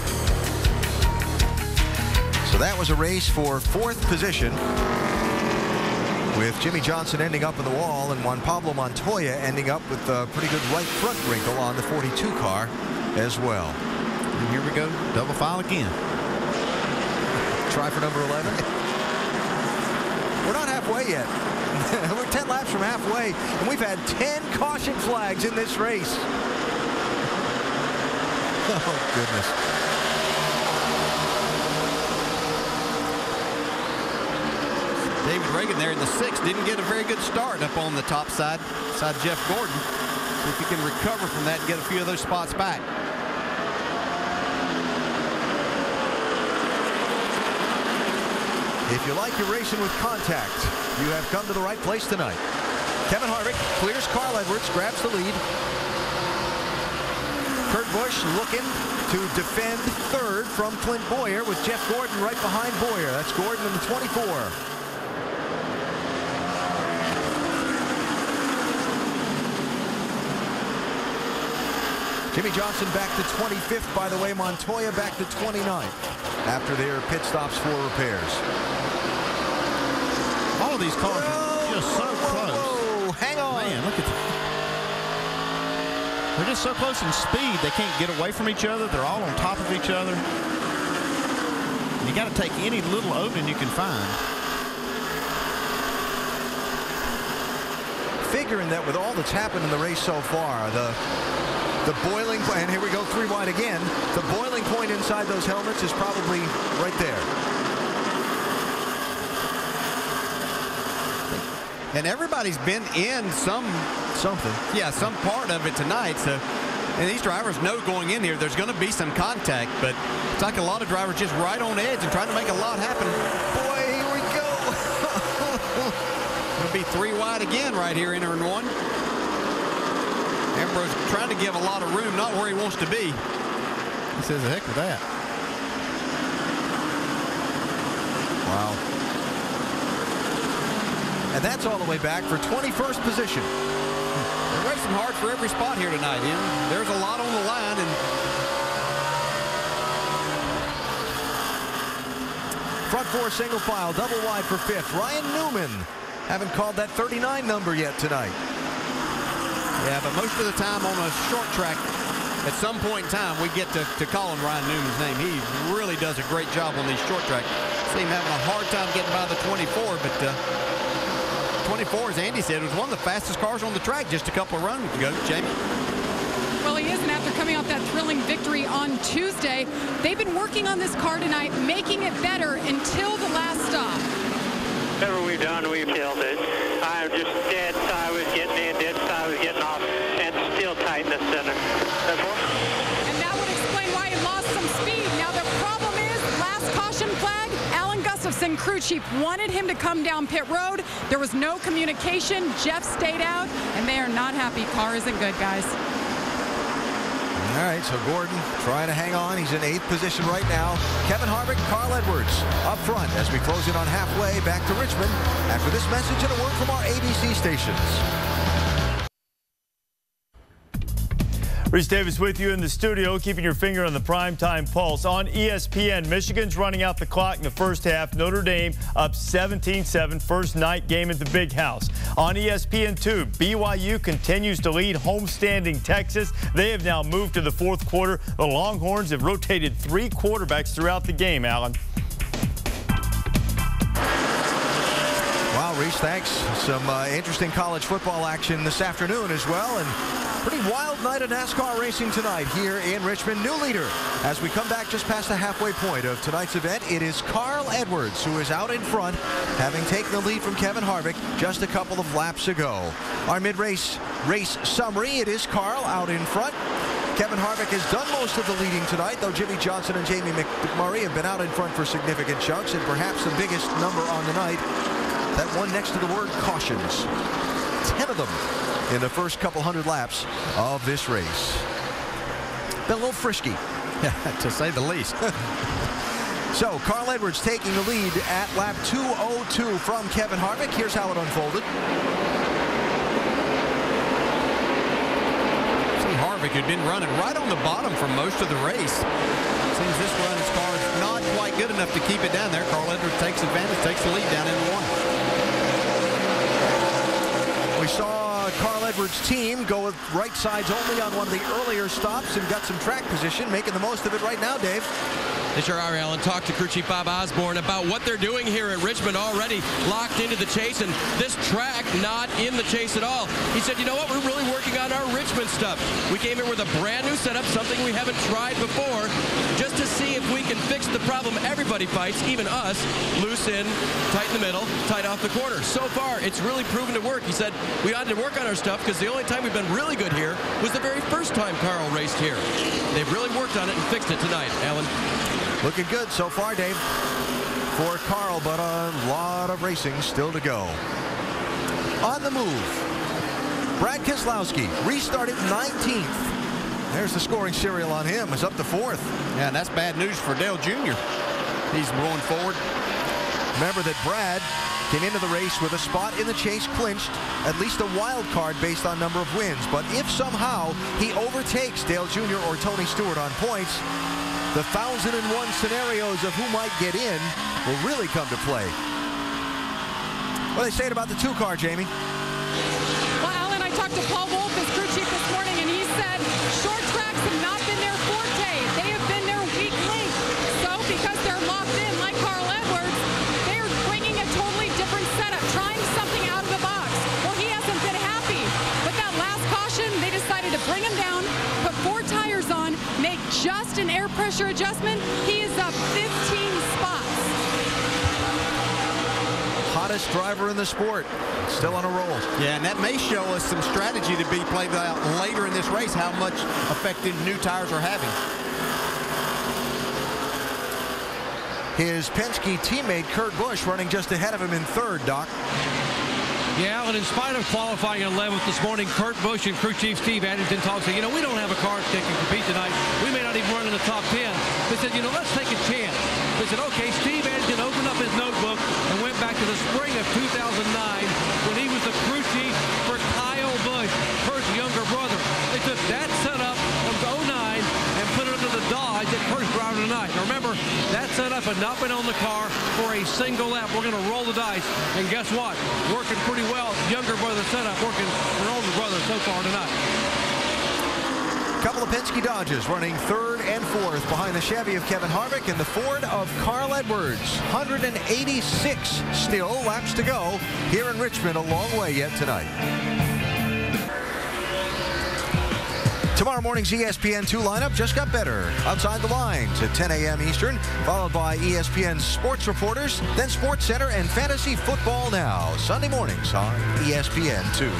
So that was a race for fourth position, with Jimmy Johnson ending up in the wall and Juan Pablo Montoya ending up with a pretty good right front wrinkle on the 42 car as well. And here we go, double file again. Try for number 11. We're not halfway yet. We're 10 laps from halfway, and we've had 10 caution flags in this race. Oh, goodness. David Reagan there in the 6th didn't get a very good start up on the top side Jeff Gordon. See if he can recover from that and get a few of those spots back. If you like your racing with contact, you have come to the right place tonight. Kevin Harvick clears Carl Edwards, grabs the lead. Kurt Busch looking to defend third from Clint Boyer with Jeff Gordon right behind Boyer. That's Gordon in the 24. Jimmy Johnson back to 25th, by the way. Montoya back to 29th after their pit stops for repairs. All of these cars are just so close. Whoa, hang on. Man, look at that. They're just so close in speed, they can't get away from each other. They're all on top of each other. You got to take any little opening you can find. Figuring that with all that's happened in the race so far, the boiling point, and here we go 3 wide again, the boiling point inside those helmets is probably right there. And everybody's been in something. Yeah, some part of it tonight. So, and these drivers know going in here there's going to be some contact, but it's like a lot of drivers just right on edge and trying to make a lot happen. Boy, here we go. It'll be 3 wide again right here, entering 1. Ambrose trying to give a lot of room, not where he wants to be. He says the heck with that. Wow. And that's all the way back for 21st position. They're racing hard for every spot here tonight. You know, there's a lot on the line. And front 4 single file, double wide for 5th. Ryan Newman. Haven't called that 39 number yet tonight. Yeah, but most of the time on a short track, at some point in time, we get to calling Ryan Newman's name. He really does a great job on these short tracks. See him having a hard time getting by the 24, but 24, as Andy said, was one of the fastest cars on the track just a couple of runs ago. Jamie? Well, he is, and after coming off that thrilling victory on Tuesday, they've been working on this car tonight, making it better until the last stop. Whatever we've done, we've killed it. I'm just dead side was getting in, dead side was getting off, and still tight in the center. And that would explain why he lost some speed. Now the problem is, last caution flag, Alan Gustafson, crew chief, wanted him to come down pit road. There was no communication. Jeff stayed out, and they are not happy. Car isn't good, guys. All right, so Gordon trying to hang on. He's in 8th position right now. Kevin Harvick, Carl Edwards up front as we close in on halfway back to Richmond after this message and a word from our ABC stations. Reese Davis with you in the studio, keeping your finger on the primetime pulse. On ESPN, Michigan's running out the clock in the first half. Notre Dame up 17-7, first night game at the Big House. On ESPN2, BYU continues to lead homestanding Texas. They have now moved to the 4th quarter. The Longhorns have rotated 3 quarterbacks throughout the game, Alan. Wow, Reese, thanks. Some interesting college football action this afternoon as well. And pretty wild night of NASCAR racing tonight here in Richmond. New leader as we come back just past the halfway point of tonight's event. It is Carl Edwards who is out in front, having taken the lead from Kevin Harvick just a couple of laps ago. Our mid-race race summary, it is Carl out in front. Kevin Harvick has done most of the leading tonight, though Jimmy Johnson and Jamie McMurray have been out in front for significant chunks, and perhaps the biggest number on the night, that one next to the word cautions. 10 of them in the first couple hundred laps of this race. Been a little frisky, to say the least. So Carl Edwards taking the lead at lap 202 from Kevin Harvick. Here's how it unfolded. See Harvick had been running right on the bottom for most of the race. Seems this run his car is not quite good enough to keep it down there. Carl Edwards takes advantage, takes the lead down in 1. We saw Carl Edwards' team go with right sides only on one of the earlier stops and got some track position, making the most of it right now, Dave. They sure are, Alan. Talked to crew chief Bob Osborne about what they're doing here at Richmond, already locked into the chase, and this track not in the chase at all. He said, you know what, we're really working on our Richmond stuff. We came here with a brand new setup, something we haven't tried before, just to see if we can fix the problem everybody fights, even us. Loose in, tight in the middle, tight off the corner. So far, it's really proven to work. He said, we ought to work on our stuff because the only time we've been really good here was the very first time Carl raced here. They've really worked on it and fixed it tonight, Alan. Looking good so far, Dave, for Carl, but a lot of racing still to go. On the move, Brad Keselowski restarted 19th. There's the scoring serial on him. It's up to 4th. Yeah, and that's bad news for Dale Jr. He's going forward. Remember that Brad came into the race with a spot in the chase clinched, at least a wild card based on number of wins. But if somehow he overtakes Dale Jr. or Tony Stewart on points, the 1,001 scenarios of who might get in will really come to play. What are they saying about the 2-car, Jamie? Well, Alan, I talked to Paul Wolf, his crew chief, this morning, and he said short tracks have not been their forte. They have been their weak link. So because they're locked in like Carl Edwards, they're bringing a totally different setup, trying something out of the box. Well, he hasn't been happy. But that last caution, they decided to bring him down, put 4 tires on, make just an air pressure adjustment. He is up 15 spots. Hottest driver in the sport, still on a roll. Yeah, and that may show us some strategy to be played out later in this race, how much effect new tires are having. His Penske teammate Kurt Busch running just ahead of him in 3rd, Doc. Yeah, and in spite of qualifying 11th this morning, Kurt Busch and crew chief Steve Addington talked, said, you know, we don't have a car that can compete tonight. We may not even run in the top 10. They said, you know, let's take a chance. They said, okay, Steve Addington opened up his notebook and went back to the spring of 2009 when he was the crew chief for Kyle Busch, Kurt's younger brother. They took that setup from 09 and put it under the Dodge that Kurt's driving tonight. Now remember, that setup had not been on the car for a single lap. We're going to roll the dice, and guess what? Working pretty well. Younger brother setup working for older brother so far tonight. Couple of Penske Dodges running 3rd and 4th behind the Chevy of Kevin Harvick and the Ford of Carl Edwards. 186 still laps to go here in Richmond. A long way yet tonight. Tomorrow morning's ESPN2 lineup just got better. Outside the Lines at 10 a.m. Eastern, followed by ESPN Sports Reporters, then Sports Center and Fantasy Football Now. Sunday mornings on ESPN2.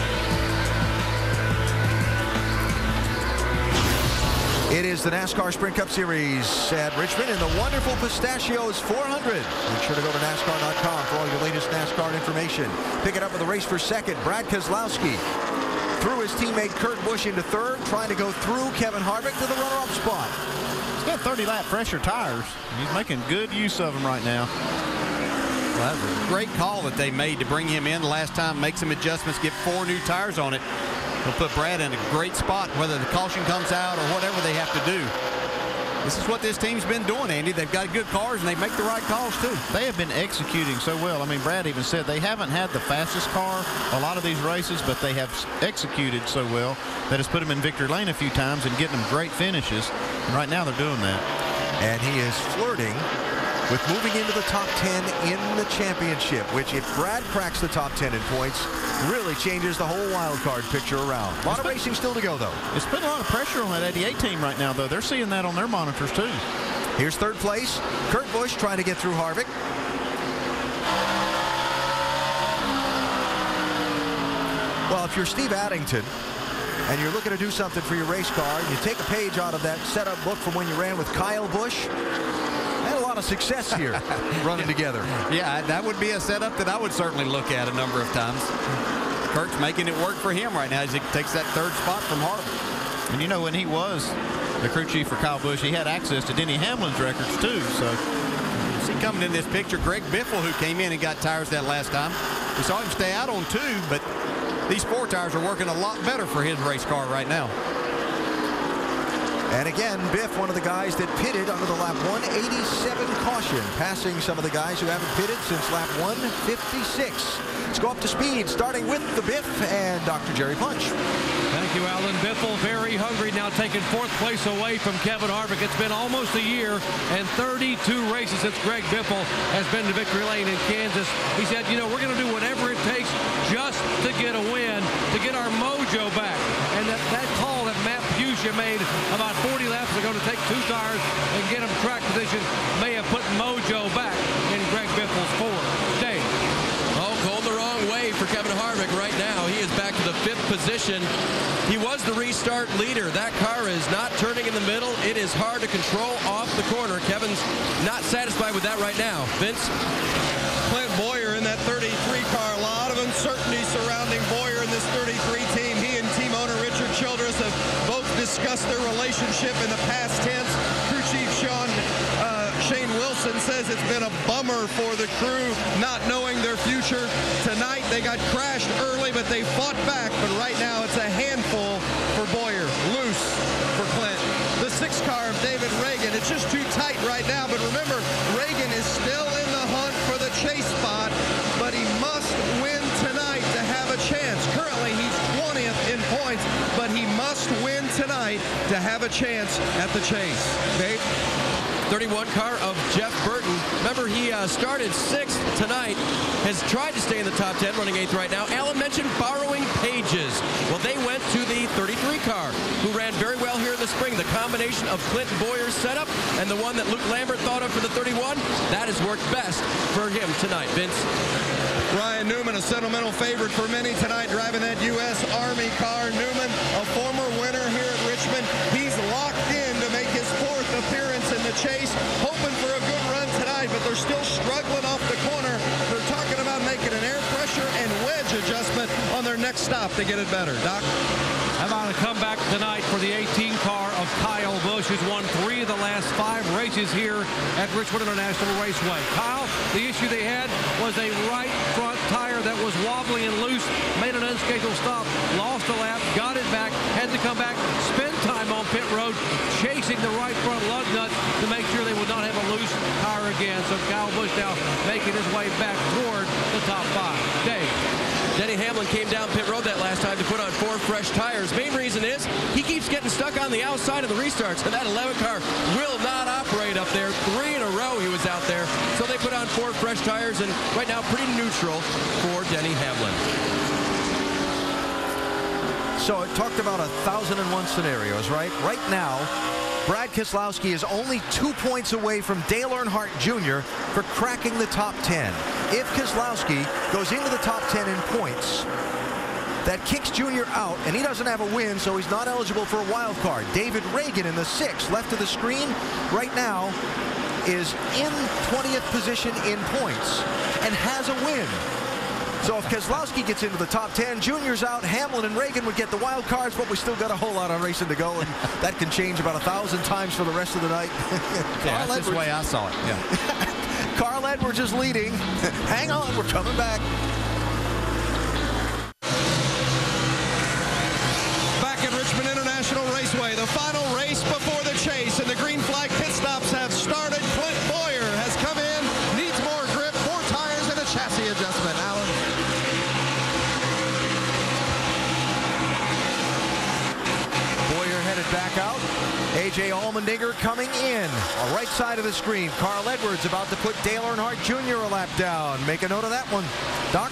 It is the NASCAR Sprint Cup Series at Richmond in the wonderful Pistachios 400. Make sure to go to NASCAR.com for all your latest NASCAR information. Pick it up with a race for 2nd. Brad Keselowski threw his teammate Kurt Busch into 3rd, trying to go through Kevin Harvick to the runner-up spot. He's got 30-lap pressure tires. He's making good use of them right now. Well, that was a great call that they made to bring him in the last time, make some adjustments, get 4 new tires on it. It'll put Brad in a great spot, whether the caution comes out or whatever they have to do. This is what this team's been doing, Andy. They've got good cars, and they make the right calls, too. They have been executing so well. I mean, Brad even said they haven't had the fastest car a lot of these races, but they have executed so well that it's put them in victory lane a few times and getting them great finishes. And right now they're doing that. And he is flirting with moving into the top 10 in the championship, which if Brad cracks the top 10 in points, really changes the whole wild card picture around. A lot of racing still to go, though. It's putting a lot of pressure on that 88 team right now, though. They're seeing that on their monitors, too. Here's 3rd place. Kurt Busch trying to get through Harvick. Well, if you're Steve Addington and you're looking to do something for your race car, you take a page out of that setup book from when you ran with Kyle Busch. Had a lot of success here running together. Yeah, that would be a setup that I would certainly look at a number of times. Kurt's making it work for him right now as he takes that 3rd spot from Harvick. And you know, when he was the crew chief for Kyle Busch, he had access to Denny Hamlin's records, too. So see coming in this picture, Greg Biffle, who came in and got tires that last time. We saw him stay out on 2, but these 4 tires are working a lot better for his race car right now. And again, Biff, one of the guys that pitted under the lap 187 caution, passing some of the guys who haven't pitted since lap 156. Let's go up to speed, starting with the Biff and Dr. Jerry Punch. Thank you, Alan. Biffle very hungry, now taking 4th place away from Kevin Harvick. It's been almost a year and 32 races since Greg Biffle has been to victory lane in Kansas. He said, you know, we're going to do whatever it takes just to get a win, to get our mojo back. And that call that Matt Fuchsia made about 40 laps ago to take 2 tires and get him track position may have put mojo back in Greg Biffle's Ford. Dave. Oh, going the wrong way for Kevin Harvick right now. He is back to the 5th position. He was the restart leader. That car is not turning in the middle. It is hard to control off the corner. Kevin's not satisfied with that right now. Vince? Clint Bowyer in that 33 car. A lot of uncertainty surrounding Bowyer in this 33 team. He and team owner Richard Childress have both discussed their relationship in the past tense. Crew chief Shane Wilson says it's been a bummer for the crew not knowing their future. Tonight they got crashed early, but they fought back. But right now it's a handful for Bowyer. Loose for Clint. The 6 car of David Reagan. It's just too tight right now. But remember, Reagan is still in the hunt for the chase spot, but he must win tonight to have a chance. Currently he's 20th in points, but he must win tonight to have a chance at the chase. Dave? 31 car of Jeff Burton. Remember, he started 6th tonight, has tried to stay in the top 10, running 8th right now. Alan mentioned borrowing pages. Well, they went to the 33 car, who ran very well here in the spring. The combination of Clint Bowyer's setup and the one that Luke Lambert thought of for the 31, that has worked best for him tonight. Vince? Ryan Newman, a sentimental favorite for many tonight, driving that U.S. Army car. Newman, a former winner here at Richmond. He's locked in to make his 4th appearance in the chase, hoping for a good run tonight, but they're still struggling off the corner. They're talking about making an air pressure and wedge adjustment on their next stop to get it better. Doc? How about a comeback tonight for the 18 car of Kyle Busch, who's won 3 of the last 5 races here at Richmond International Raceway. Kyle, the issue they had was a right front tire that was wobbly and loose, made an unscheduled stop, lost a lap, got it back, had to come back, spend time on pit road, chasing the right front lug nut to make sure they would not have a loose tire again. So Kyle Busch now making his way back toward the top 5. Dave? Denny Hamlin came down pit road that last time to put on 4 fresh tires. Main reason is he keeps getting stuck on the outside of the restarts, and that 11 car will not operate up there. 3 in a row he was out there. So they put on 4 fresh tires, and right now pretty neutral for Denny Hamlin. So it talked about 1,001 scenarios, right? Right now, Brad Keselowski is only 2 points away from Dale Earnhardt Jr. for cracking the top 10. If Keselowski goes into the top 10 in points, that kicks Jr. out, and he doesn't have a win, so he's not eligible for a wild card. David Reagan in the 6th, left of the screen, right now is in 20th position in points and has a win. So if Keselowski gets into the top 10, Junior's out, Hamlin and Reagan would get the wild cards, but we still got a whole lot of racing to go, and that can change about 1,000 times for the rest of the night. Yeah, that's the way I saw it. Yeah. Carl Edwards is leading. Hang on, we're coming back. Back at Richmond International Raceway, the final race before the chase, and the green flag pit stops have started. Clint Bowyer has come in, needs more grip, 4 tires, and a chassis adjustment. Alan? Bowyer headed back out. A.J. Allmendinger coming in. On right side of the screen, Carl Edwards about to put Dale Earnhardt Jr. a lap down. Make a note of that one. Doc?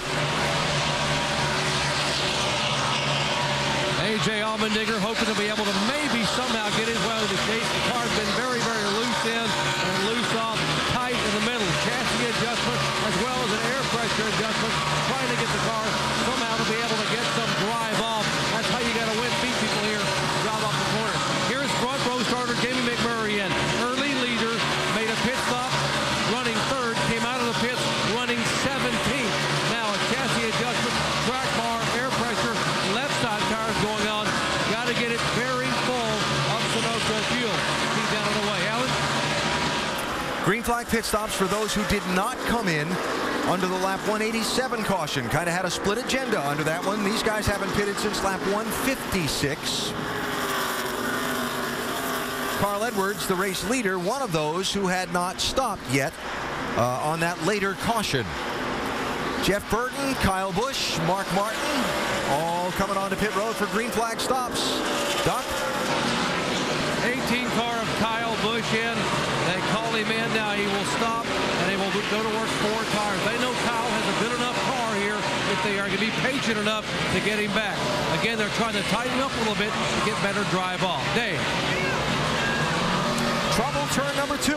A.J. Allmendinger hoping to be able to maybe somehow get his way to the chase. The car's been very, very loose in and loose off, tight in the middle. Chassis adjustment as well as an air pressure adjustment. Trying to get the car somehow to be able to get some drive off. That's how you got to win, beat people here, drive off the corner. Here's front row starter Jamie McMurray in. Early leader, made a pit stop, running 3rd, came out of the pits running 17th. Now a chassis adjustment, track bar, air pressure, left side tires going on. Got to get it very full of Sunoco fuel. He's down on the way. Alan? Green flag pit stops for those who did not come in under the lap 187 caution. Kind of had a split agenda under that one. These guys haven't pitted since lap 156. Carl Edwards, the race leader, one of those who had not stopped yet on that later caution. Jeff Burton, Kyle Busch, Mark Martin, all coming onto pit road for green flag stops. Doc? 18 car of Kyle Busch in. They call him in now. He will stop, and they will go to work 4 tires. They know Kyle has a good enough car here if they are going to be patient enough to get him back. Again, they're trying to tighten him up a little bit to get better drive off. Dave. Trouble turn number 2.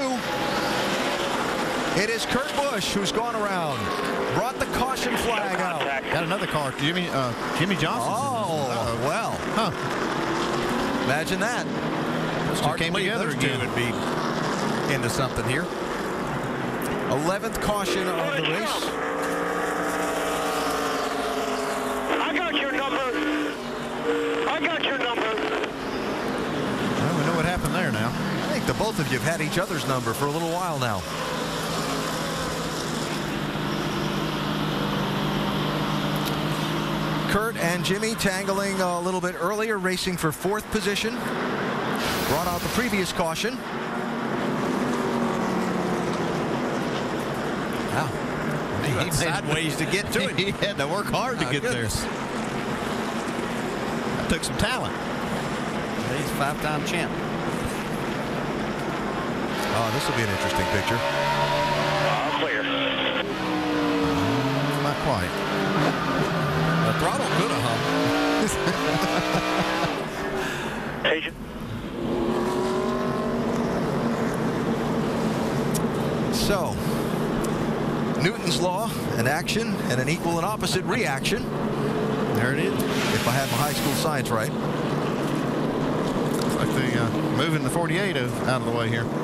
It is Kurt Busch who's gone around. Brought the caution flag out. Got another car. Jimmy Johnson. Oh, well. Huh. Imagine that. Hard came together again. Would be into something here. 11th caution of the race. I got your number. I got your number. Well, we know what happened there now. I think the both of you have had each other's number for a little while now. Kurt and Jimmy tangling a little bit earlier, racing for 4th position. Brought out the previous caution. Wow. He had sideways to get to it. He had to work hard to get there. That took some talent. He's a 5-time champ. Oh, this will be an interesting picture. Clear. Not quite. The throttle could have hung. Agent. So, Newton's law, an action and an equal and opposite reaction. There it is. If I had my high school science right. Looks like they're moving the 48 out of the way here.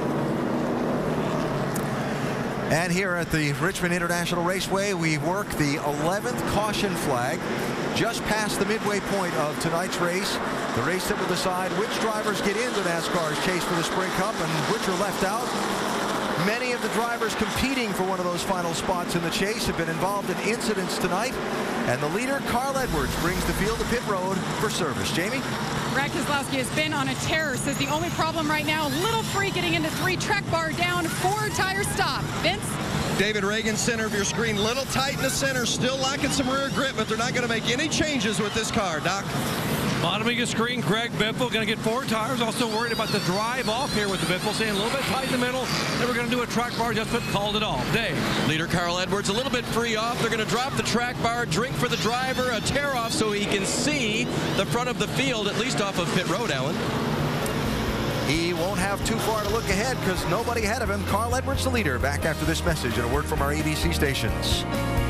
And here at the Richmond International Raceway, we work the 11th caution flag just past the midway point of tonight's race. The race that will decide which drivers get into NASCAR's chase for the Sprint Cup and which are left out. Many of the drivers competing for one of those final spots in the chase have been involved in incidents tonight. And the leader, Carl Edwards, brings the field to pit road for service. Jamie? Brad Keselowski has been on a tear. Says the only problem right now, little free getting into 3, track bar down, 4 tire stop. Vince? David Reagan, center of your screen. Little tight in the center, still lacking some rear grip, but they're not going to make any changes with this car, Doc. Bottom of your screen, Greg Biffle going to get 4 tires. Also worried about the drive off here with the Biffle, saying a little bit tight in the middle. They were going to do a track bar adjustment, called it off. Dave. Leader Carl Edwards a little bit free off. They're going to drop the track bar, drink for the driver, a tear off so he can see the front of the field, at least off of pit road, Alan. He won't have too far to look ahead because nobody ahead of him. Carl Edwards, the leader, back after this message and a word from our ABC stations.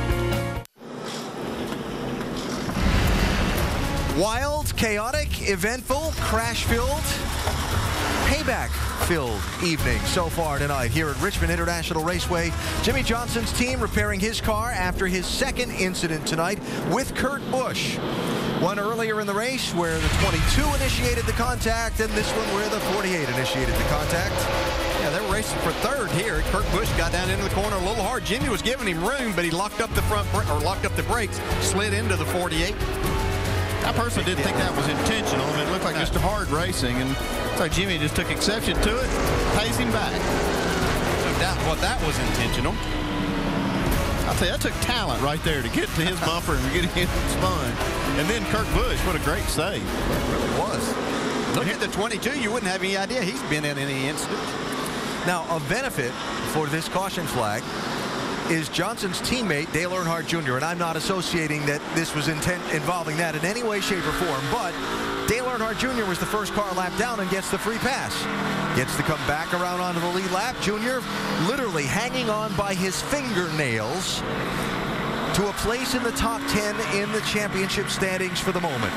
Wild, chaotic, eventful, crash-filled, payback-filled evening so far tonight here at Richmond International Raceway. Jimmy Johnson's team repairing his car after his second incident tonight with Kurt Busch. One earlier in the race where the 22 initiated the contact, and this one where the 48 initiated the contact. Yeah, they were racing for 3rd here. Kurt Busch got down into the corner a little hard. Jimmy was giving him room, but he locked up the locked up the brakes, slid into the 48. I personally didn't think that was intentional. I mean, it looked like just hard racing, and it's like Jimmy just took exception to it, pays him back. No doubt what that was intentional. I'll tell you, that took talent right there to get to his bumper and get him spun. And then Kurt Busch, what a great save. It really was. Look at the 22. You wouldn't have any idea he's been in any incident. Now, a benefit for this caution flag is Johnson's teammate, Dale Earnhardt Jr., and I'm not associating that this was involving that in any way, shape, or form, but Dale Earnhardt Jr. was the first car lap down and gets the free pass. Gets to come back around onto the lead lap. Jr. literally hanging on by his fingernails to a place in the top 10 in the championship standings for the moment.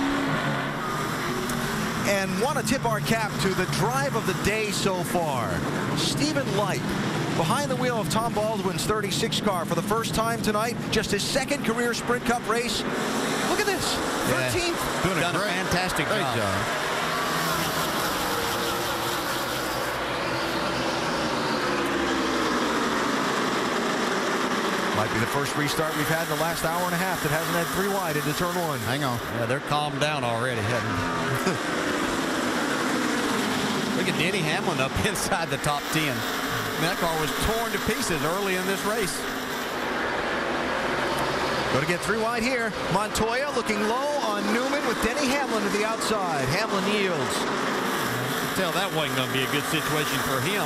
And want to tip our cap to the drive of the day so far. Stephen Light, behind the wheel of Tom Baldwin's 36 car for the first time tonight, just his 2nd career Sprint Cup race. Look at this, 13th. Doing a fantastic job. Might be the first restart we've had in the last hour and a half that hasn't had 3 wide into turn 1. Hang on. Yeah, they're calmed down already, haven't they? Look at Denny Hamlin up inside the top 10. That car was torn to pieces early in this race. Going to get 3 wide here. Montoya looking low on Newman with Denny Hamlin to the outside. Hamlin yields. You can tell that wasn't going to be a good situation for him.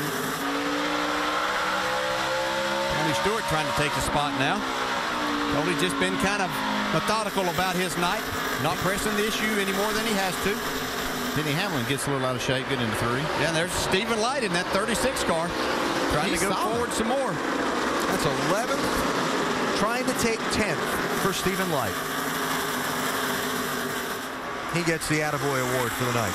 Tony Stewart trying to take the spot now. Tony's just been kind of methodical about his night, not pressing the issue any more than he has to. Denny Hamlin gets a little out of shape, getting into 3. Yeah, and there's Stephen Light in that 36 car, trying to go forward some more. That's 11th, trying to take 10th for Stephen Light. He gets the Attaboy Award for the night.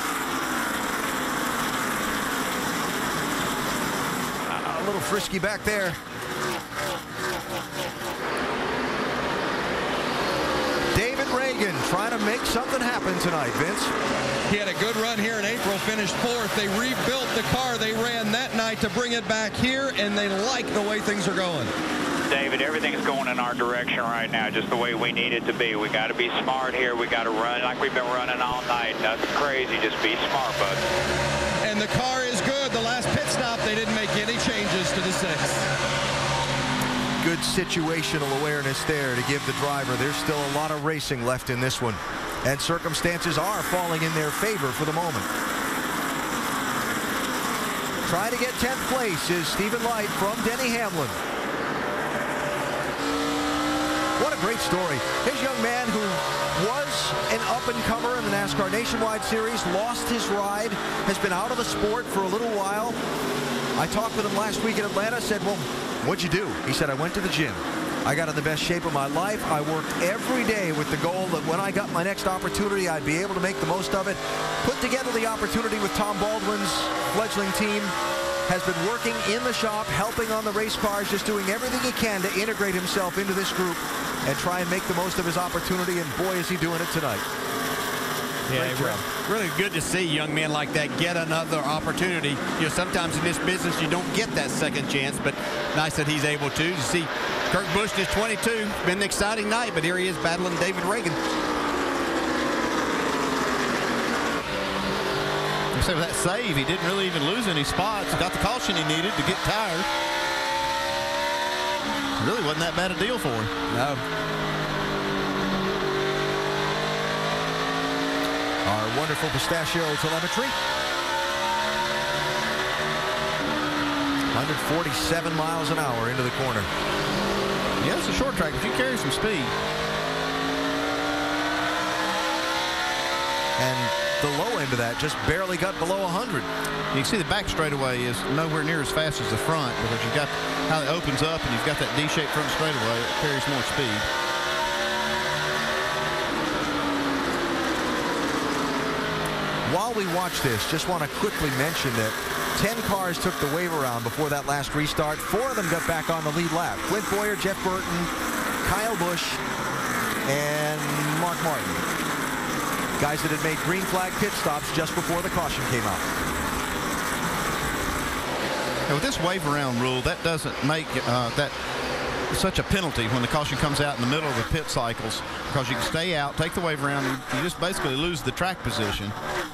A little frisky back there. David Reagan trying to make something happen tonight, Vince. He had a good run here in April, finished 4th. They rebuilt the car they ran that night to bring it back here, and they like the way things are going. David, everything's going in our direction right now, just the way we need it to be. We got to be smart here. We got to run like we've been running all night. Nothing crazy, just be smart, bud. And the car is good. The last pit stop, they didn't make any changes to the 6. Good situational awareness there to give the driver. There's still a lot of racing left in this one, and circumstances are falling in their favor for the moment. Trying to get 10th place is Stephen Light from Denny Hamlin. What a great story. His young man who was an up-and-comer in the NASCAR Nationwide Series, lost his ride, has been out of the sport for a little while. I talked with him last week in Atlanta, said, well, what'd you do? He said, I went to the gym. I got in the best shape of my life. I worked every day with the goal that when I got my next opportunity, I'd be able to make the most of it. Put together the opportunity with Tom Baldwin's fledgling team. Has been working in the shop, helping on the race cars, just doing everything he can to integrate himself into this group and try and make the most of his opportunity, and boy, is he doing it tonight. Yeah, really good to see young men like that get another opportunity. You know, sometimes in this business you don't get that second chance, but nice that he's able to. You see, Kurt Busch is 22. Been an exciting night, but here he is battling David Reagan. So with that save, he didn't really even lose any spots. Got the caution he needed to get tired. Really wasn't that bad a deal for him. No. Our wonderful Pistachio telemetry. 147 miles an hour into the corner. Yeah, it's a short track, but you carry some speed. And the low end of that just barely got below 100. You can see the back straightaway is nowhere near as fast as the front, because you've got how it opens up and you've got that D-shaped front straightaway. It carries more speed. While we watch this, just want to quickly mention that 10 cars took the wave around before that last restart. 4 of them got back on the lead lap. Clint Boyer, Jeff Burton, Kyle Busch, and Mark Martin. Guys that had made green flag pit stops just before the caution came out. Now with this wave around rule, that doesn't make that such a penalty when the caution comes out in the middle of the pit cycles, because you can stay out, take the wave around, and you just basically lose the track position.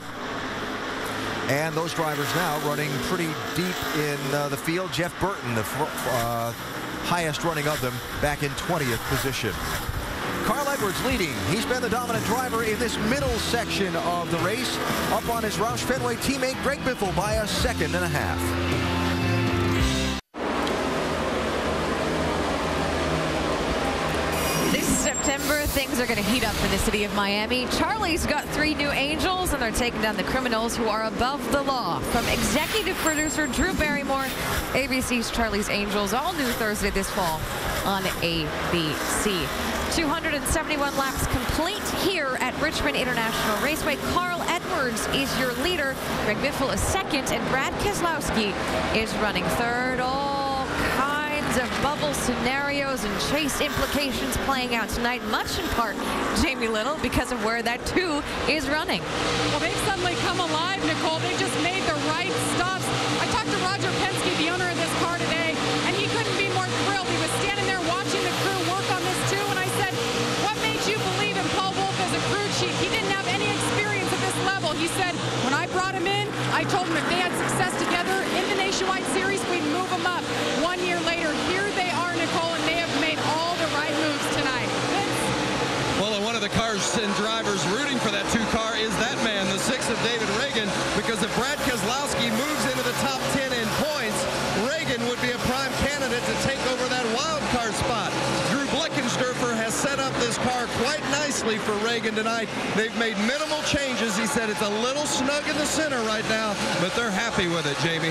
And those drivers now running pretty deep in the field. Jeff Burton, the highest running of them, back in 20th position. Carl Edwards leading. He's been the dominant driver in this middle section of the race. Up on his Roush Fenway teammate Greg Biffle by a second and a half. This September, things are going to heat up in the city of Miami. Charlie's got 3 new angels, and they're taking down the criminals who are above the law. From executive producer Drew Barrymore, ABC's Charlie's Angels, all new Thursday this fall on ABC. 271 laps complete here at Richmond International Raceway. Carl Edwards is your leader. Greg Biffle is second, and Brad Keselowski is running third. All kinds of bubble scenarios and chase implications playing out tonight, much in part Jamie Little, because of where that 2 is running. Well, they've suddenly come alive, Nicole. They just made the right stops. I talked to Roger Penske, the owner of this car, today, and he couldn't be more thrilled. He was standing there watching the crew work on this too, and I said, what made you believe in Paul Wolfe as a crew chief? He didn't have any experience at this level. He said, when I brought him in, I told him if they had them up. 1 year later, here they are, Nicole, and they have made all the right moves tonight. Well, and one of the cars and drivers rooting for that 2 car is that man, the 6 of David Reagan, because if Brad Keselowski moves into the top 10 in points, Reagan would be a prime candidate to take over that wild card spot. Drew Bleckensturfer has set up this car quite nicely for Reagan tonight. They've made minimal changes. He said it's a little snug in the center right now, but they're happy with it, Jamie.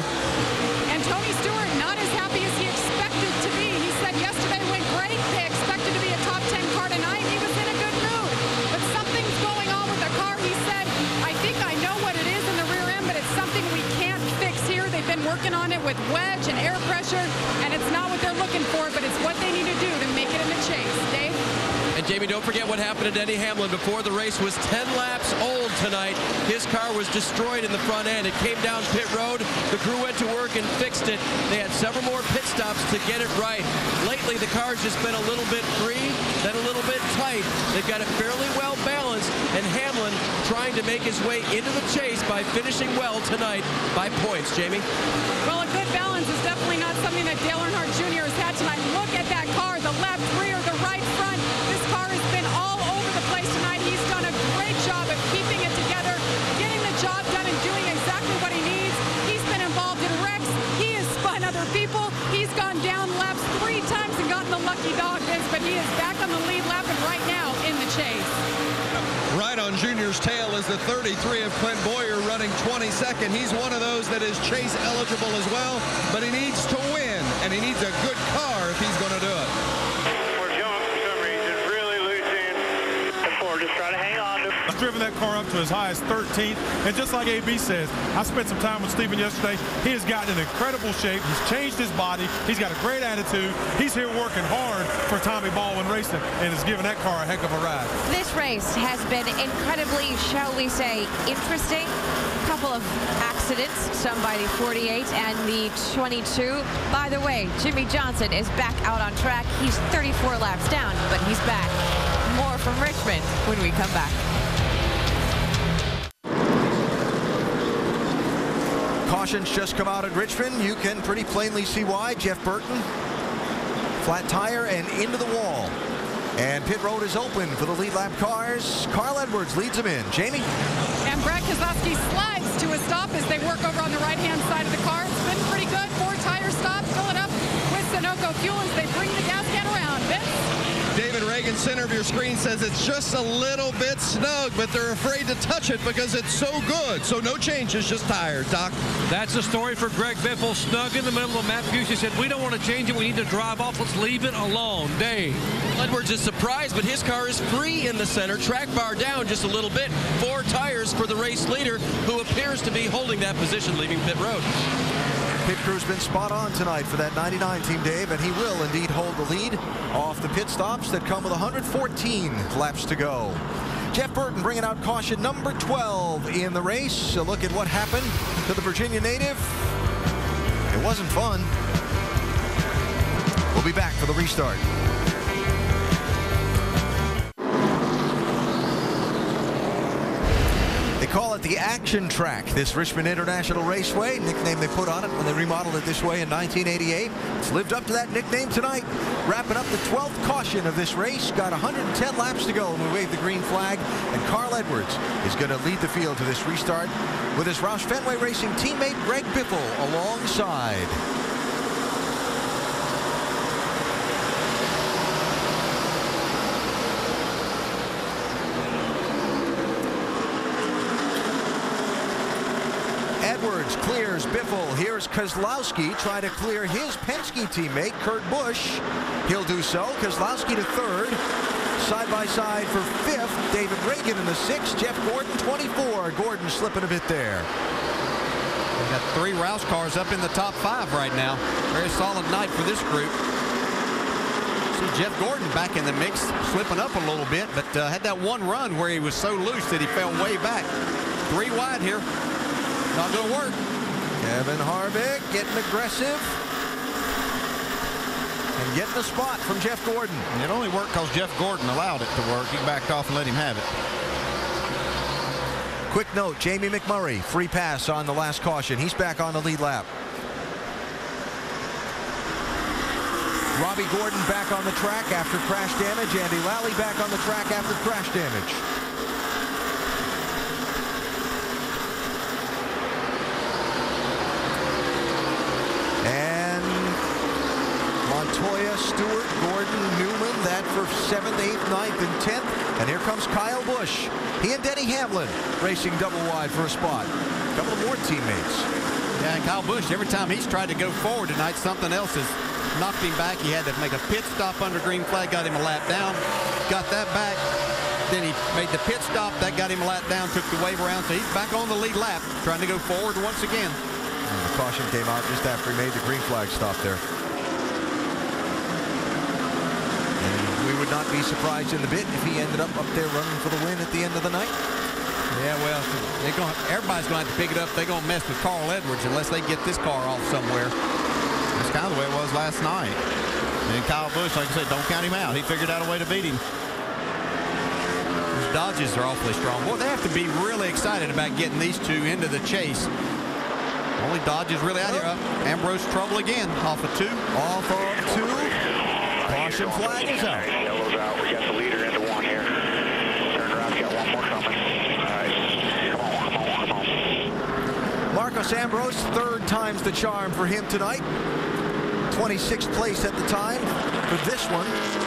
And Tony Stewart not as happy as he expected to be. He said yesterday went great. They expected to be a top 10 car tonight. He was in a good mood. But something's going on with the car. He said, I think I know what it is in the rear end, but it's something we can't fix here. They've been working on it with wedge and air pressure, and it's not what they're looking for, but it's what they need to do to make it in the chase. Dave? And Jamie, don't forget what happened to Denny Hamlin before the race was 10 laps old tonight. His car was destroyed in the front end. It came down pit road. The crew went to work and fixed it. They had several more pit stops to get it right. Lately, the car's just been a little bit free, then a little bit tight. They've got it fairly well balanced, and Hamlin trying to make his way into the chase by finishing well tonight by points. Jamie? Well, a good balance is definitely not something that Dale Earnhardt Jr. has had tonight. Look at that car, the left rear, the right front. This car has been all over the place tonight. He's done a great job of keeping it together, getting the job done and doing exactly what he needs. He's been involved in wrecks. He has spun other people. He's gone down laps 3 times and gotten the lucky dog, Vince, but he is back on the lead lap and right now in the chase. Right on Junior's tail is the 33 of Clint Boyer running 22nd. He's one of those that is chase eligible as well, but he needs to win, and he needs a good car if he's going to do it. We're going for some reason really loose in. The Ford just try to hang on to. I've driven that car up to as high as 13th, and just like AB says, I spent some time with Stephen yesterday. He has gotten in incredible shape. He's changed his body. He's got a great attitude. He's here working hard for Tommy Baldwin Racing and has given that car a heck of a ride. This race has been incredibly, shall we say, interesting. A couple of accidents, some by the 48 and the 22. By the way, Jimmy Johnson is back out on track. He's 34 laps down, but he's back. More from Richmond when we come back. Cautions just come out at Richmond. You can pretty plainly see why. Jeff Burton, flat tire and into the wall. And pit road is open for the lead lap cars. Carl Edwards leads them in. Jamie? And Brad Keselowski slides to a stop as they work over on the right-hand side of the car. It's been pretty good. 4 tire stops. Fill it up with Sunoco fuel as they bring the gas can around. Vince? David Reagan, center of your screen, says it's just a little bit snug, but they're afraid to touch it because it's so good. So no changes, just tires, Doc. That's the story for Greg Biffle. Snug in the middle of Matt Busey said, we don't want to change it. We need to drive off. Let's leave it alone. Dave. Edwards is surprised, but his car is free in the center. Track bar down just a little bit. 4 tires for the race leader, who appears to be holding that position leaving pit road. Pit crew's been spot on tonight for that 99 team, Dave, and he will indeed hold the lead off the pit stops that come with 114 laps to go. Jeff Burton bringing out caution number 12 in the race. A look at what happened to the Virginia native. It wasn't fun. We'll be back for the restart. They call it the Action Track, this Richmond International Raceway, nickname they put on it when they remodeled it this way in 1988. It's lived up to that nickname tonight, wrapping up the 12th caution of this race. Got 110 laps to go, and we wave the green flag, and Carl Edwards is going to lead the field to this restart with his Roush Fenway Racing teammate Greg Biffle alongside. Edwards clears Biffle. Here's Keselowski trying to clear his Penske teammate, Kurt Busch. He'll do so. Keselowski to 3rd. Side by side for 5th. David Reagan in the 6th. Jeff Gordon, 24. Gordon slipping a bit there. We've got 3 Roush cars up in the top 5 right now. Very solid night for this group. See Jeff Gordon back in the mix, slipping up a little bit, but had that one run where he was so loose that he fell way back. 3 wide here. Not going to work. Kevin Harvick getting aggressive and getting a spot from Jeff Gordon. It only worked because Jeff Gordon allowed it to work. He backed off and let him have it. Quick note, Jamie McMurray, free pass on the last caution. He's back on the lead lap. Robbie Gordon back on the track after crash damage. Andy Lally back on the track after crash damage. And Montoya, Stewart, Gordon, Newman, that for 7th, 8th, 9th, and 10th. And here comes Kyle Busch. He and Denny Hamlin racing double wide for a spot. A couple of more teammates. Yeah, and Kyle Busch, every time he's tried to go forward tonight, something else has knocked him back. He had to make a pit stop under green flag, got him a lap down, got that back. Then he made the pit stop, that got him a lap down, took the wave around, so he's back on the lead lap, trying to go forward once again. And the caution came out just after he made the green flag stop there. And we would not be surprised in the bit if he ended up there running for the win at the end of the night. Yeah, well, everybody's going to have to pick it up. They're going to mess with Carl Edwards unless they get this car off somewhere. That's kind of the way it was last night. And Kyle Busch, like I said, don't count him out. He figured out a way to beat him. Those Dodges are awfully strong. Boy, they have to be really excited about getting these two into the chase. Only Dodge is really out here. Ambrose trouble again. Off of 2. Off of 2. Caution flag is out. Yellow's out. We got the leader into 1 here. Turn around. Got one more coming. All right. Come on. Marcos Ambrose, 3rd time's the charm for him tonight. 26th place at the time for this one.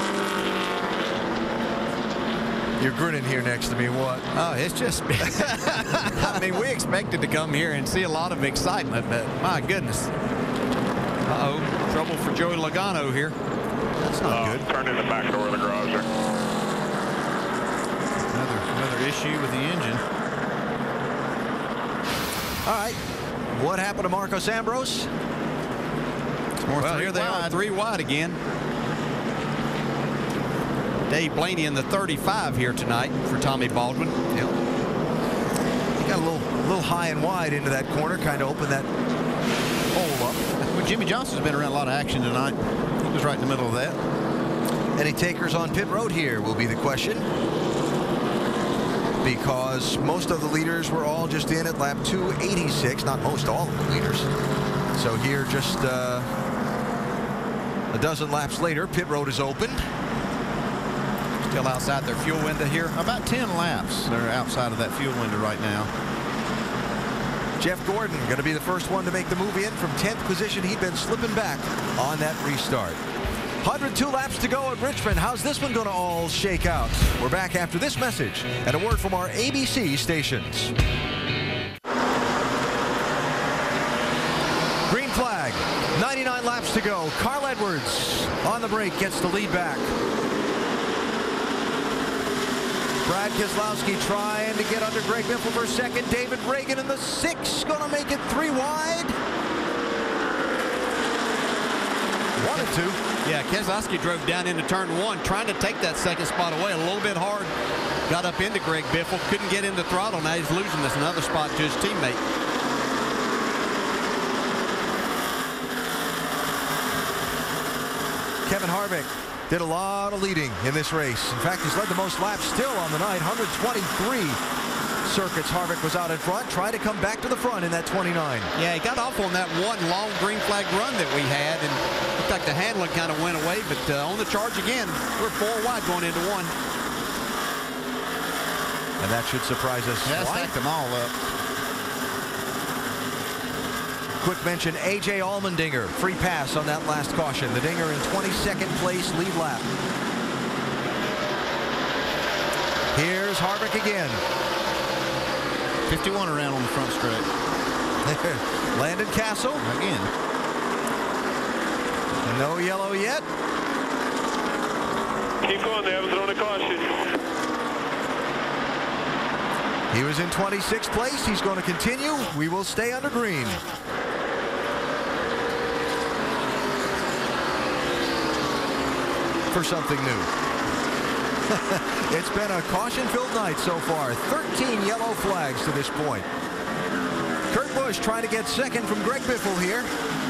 You're grinning here next to me. What? Oh, it's just, I mean, we expected to come here and see a lot of excitement, but my goodness. Uh-oh, trouble for Joey Logano here. That's not good. Turned in the back door of the garage there. Another issue with the engine. All right. What happened to Marcos Ambrose? Well, here they are, 3 wide again. Dave Blaney in the 35 here tonight for Tommy Baldwin. Yep. He got a little high and wide into that corner, kind of opened that hole up. Well, Jimmy Johnson's been around a lot of action tonight. He was right in the middle of that. Any takers on pit road here will be the question, because most of the leaders were all just in at lap 286. Not most, all of the leaders. So here, just a dozen laps later, pit road is open. Still outside their fuel window here. About 10 laps they're outside of that fuel window right now. Jeff Gordon going to be the first one to make the move in from 10th position. He'd been slipping back on that restart. 102 laps to go at Richmond. How's this one going to all shake out? We're back after this message and a word from our ABC stations. Green flag. 99 laps to go. Carl Edwards on the brake gets the lead back. Brad Keselowski trying to get under Greg Biffle for 2nd. David Reagan in the 6th, going to make it 3 wide. 1 and 2. Yeah, Keselowski drove down into turn 1, trying to take that 2nd spot away a little bit hard. Got up into Greg Biffle, couldn't get in the throttle. Now he's losing this another spot to his teammate. Kevin Harvick did a lot of leading in this race. In fact, he's led the most laps still on the night. 123 circuits Harvick was out in front. Tried to come back to the front in that 29. Yeah, he got off on that one long green flag run that we had, and looked like the handling kind of went away, but on the charge again, we're 4 wide going into 1. And that should surprise us. Yeah, stacked them all up. Quick mention, A.J. Allmendinger, free pass on that last caution. The Dinger in 22nd place, lead lap. Here's Harvick again. 51 around on the front stretch. Landon Castle. Again. No yellow yet. Keep going, they haven't thrown a caution. He was in 26th place. He's going to continue. We will stay under green. For something new. It's been a caution-filled night so far. 13 yellow flags to this point. Kurt Busch trying to get 2nd from Greg Biffle here.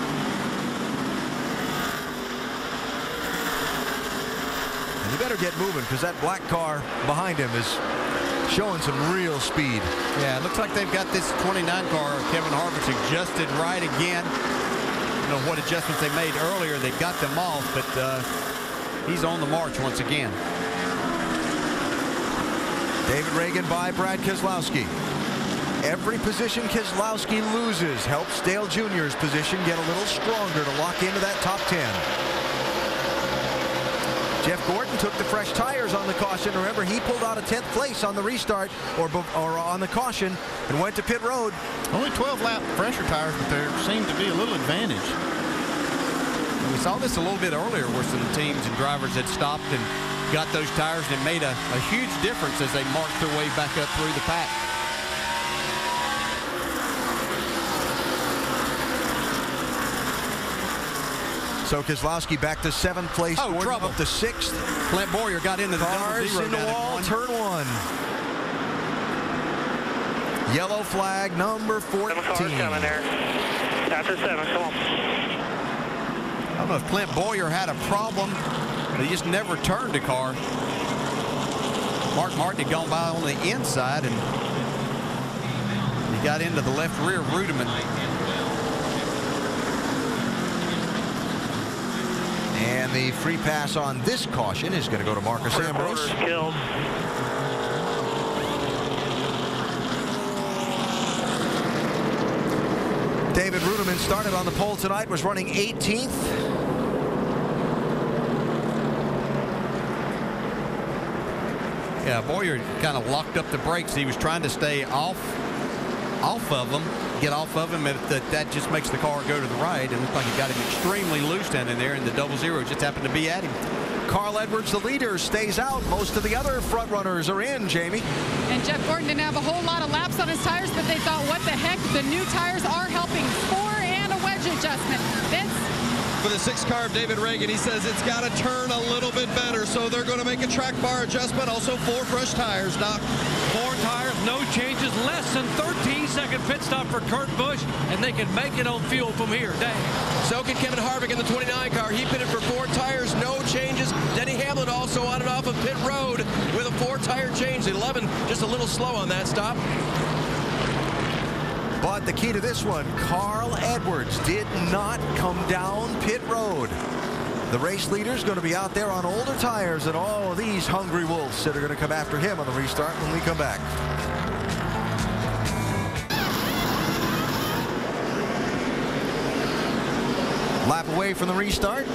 And you better get moving, because that black car behind him is showing some real speed. Yeah, it looks like they've got this 29 car, Kevin Harvick, adjusted right again. don't know what adjustments they made earlier that got them off, but he's on the march once again. David Reagan by Brad Keselowski. Every position Keselowski loses helps Dale Jr.'s position get a little stronger to lock into that top 10. Jeff Gordon took the fresh tires on the caution. Remember, he pulled out a 10th place on the restart or on the caution and went to pit road. Only 12-lap fresher tires, but there seemed to be a little advantage. We saw this a little bit earlier where some teams and drivers had stopped and got those tires, and it made a huge difference as they marched their way back up through the pack. So Keselowski back to 7th place. Oh, trouble. Up to 6th. Clint Boyer got into the cars double zero in the wall, turn 1. Yellow flag, number 14. 7 cars coming there. After 7, come on. I don't know if Clint Boyer had a problem, but he just never turned the car. Mark Martin had gone by on the inside, and he got into the left rear of Rudiman. And the free pass on this caution is going to go to Marcus Ambrose. Killed. David Rudiman started on the pole tonight, was running 18th. Yeah, Boyer kind of locked up the brakes. He was trying to stay off of them, get off of him, and that just makes the car go to the right. And it looked like he got him extremely loose down in there, and the double zero just happened to be at him. Carl Edwards, the leader, stays out. Most of the other front runners are in, Jamie. And Jeff Gordon didn't have a whole lot of laps on his tires, but they thought, what the heck? The new tires are helping. 4 and a wedge adjustment. Vince? For the 6th car of David Reagan, he says it's got to turn a little bit better, so they're going to make a track bar adjustment. Also 4 fresh tires, Doc. 4 tires, no changes, less than 13-second pit stop for Kurt Busch, and they can make it on fuel from here. Dang. So can Kevin Harvick in the 29 car. He pitted for 4 tires, no changes. Denny Hamlin also on and off of pit road with a 4-tire change. 11 just a little slow on that stop. But the key to this one, Carl Edwards did not come down pit road. The race leader's going to be out there on older tires than all of these hungry wolves that are going to come after him on the restart when we come back. Lap away from the restart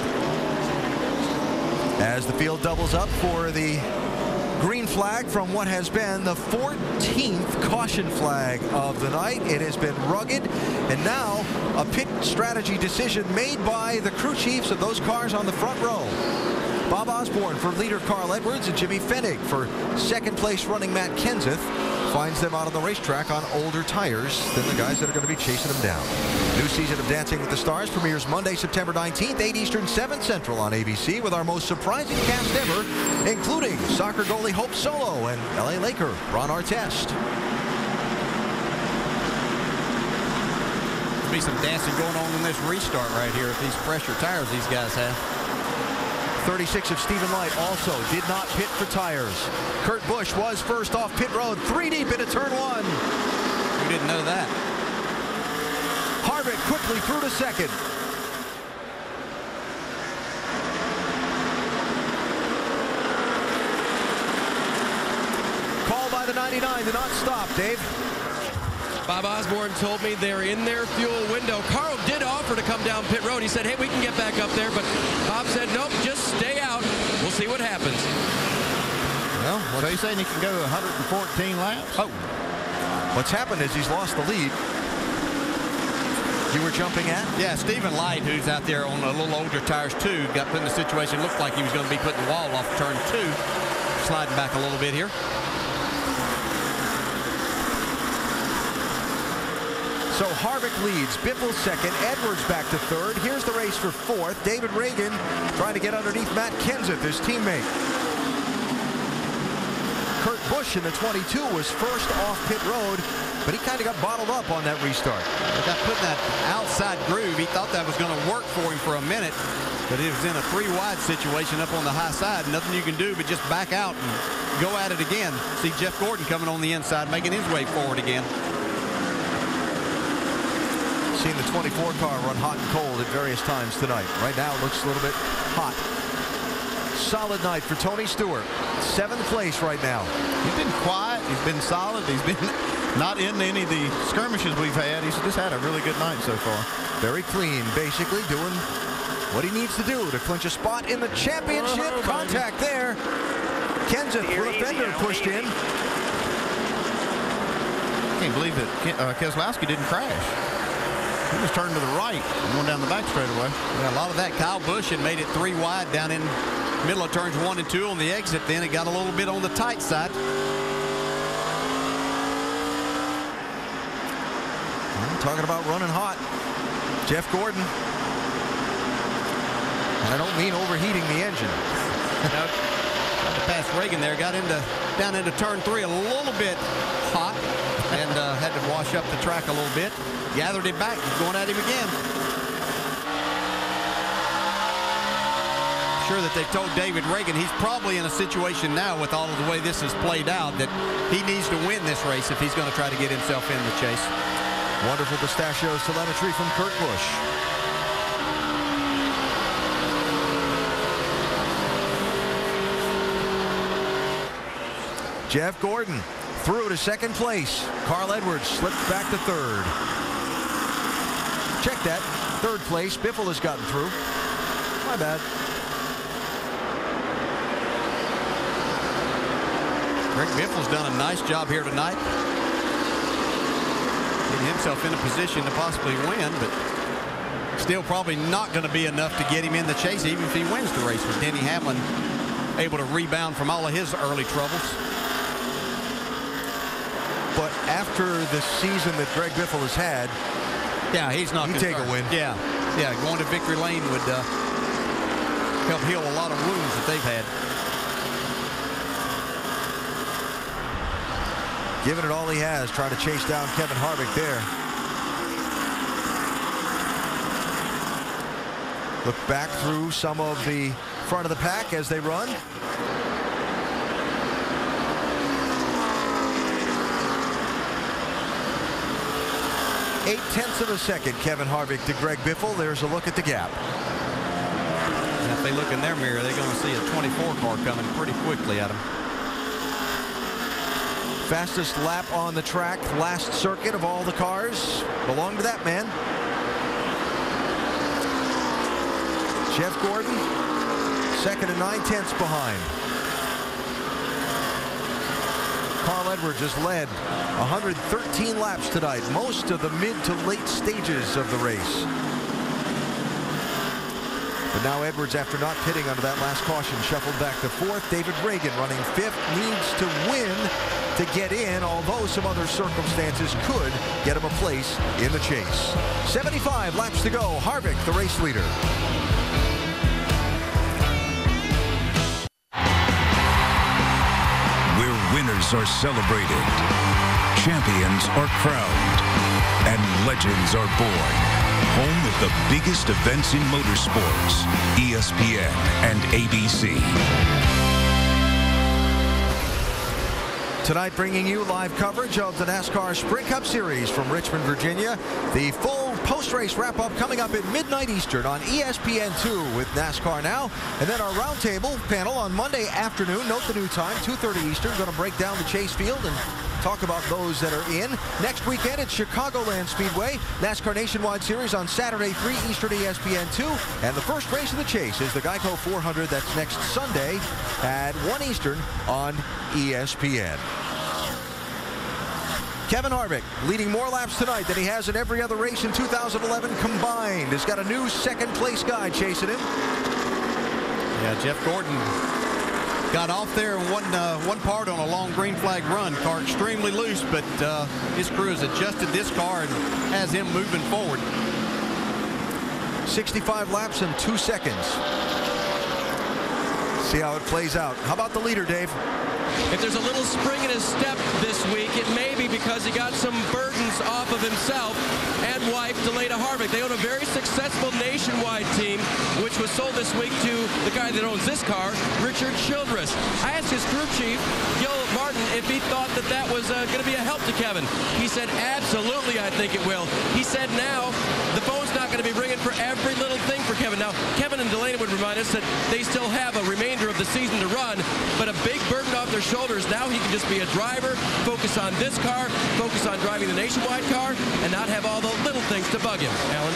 as the field doubles up for the green flag from what has been the 14th caution flag of the night. It has been rugged, and now a pit strategy decision made by the crew chiefs of those cars on the front row. Bob Osborne for leader Carl Edwards and Jimmy Fennig for 2nd place running Matt Kenseth finds them out on the racetrack on older tires than the guys that are going to be chasing them down. New season of Dancing with the Stars premieres Monday, September 19th, 8 Eastern, 7 Central on ABC with our most surprising cast ever, including soccer goalie Hope Solo and LA Laker Ron Artest. There'll be some dancing going on in this restart right here with these pressure tires these guys have. 36 of Stephen Light also did not pit for tires. Kurt Busch was first off pit road, 3 deep into turn 1. Who didn't know that? Harvick quickly through to 2nd. Call by the 99 to not stop, Dave. Bob Osborne told me they're in their fuel window. Carl did offer to come down pit road. He said, hey, we can get back up there, but Bob said, nope, just stay out. We'll see what happens. Well, so he's saying he can go 114 laps? Oh. What's happened is he's lost the lead. You were jumping at? Yeah, Stephen Light, who's out there on a little older tires too, got put in the situation, looked like he was going to be putting the wall off turn 2. Sliding back a little bit here. So Harvick leads, Biffle 2nd, Edwards back to 3rd. Here's the race for 4th. David Reagan trying to get underneath Matt Kenseth, his teammate. Kurt Busch in the 22 was first off pit road, but he kind of got bottled up on that restart. He got put in that outside groove. He thought that was going to work for him for a minute, but it was in a 3-wide situation up on the high side. Nothing you can do but just back out and go at it again. See Jeff Gordon coming on the inside, making his way forward again. Seen the 24 car run hot and cold at various times tonight. Right now it looks a little bit hot. Solid night for Tony Stewart. 7th place right now. He's been quiet. He's been solid. He's been not in any of the skirmishes we've had. He's just had a really good night so far. Very clean, basically doing what he needs to do to clinch a spot in the championship. Contact there. Kenseth with a fender pushed in. Can't believe that Keselowski didn't crash. He was turning to the right and going down the back straightaway. Yeah, a lot of that. Kyle Busch had made it 3 wide down in middle of turns 1 and 2 on the exit. Then it got a little bit on the tight side. Talking about running hot. Jeff Gordon. And I don't mean overheating the engine. Got to pass Reagan there. Got down into turn 3 a little bit hot. And had to wash up the track a little bit. Gathered him back. He's going at him again. Sure that they've told David Reagan he's probably in a situation now with all of the way this has played out that he needs to win this race if he's going to try to get himself in the chase. Wonderful Pistachios telemetry from Kurt Busch. Jeff Gordon through to 2nd place. Carl Edwards slipped back to 3rd. Check that. 3rd place. Biffle has gotten through. My bad. Greg Biffle's done a nice job here tonight. Getting himself in a position to possibly win, but still probably not going to be enough to get him in the chase, even if he wins the race, with Denny Hamlin able to rebound from all of his early troubles. But after the season that Greg Biffle has had, yeah, he's not concerned. Take a win. Yeah, going to victory lane would help heal a lot of wounds that they've had. Giving it all he has, trying to chase down Kevin Harvick there. Look back through some of the front of the pack as they run. .8 of a second, Kevin Harvick to Greg Biffle. There's a look at the gap. And if they look in their mirror, they're going to see a 24 car coming pretty quickly at them. Fastest lap on the track, last circuit of all the cars. Belong to that man. Jeff Gordon, 2nd and 9/10 behind. Carl Edwards has led 113 laps tonight, most of the mid to late stages of the race. But now Edwards, after not pitting under that last caution, shuffled back to 4th. David Reagan running 5th, needs to win to get in, although some other circumstances could get him a place in the chase. 75 laps to go. Harvick, the race leader. Where winners are celebrated, champions are crowned, and legends are born. Home of the biggest events in motorsports, ESPN and ABC. Tonight bringing you live coverage of the NASCAR Sprint Cup Series from Richmond, Virginia. The full post-race wrap-up coming up at midnight Eastern on ESPN2 with NASCAR Now. And then our roundtable panel on Monday afternoon. Note the new time, 2:30 Eastern. Going to break down the chase field and talk about those that are in. Next weekend at Chicagoland Speedway. NASCAR Nationwide Series on Saturday, 3 Eastern, ESPN2. And the first race of the chase is the Geico 400. That's next Sunday at 1 Eastern on ESPN. Kevin Harvick leading more laps tonight than he has in every other race in 2011 combined. Has got a new 2nd place guy chasing him. Yeah, Jeff Gordon got off there in one part on a long green flag run. Car extremely loose, but his crew has adjusted this car and has him moving forward. 65 laps in 2 seconds. See how it plays out. How about the leader, Dave? If there's a little spring in his step this week, it may be because he got some burdens off of himself and wife, Delayda Harvick. They own a very successful nationwide team, which was sold this week to the guy that owns this car, Richard Childress. I asked his crew chief, Gil Martin, if he thought that that was going to be a help to Kevin. He said, absolutely, I think it will. He said now the phone's not going to be ringing for every little thing for Kevin. Now, Kevin and Delaney would remind us that they still have a remainder of the season to run, but a big burden off their shoulders. Now he can just be a driver, focus on this car, focus on driving the Nationwide car, and not have all the little things to bug him. Alan?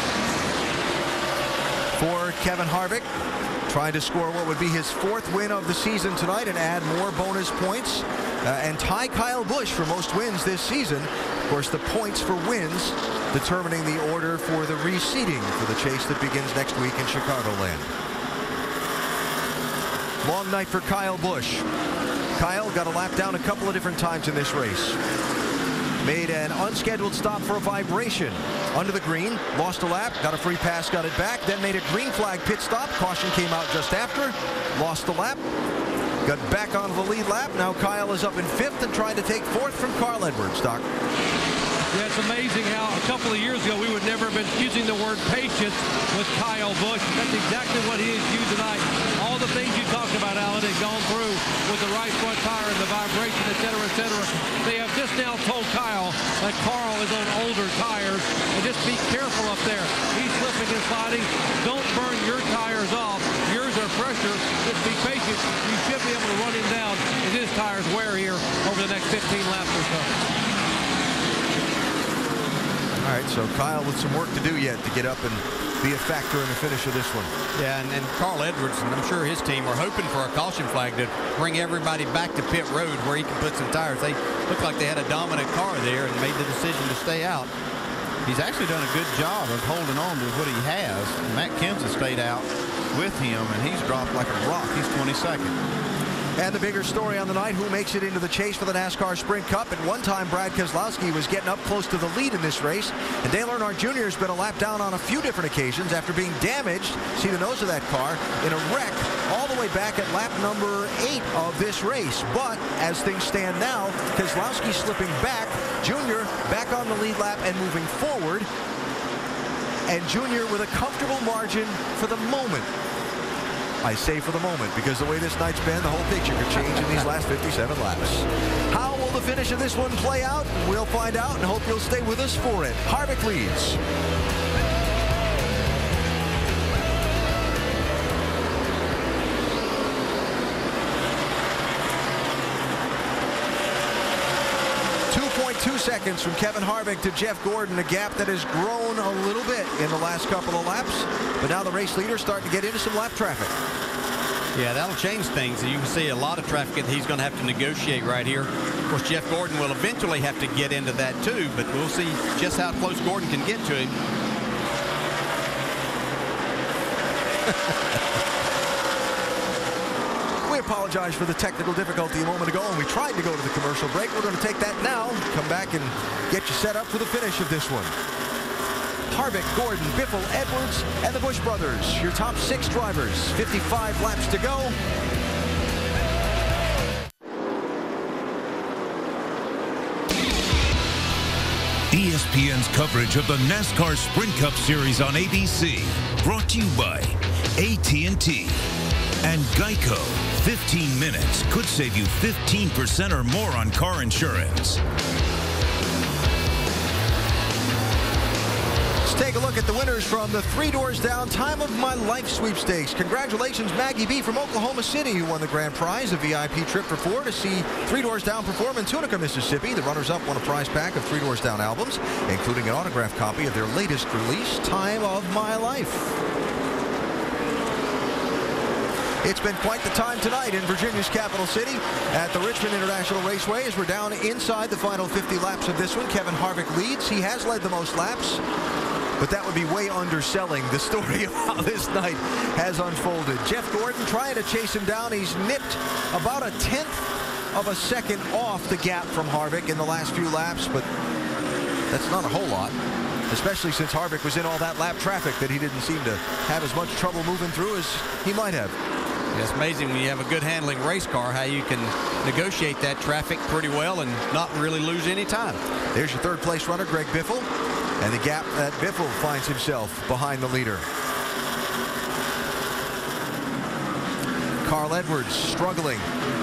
For Kevin Harvick, trying to score what would be his 4th win of the season tonight and add more bonus points and tie Kyle Busch for most wins this season. Of course, the points for wins determining the order for the reseeding for the chase that begins next week in Chicagoland. Long night for Kyle Busch. Kyle got a lap down a couple of different times in this race. Made an unscheduled stop for a vibration under the green, lost a lap, got a free pass, got it back, then made a green flag pit stop. Caution came out just after, lost the lap, got back onto the lead lap. Now Kyle is up in 5th and trying to take 4th from Carl Edwards. Doc. Yeah, it's amazing how a couple of years ago we would never have been using the word patience with Kyle Busch. That's exactly what he has used tonight. All the things you talked about, Alan, had gone through with the right front tire and the vibration, et cetera, et cetera. They have just now told Kyle that Carl is on older tires and just be careful up there. He's slipping and sliding. Don't burn your tires off. Yours are fresher. Just be patient. You should be able to run him down as his tires wear here over the next 15 laps or so. All right, so Kyle with some work to do yet to get up and be a factor in the finish of this one. Yeah, and Carl Edwards, and I'm sure his team are hoping for a caution flag to bring everybody back to pit road where he can put some tires. They look like they had a dominant car there and made the decision to stay out. He's actually done a good job of holding on to what he has. Matt Kenseth stayed out with him, and he's dropped like a rock. He's 22nd. And the bigger story on the night, who makes it into the chase for the NASCAR Sprint Cup. At one time, Brad Keselowski was getting up close to the lead in this race. And Dale Earnhardt Jr. has been a lap down on a few different occasions after being damaged, see the nose of that car, in a wreck all the way back at lap number 8 of this race. But as things stand now, Keselowski slipping back, Jr. back on the lead lap and moving forward. And Jr. with a comfortable margin for the moment. I say for the moment, because the way this night's been, the whole picture could change in these last 57 laps. How will the finish of this one play out? We'll find out and hope you'll stay with us for it. Harvick leads. .2 seconds from Kevin Harvick to Jeff Gordon, a gap that has grown a little bit in the last couple of laps, but now the race leader's starting to get into some lap traffic. Yeah, that'll change things. You can see a lot of traffic that he's going to have to negotiate right here. Of course, Jeff Gordon will eventually have to get into that too, but we'll see just how close Gordon can get to him. We apologize for the technical difficulty a moment ago, and we tried to go to the commercial break. We're going to take that now, come back and get you set up for the finish of this one. Harvick, Gordon, Biffle, Edwards, and the Busch brothers, your top 6 drivers. 55 laps to go. ESPN's coverage of the NASCAR Sprint Cup Series on ABC, brought to you by AT&T and Geico. 15 minutes could save you 15% or more on car insurance. Let's take a look at the winners from the 3 Doors Down Time of My Life sweepstakes. Congratulations, Maggie B. from Oklahoma City, who won the grand prize, a VIP trip for 4 to see 3 Doors Down perform in Tunica, Mississippi. The runners-up won a prize pack of 3 Doors Down albums, including an autographed copy of their latest release, Time of My Life. It's been quite the time tonight in Virginia's capital city at the Richmond International Raceway as we're down inside the final 50 laps of this one. Kevin Harvick leads. He has led the most laps, but that would be way underselling the story of how this night has unfolded. Jeff Gordon trying to chase him down. He's nipped about a 1/10 of a second off the gap from Harvick in the last few laps, but that's not a whole lot, especially since Harvick was in all that lap traffic that he didn't seem to have as much trouble moving through as he might have. Yeah, it's amazing when you have a good handling race car how you can negotiate that traffic pretty well and not really lose any time. There's your 3rd place runner, Greg Biffle, and the gap that Biffle finds himself behind the leader. Carl Edwards struggling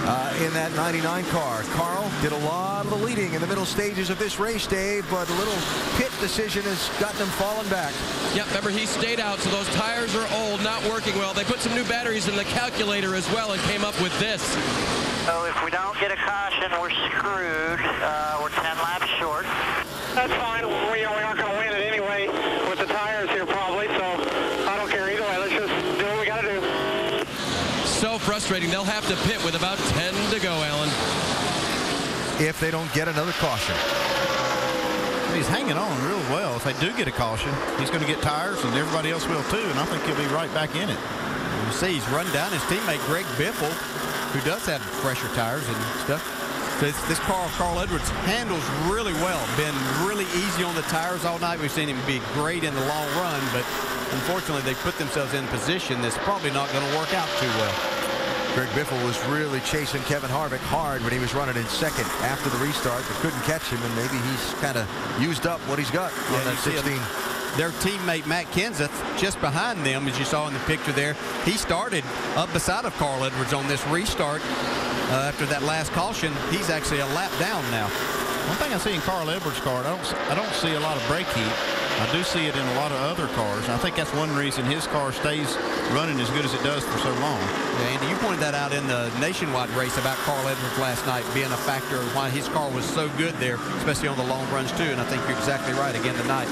in that 99 car. Carl did a lot of the leading in the middle stages of this race, Dave, but a little pit decision has gotten him falling back. Yeah, remember, he stayed out, so those tires are old, not working well. They put some new batteries in the calculator as well and came up with this. So if we don't get a caution, we're screwed. We're 10 laps short. That's fine. We aren't going to win it anyway with the tires here probably, so I don't care either way. Let's just do what we got to do. So frustrating. They'll have to pit with about 10 to go, Alan. If they don't get another caution. He's hanging on real well. If they do get a caution, he's going to get tires, and everybody else will too, and I think he'll be right back in it. You see, he's run down his teammate Greg Biffle, who does have fresher tires and stuff. So this car of Carl Edwards handles really well. Been really easy on the tires all night. We've seen him be great in the long run, but unfortunately they put themselves in a position that's probably not going to work out too well. Greg Biffle was really chasing Kevin Harvick hard when he was running in second after the restart, but couldn't catch him, and maybe he's kind of used up what he's got on that 16. Their teammate Matt Kenseth just behind them, as you saw in the picture there. He started up beside of Carl Edwards on this restart after that last caution. He's actually a lap down now. One thing I see in Carl Edwards' car, I don't see a lot of brake heat. I do see it in a lot of other cars. I think that's one reason his car stays running as good as it does for so long. Yeah, Andy, you pointed that out in the nationwide race about Carl Edwards last night being a factor of why his car was so good there, especially on the long runs too, and I think you're exactly right again tonight.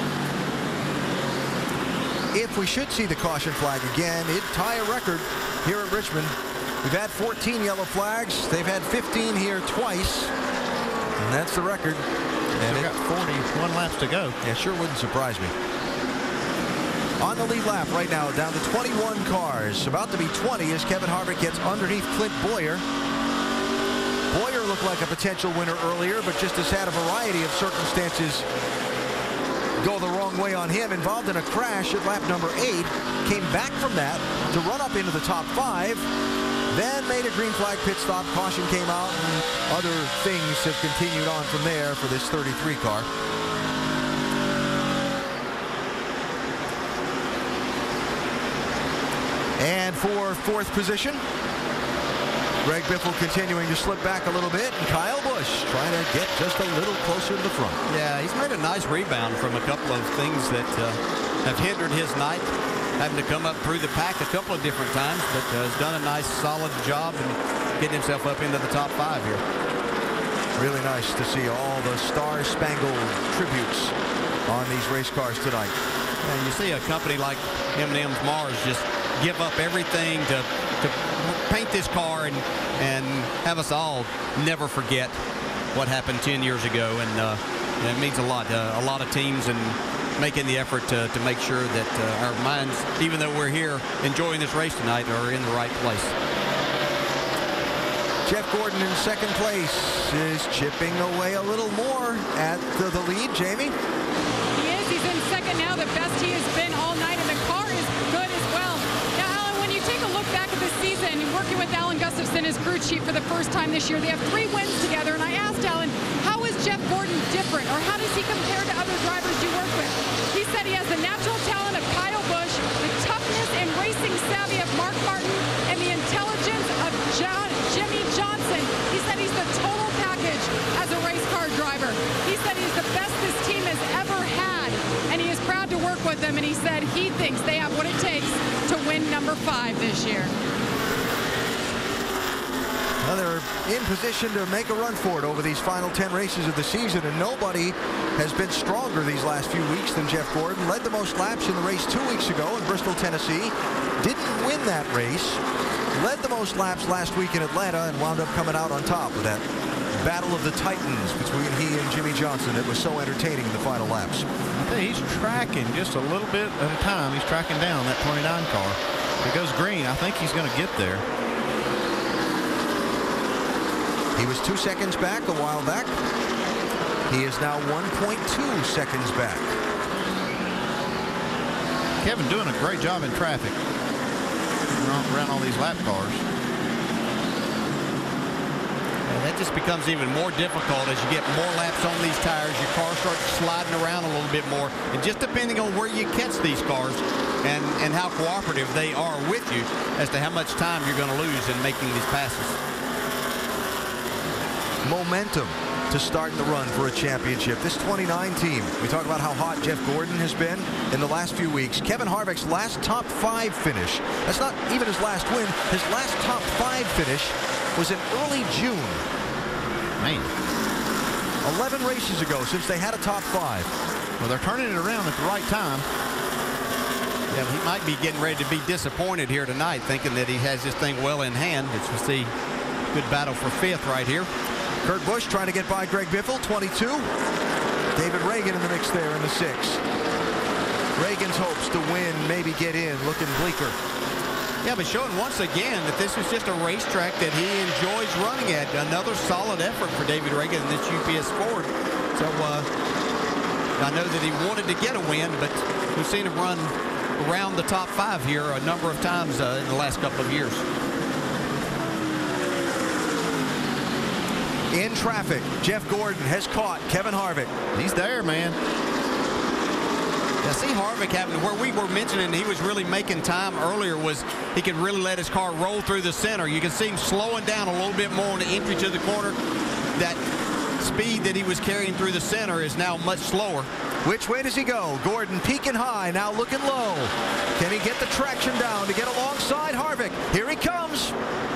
If we should see the caution flag again, it'd tie a record here at Richmond. We've had 14 yellow flags. They've had 15 here twice, and that's the record. And we've got 41 laps to go. Yeah, sure wouldn't surprise me. On the lead lap right now, down to 21 cars. About to be 20 as Kevin Harvick gets underneath Clint Boyer. Boyer looked like a potential winner earlier, but just has had a variety of circumstances go the wrong way on him. Involved in a crash at lap number 8. Came back from that to run up into the top 5. Then made a green flag pit stop. Caution came out, and other things have continued on from there for this 33 car. And for fourth position, Greg Biffle continuing to slip back a little bit, and Kyle Busch trying to get just a little closer to the front. Yeah, he's made a nice rebound from a couple of things that have hindered his night. Having to come up through the pack a couple of different times, but has done a nice solid job and getting himself up into the top 5 here. Really nice to see all the star-spangled tributes on these race cars tonight. And you see a company like M&M's Mars just give up everything to paint this car and have us all never forget what happened 10 years ago. And it means a lot. A lot of teams and making the effort to make sure that our minds, even though we're here enjoying this race tonight, are in the right place. Jeff Gordon in second place is chipping away a little more at the lead. Jamie? He is. He's in second now, the best he has been all night, and the car is good as well. Now, Alan, when you take a look back at the season, working with Alan Gustafson as crew chief for the first time this year, they have 3 wins together, and I asked Alan, how is Jeff Gordon different, or how does he compare to other drivers you work with? He said he has the natural talent of Kyle Busch, the toughness and racing savvy of Mark Martin, and the intelligence of Jimmy Johnson. He said he's the total package as a race car driver. He said he's the best this team has ever had, and he is proud to work with them, and he said he thinks they have what it takes to win number 5 this year. Well, they're in position to make a run for it over these final 10 races of the season, and nobody has been stronger these last few weeks than Jeff Gordon. Led the most laps in the race 2 weeks ago in Bristol, Tennessee. Didn't win that race. Led the most laps last week in Atlanta and wound up coming out on top with that battle of the Titans between he and Jimmy Johnson. It was so entertaining in the final laps. I think he's tracking just a little bit at a time. He's tracking down that 29 car. If it goes green, I think he's going to get there. He was 2 seconds back a while back. He is now 1.2 seconds back. Kevin doing a great job in traffic around all these lap cars. And that just becomes even more difficult as you get more laps on these tires. Your car starts sliding around a little bit more. And just depending on where you catch these cars and how cooperative they are with you as to how much time you're going to lose in making these passes. momentum to start the run for a championship. This 29 team, we talk about how hot Jeff Gordon has been in the last few weeks. Kevin Harvick's last top 5 finish, that's not even his last win, his last top 5 finish was in early June. Man. 11 races ago since they had a top 5. Well, they're turning it around at the right time. Yeah, he might be getting ready to be disappointed here tonight, thinking that he has this thing well in hand. As we see, good battle for 5th right here. Kurt Busch trying to get by Greg Biffle, 22. David Reagan in the mix there in the 6. Reagan's hopes to win, maybe get in, looking bleaker. Yeah, but showing once again that this is just a racetrack that he enjoys running at. Another solid effort for David Reagan in this UPS Ford. So I know that he wanted to get a win, but we've seen him run around the top 5 here a number of times in the last couple of years. In traffic, Jeff Gordon has caught Kevin Harvick. He's there, man. Yeah, see Harvick having, where we were mentioning he was really making time earlier, was he could really let his car roll through the center. You can see him slowing down a little bit more on the entry to the corner. That speed that he was carrying through the center is now much slower. Which way does he go? Gordon peaking high, now looking low. Can he get the traction down to get alongside Harvick? Here he comes.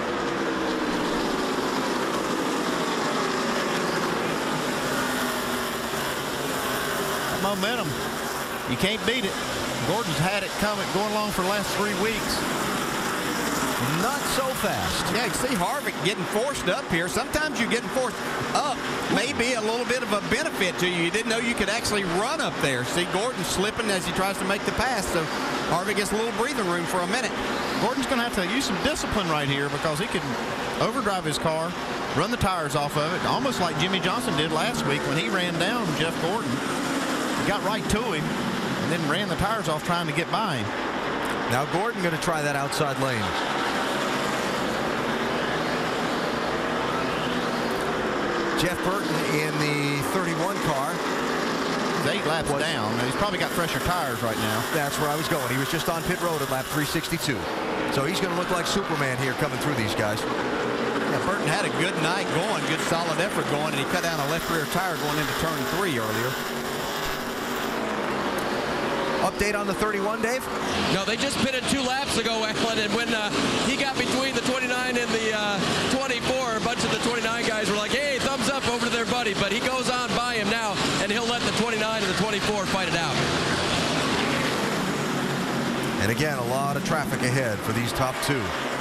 Momentum. You can't beat it. Gordon's had it coming, going along for the last 3 weeks. Not so fast. Yeah, you see Harvick getting forced up here. Sometimes you're getting forced up. Maybe a little bit of a benefit to you. You didn't know you could actually run up there. See Gordon slipping as he tries to make the pass. So Harvick gets a little breathing room for a minute. Gordon's going to have to use some discipline right here because he could overdrive his car, run the tires off of it, almost like Jimmy Johnson did last week when he ran down Jeff Gordon. He got right to him and then ran the tires off trying to get by him. Now Gordon going to try that outside lane. Jeff Burton in the 31 car. He's 8 laps down. He's probably got fresher tires right now. That's where I was going. He was just on pit road at lap 362. So he's going to look like Superman here coming through these guys. Yeah, Burton had a good night going, good solid effort going, and he cut down a left rear tire going into turn 3 earlier. Update on the 31, Dave? No, they just pitted 2 laps ago, Alan, and when he got between the 29 and the 24, a bunch of the 29 guys were like, hey, thumbs up over to their buddy, but he goes on by him now, and he'll let the 29 and the 24 fight it out. And again, a lot of traffic ahead for these top 2.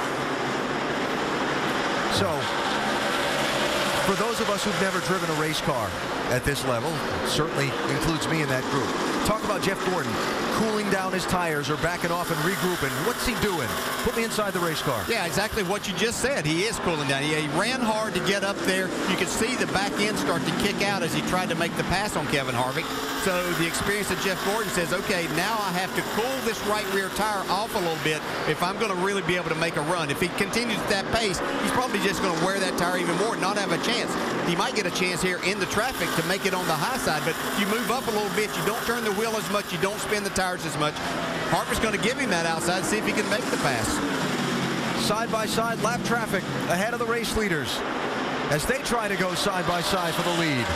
So, for those of us who've never driven a race car at this level, certainly includes me in that group, talk about Jeff Gordon cooling down his tires or backing off and regrouping. What's he doing? Put me inside the race car. Yeah, exactly what you just said. He is cooling down. He ran hard to get up there. You could see the back end start to kick out as he tried to make the pass on Kevin Harvick. So the experience of Jeff Gordon says, okay, now I have to cool this right rear tire off a little bit if I'm going to really be able to make a run. If he continues at that pace, he's probably just going to wear that tire even more and not have a chance. He might get a chance here in the traffic to make it on the high side, but you move up a little bit, you don't turn the wheel as much, you don't spin the tires as much. Harvick's going to give him that outside, see if he can make the pass. Side-by-side lap traffic ahead of the race leaders as they try to go side-by-side for the lead.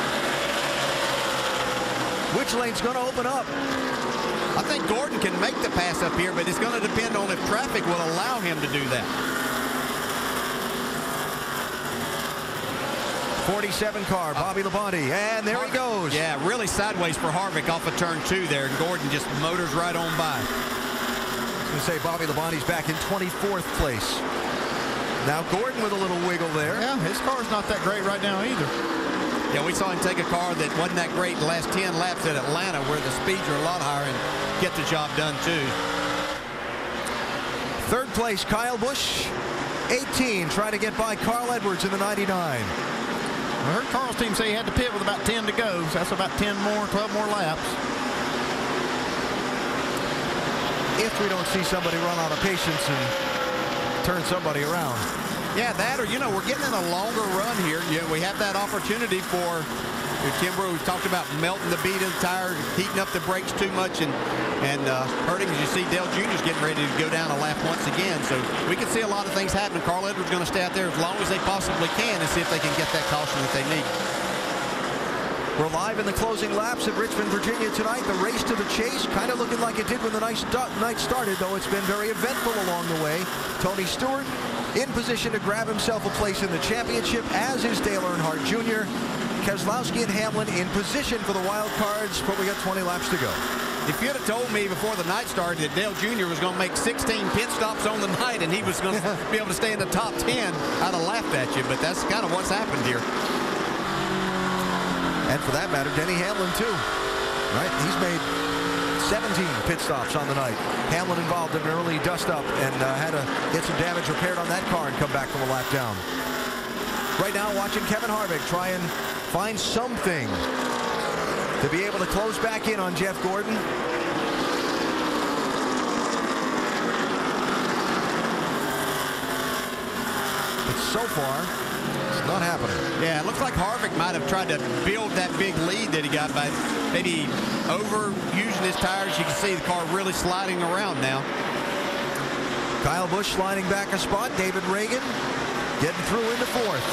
Which lane's going to open up? I think Gordon can make the pass up here, but it's going to depend on if traffic will allow him to do that. 47 car, Bobby Labonte, and there he goes. Yeah, really sideways for Harvick off of turn 2 there, and Gordon just motors right on by. I was going to say Bobby Labonte's back in 24th place. Now Gordon with a little wiggle there. Yeah, his car's not that great right now either. Yeah, we saw him take a car that wasn't that great the last 10 laps at Atlanta, where the speeds are a lot higher, and get the job done too. 3rd place, Kyle Busch, 18, trying to get by Carl Edwards in the 99. I heard Carl's team say he had to pit with about 10 to go, so that's about 10 more, 12 more laps. If we don't see somebody run out of patience and turn somebody around. Yeah, that or, you know, we're getting in a longer run here. Yeah, we have that opportunity for Kimbrough. We talked about melting the bead of the tire, heating up the brakes too much, and hurting. As you see, Dale Jr.'s getting ready to go down a lap once again. So we can see a lot of things happening. Carl Edwards going to stay out there as long as they possibly can and see if they can get that caution that they need. We're live in the closing laps at Richmond, Virginia tonight. The race to the chase, kind of looking like it did when the night started, though it's been very eventful along the way. Tony Stewart in position to grab himself a place in the championship, as is Dale Earnhardt Jr. Keselowski and Hamlin in position for the wild cards, but we got 20 laps to go. If you'd have told me before the night started that Dale Jr. was going to make 16 pit stops on the night and he was going to be able to stay in the top 10, I'd have laughed at you, but that's kind of what's happened here. And for that matter, Denny Hamlin, too. Right? He's made 17 pit stops on the night. Hamlin involved in an early dust-up and had to get some damage repaired on that car and come back from a lap down. Right now, watching Kevin Harvick try and find something to be able to close back in on Jeff Gordon. But so far, it's not happening. Yeah, it looks like Harvick might have tried to build that big lead that he got by maybe overusing his tires. You can see the car really sliding around now. Kyle Busch sliding back a spot. David Reagan getting through into fourth.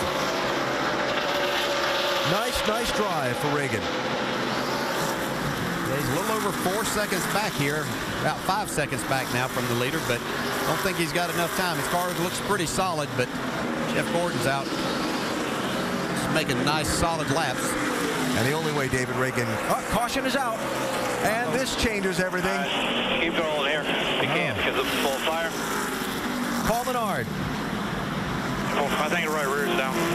Nice drive for Reagan. Yeah, he's a little over 4 seconds back here. About 5 seconds back now from the leader, but I don't think he's got enough time. His car looks pretty solid, but Jeff Gordon's out. He's making nice, solid laps. And the only way David Reagan... Oh, caution is out. And this changes everything. Keep going here. You can't because of full fire. Paul Menard. I think the right rear is down.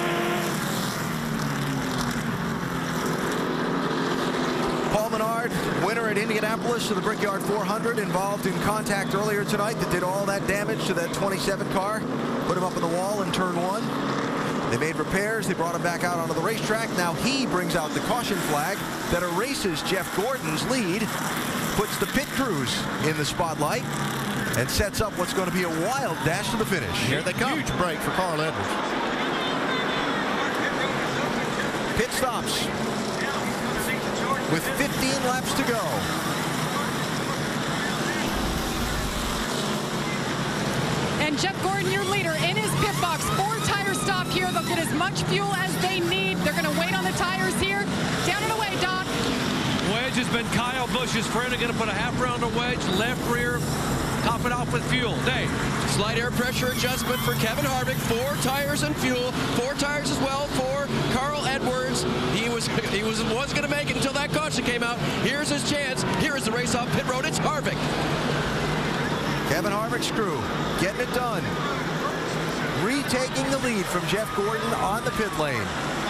Paul Menard, winner at Indianapolis of the Brickyard 400, involved in contact earlier tonight that did all that damage to that 27 car. Put him up on the wall in turn 1. They made repairs. They brought him back out onto the racetrack. Now he brings out the caution flag that erases Jeff Gordon's lead, puts the pit crews in the spotlight, and sets up what's going to be a wild dash to the finish. Here they come. Huge break for Carl Edwards. Pit stops with 15 laps to go. And Jeff Gordon, your leader, in his pit box. 4 tire stop here. They'll get as much fuel as they need. They're going to wait on the tires here. Down and away, Doc. Wedge has been Kyle Busch's friend. They're going to put a half-rounder wedge, left rear, top it off with fuel. Dave. Slight air pressure adjustment for Kevin Harvick. 4 tires and fuel. 4 tires as well for Carl Edwards. He was going to make it until that caution came out. Here's his chance. Here is the race off pit road. It's Harvick. Kevin Harvick's crew getting it done. Retaking the lead from Jeff Gordon on the pit lane.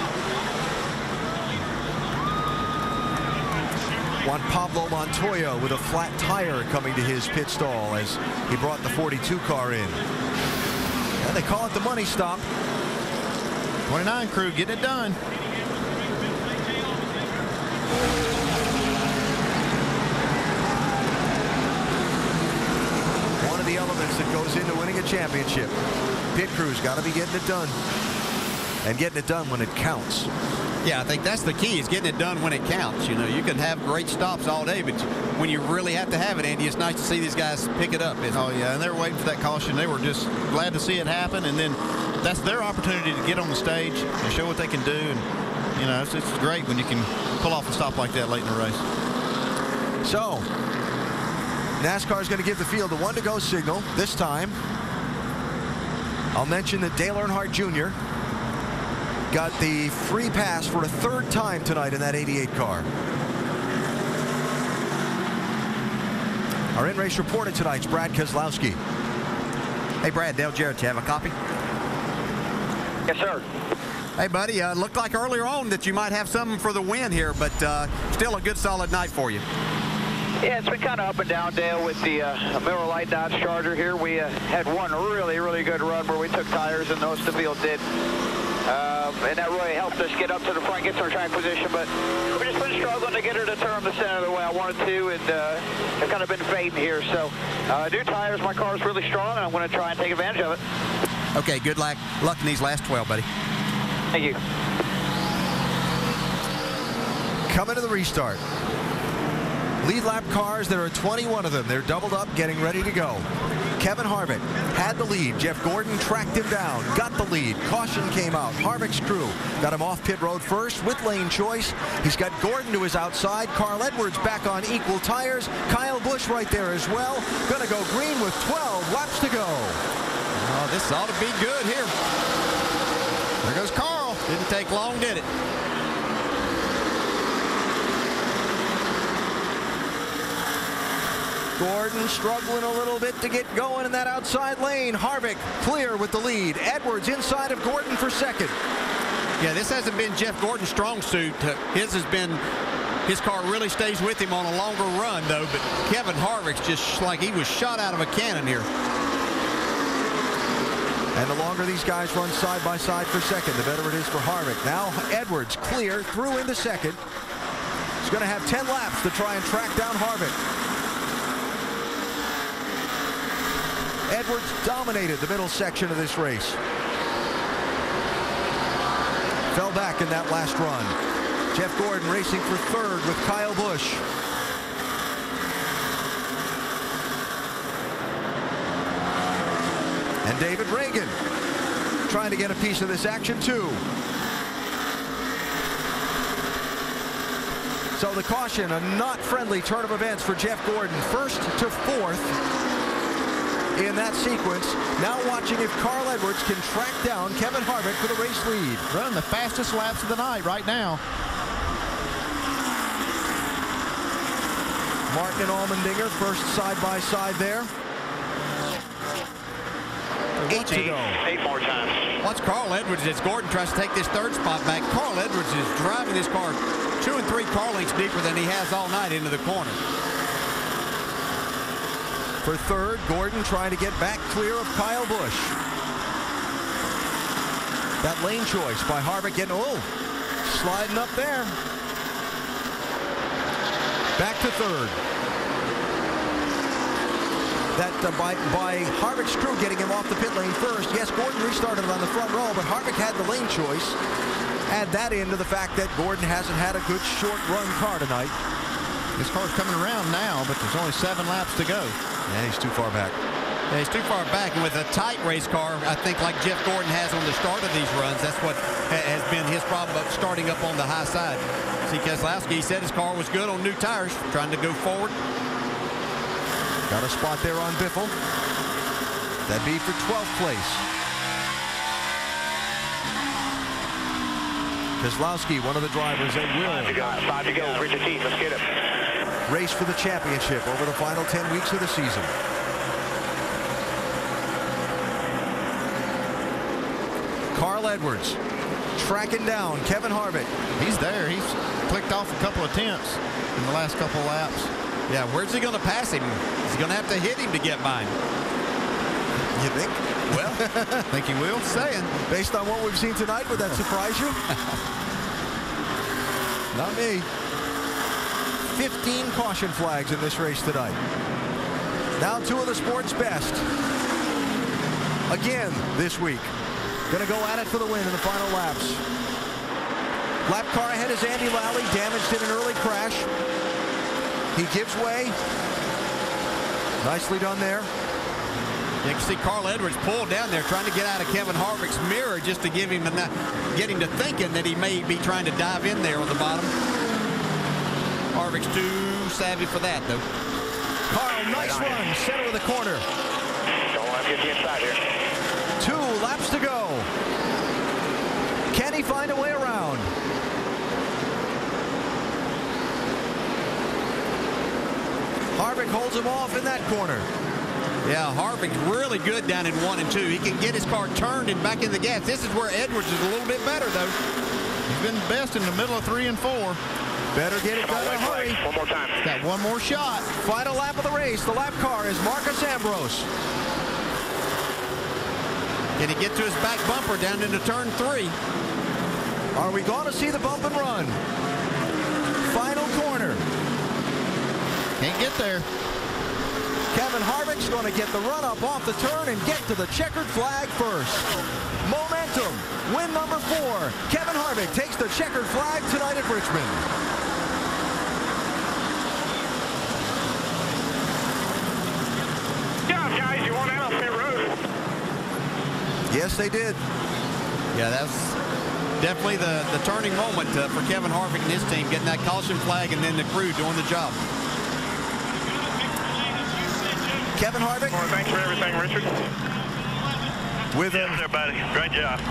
Juan Pablo Montoya with a flat tire coming to his pit stall as he brought the 42 car in. And they call it the money stop. 29 crew getting it done. One of the elements that goes into winning a championship. Pit crew's got to be getting it done. And getting it done when it counts. Yeah, I think that's the key, is getting it done when it counts. You know, you can have great stops all day, but when you really have to have it, Andy, it's nice to see these guys pick it up. Oh, yeah, and they were waiting for that caution. They were just glad to see it happen, and then that's their opportunity to get on the stage and show what they can do. And, you know, it's great when you can pull off a stop like that late in the race. So, NASCAR is going to give the field a 1-to-go signal. This time, I'll mention that Dale Earnhardt Jr. got the free pass for a 3rd time tonight in that 88 car. Our in-race reporter tonight's Brad Keselowski. Hey, Brad, Dale Jarrett, you have a copy? Yes, sir. Hey, buddy, looked like earlier on that you might have something for the win here, but still a good, solid night for you. Yeah, it's been kind of up and down, Dale, with the Miller Lite Dodge Charger here. We had one really good run where we took tires, and most of the field did. And that really helped us get up to the front, get to our track position, but we've just been struggling to get her to turn the center the way I wanted to, and I've kind of been fading here. So new tires, my car's really strong, and I'm going to try and take advantage of it. Okay, good luck in these last 12, buddy. Thank you. Coming to the restart. Lead lap cars, there are 21 of them. They're doubled up, getting ready to go. Kevin Harvick had the lead. Jeff Gordon tracked him down, got the lead. Caution came out. Harvick's crew got him off pit road first with lane choice. He's got Gordon to his outside. Carl Edwards back on equal tires. Kyle Busch right there as well. Gonna go green with 12 laps to go. Oh, this ought to be good here. There goes Carl. Didn't take long, did it? Gordon struggling a little bit to get going in that outside lane. Harvick clear with the lead. Edwards inside of Gordon for second. Yeah, this hasn't been Jeff Gordon's strong suit. His has been, his car really stays with him on a longer run, though. But Kevin Harvick's just like he was shot out of a cannon here. And the longer these guys run side by side for second, the better it is for Harvick. Now Edwards clear through into second. He's going to have 10 laps to try and track down Harvick. Edwards dominated the middle section of this race. Fell back in that last run. Jeff Gordon racing for third with Kyle Busch. And David Reagan trying to get a piece of this action too. So the caution, a not friendly turn of events for Jeff Gordon. First to fourth in that sequence. Now watching if Carl Edwards can track down Kevin Harvick for the race lead. Running the fastest laps of the night right now. Martin and Allmendinger first side by side there. 8 to go. 8 more times. Watch Carl Edwards as Gordon tries to take this third spot back. Carl Edwards is driving this car 2 and 3 car lengths deeper than he has all night into the corner. For third, Gordon trying to get back clear of Kyle Busch. That lane choice by Harvick getting, sliding up there. Back to third. That by Harvick's crew getting him off the pit lane first. Yes, Gordon restarted on the front row, but Harvick had the lane choice. Add that into the fact that Gordon hasn't had a good short run car tonight. This car's coming around now, but there's only 7 laps to go. Yeah, he's too far back. Yeah, he's too far back, and with a tight race car, I think like Jeff Gordon has on the start of these runs, that's what has been his problem of starting up on the high side. See, Keselowski, he said his car was good on new tires, trying to go forward. Got a spot there on Biffle. That'd be for 12th place. Keselowski, one of the drivers that will 5 to go. Richard Keith, let's get it. Race for the championship over the final 10 weeks of the season. Carl Edwards tracking down Kevin Harvick. He's there. He's clicked off a couple of tenths in the last couple of laps. Yeah, where's he going to pass him? He's going to have to hit him to get by him. You think? Well, I think he will. Saying, based on what we've seen tonight, would that surprise you? Not me. 15 caution flags in this race tonight. Now 2 of the sport's best. Again this week. Going to go at it for the win in the final laps. Lap car ahead is Andy Lally, damaged in an early crash. He gives way. Nicely done there. You can see Carl Edwards pull down there trying to get out of Kevin Harvick's mirror just to give him get him to thinking that he may be trying to dive in there on the bottom. Harvick's too savvy for that, though. Carl, nice run, center of the corner. Don't let him get the inside here. 2 laps to go. Can he find a way around? Harvick holds him off in that corner. Yeah, Harvick's really good down in 1 and 2. He can get his car turned and back in the gas. This is where Edwards is a little bit better, though. He's been best in the middle of 3 and 4. Better get it done in a hurry. One more time. He's got one more shot. Final lap of the race. The lap car is Marcus Ambrose. Can he get to his back bumper down into turn 3? Are we going to see the bump and run? Final corner. Can't get there. Kevin Harvick's going to get the run up off the turn and get to the checkered flag first. Momentum, win number 4. Kevin Harvick takes the checkered flag tonight at Richmond. Yeah, guys, you want out on pit road? Yes, they did. Yeah, that's definitely the turning moment for Kevin Harvick and his team, getting that caution flag and then the crew doing the job. Kevin Harvick. Well, thanks for everything, Richard. With yes, everybody. Great job.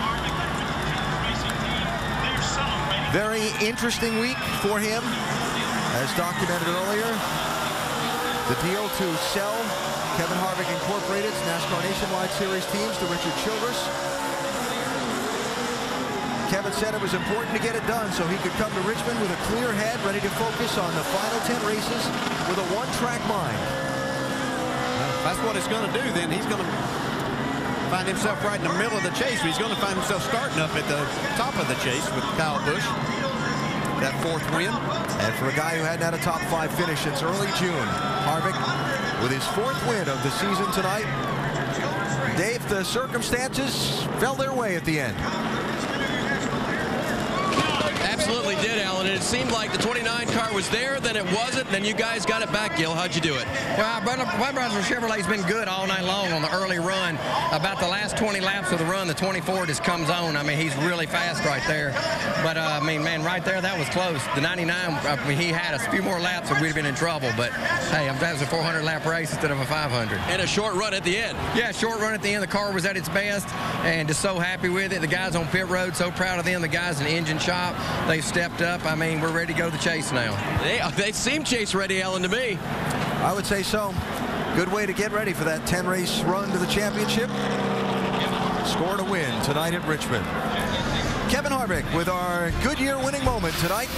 Very interesting week for him, as documented earlier. The deal to sell Kevin Harvick Incorporated's NASCAR Nationwide Series teams to Richard Childress. Kevin said it was important to get it done so he could come to Richmond with a clear head, ready to focus on the final 10 races with a one-track mind. That's what it's going to do then. He's going to find himself right in the middle of the chase. He's going to find himself starting up at the top of the chase with Kyle Busch. That 4th win. And for a guy who hadn't had a top 5 finish since early June, Harvick with his 4th win of the season tonight. Dave, the circumstances fell their way at the end. Absolutely did, Alan. And it seemed like the 29 car was there, then it wasn't, then you guys got it back, Gil. How'd you do it? Well, Budweiser Chevrolet's been good all night long on the early run. About the last 20 laps of the run, the 24 just comes on. I mean, he's really fast right there. But, I mean, man, right there, that was close. The 99, I mean, he had a few more laps and we'd have been in trouble. But, hey, that was a 400-lap race instead of a 500. And a short run at the end. Yeah, short run at the end. The car was at its best and just so happy with it. The guys on pit road, so proud of them. The guys in the engine shop, they've stepped up. I mean, we're ready to go to the chase now. They seem chase ready, Alan, to me. I would say so. Good way to get ready for that 10-race run to the championship. Scored a win tonight at Richmond. Kevin Harvick with our Goodyear winning moment tonight.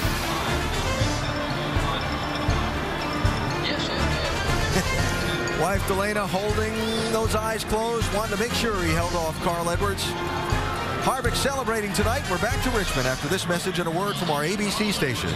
Wife Delana holding those eyes closed, wanting to make sure he held off Carl Edwards. Harvick celebrating tonight. We're back to Richmond after this message and a word from our ABC stations.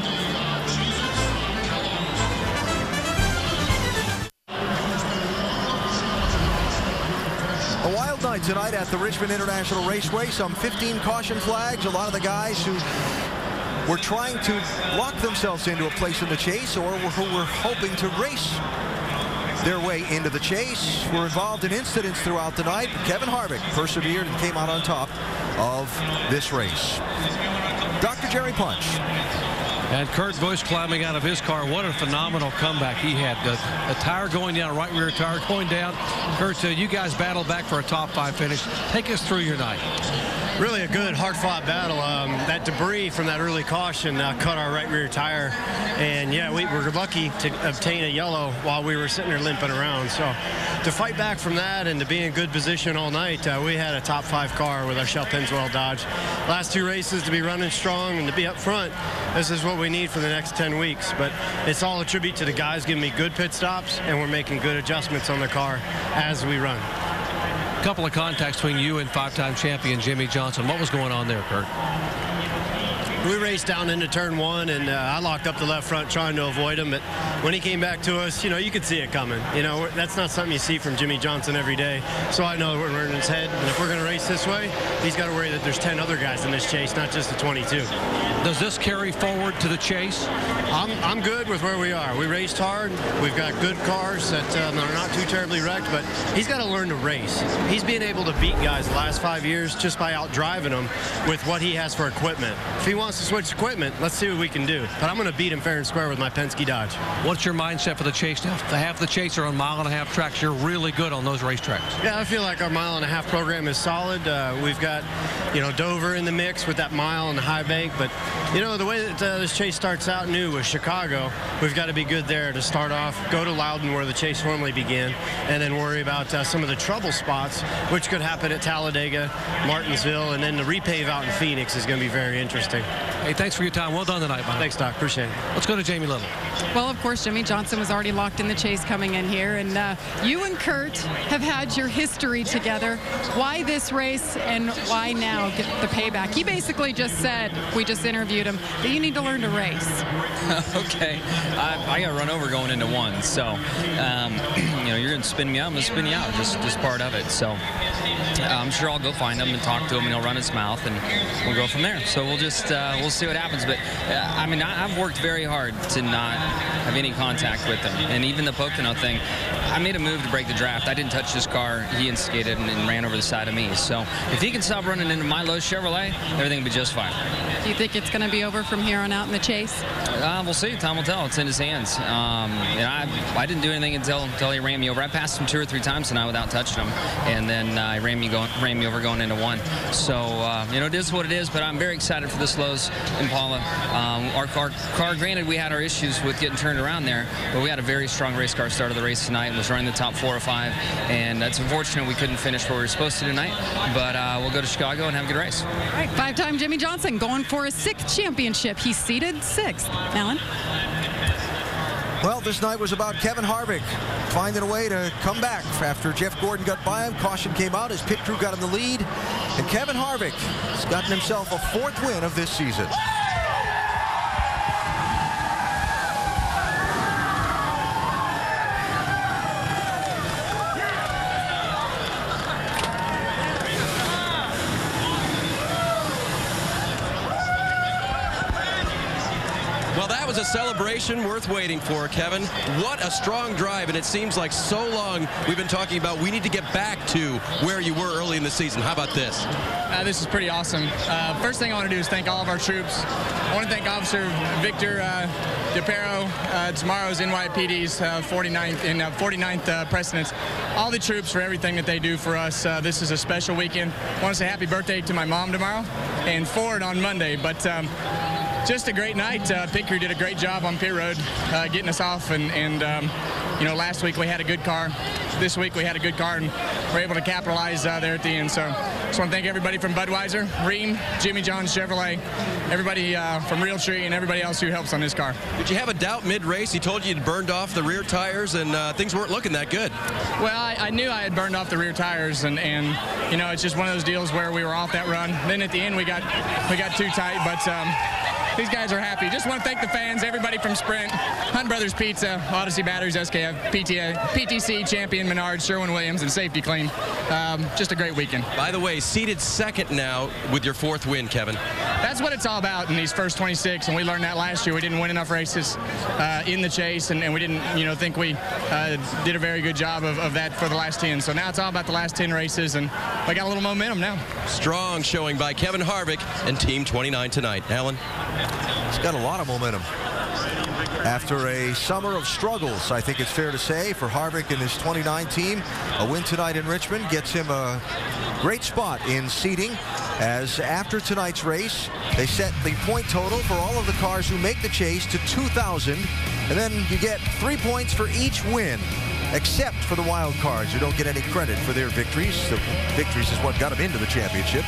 A wild night tonight at the Richmond International Raceway. Some 15 caution flags. A lot of the guys who were trying to lock themselves into a place in the chase or who were hoping to race their way into the chase were involved in incidents throughout the night. Kevin Harvick persevered and came out on top of this race. Dr. Jerry Punch. And Kurt Busch climbing out of his car. What a phenomenal comeback he had. A tire going down, right rear tire going down. Kurt, you guys battled back for a top 5 finish. Take us through your night. Really a good, hard-fought battle. That debris from that early caution cut our right rear tire. And, yeah, we were lucky to obtain a yellow while we were sitting there limping around. So to fight back from that and to be in good position all night, we had a top 5 car with our Shell Pennzoil Dodge. Last 2 races to be running strong and to be up front, this is what we need for the next 10 weeks. But it's all a tribute to the guys giving me good pit stops, and we're making good adjustments on the car as we run. A couple of contacts between you and 5-time champion Jimmy Johnson. What was going on there, Kurt? We raced down into turn 1, and I locked up the left front trying to avoid him. But when he came back to us, you know, you could see it coming. You know, that's not something you see from Jimmy Johnson every day. So I know we're in his head. And if we're going to race this way, he's got to worry that there's 10 other guys in this chase, not just the 22. Does this carry forward to the chase? I'm good with where we are. We raced hard. We've got good cars that are not too terribly wrecked, but he's got to learn to race. He's been able to beat guys the last 5 years just by out driving them with what he has for equipment. If he wants to switch equipment, let's see what we can do. But I'm going to beat him fair and square with my Penske Dodge. What's your mindset for the chase now? Half the chase are on 1.5 mile tracks. You're really good on those racetracks. Yeah, I feel like our 1.5 mile program is solid. We've got, you know, Dover in the mix with that mile on the high bank. But, you know, the way that this chase starts out new with Chicago, we've got to be good there to start off, go to Loudon where the chase formally began, and then worry about some of the trouble spots, which could happen at Talladega, Martinsville, and then the repave out in Phoenix is going to be very interesting. Hey, thanks for your time. Well done tonight, Mike. Thanks, Doc. Appreciate it. Let's go to Jamie Little. Well, of course, Jimmy Johnson was already locked in the chase coming in here, and you and Kurt have had your history together. Why this race, and why now get the payback? He basically just said, we just interviewed him, that you need to learn to race. Okay, I got run over going into one, so you know, you're gonna spin me out, I'm gonna spin you out, just part of it. So I'm sure I'll go find him and talk to him, and he'll run his mouth, and we'll go from there. So we'll just we'll see what happens. But I mean, I've worked very hard to not have any contact with him, and even the Pocono thing, I made a move to break the draft. I didn't touch his car. He instigated and ran over the side of me. So if he can stop running into my Lowe's Chevrolet, everything will be just fine. Do you think it's going to be over from here on out in the chase? We'll see. Time will tell. It's in his hands. I didn't do anything until he ran me over. I passed him 2 or 3 times tonight without touching him, and then he ran me over going into one. So you know, it is what it is. But I'm very excited for this Lowe's Impala. Our car, granted, we had our issues with getting turned around there, but we had a very strong race car start of the race tonight and was running the top 4 or 5. And it's unfortunate we couldn't finish where we were supposed to tonight. But we'll go to Chicago and have a good race. All right, 5-time Jimmy Johnson going for a 6th championship. He's seated 6th. Alan? Well, this night was about Kevin Harvick finding a way to come back after Jeff Gordon got by him. Caution came out. His pit crew got in the lead. And Kevin Harvick has gotten himself a 4th win of this season. Was a celebration worth waiting for, Kevin. What a strong drive, and it seems like so long we've been talking about we need to get back to where you were early in the season. How about this? This is pretty awesome. First thing I want to do is thank all of our troops. I want to thank Officer Victor DePero, tomorrow's NYPD's 49th precedence. All the troops for everything that they do for us. This is a special weekend. I want to say happy birthday to my mom tomorrow and Ford on Monday, but just a great night. Pit crew did a great job on pit road, getting us off, and you know, last week we had a good car. This week we had a good car, and we're able to capitalize there at the end. So just want to thank everybody from Budweiser, Ream, Jimmy John's Chevrolet, everybody from Realtree, and everybody else who helps on this car. Did you have a doubt mid-race? He told you you'd burned off the rear tires, and things weren't looking that good. Well, I knew I had burned off the rear tires, and you know, it's just one of those deals where we were off that run. Then at the end we got too tight, but these guys are happy. Just want to thank the fans, everybody from Sprint, Hunt Brothers Pizza, Odyssey Batteries, SKF, PTC, Champion, Menards, Sherwin-Williams, and Safety Clean. Just a great weekend. By the way, seated 2nd now with your 4th win, Kevin. That's what it's all about in these first 26, and we learned that last year. We didn't win enough races in the chase, and we didn't, you know, think we did a very good job of that for the last 10. So now it's all about the last 10 races, and we got a little momentum now. Strong showing by Kevin Harvick and Team 29 tonight. Alan? He's got a lot of momentum. After a summer of struggles, I think it's fair to say, for Harvick and his 29 team, a win tonight in Richmond gets him a great spot in seeding, as after tonight's race, they set the point total for all of the cars who make the chase to 2,000, and then you get 3 points for each win, except for the wild cards, who don't get any credit for their victories. The victories is what got them into the championship.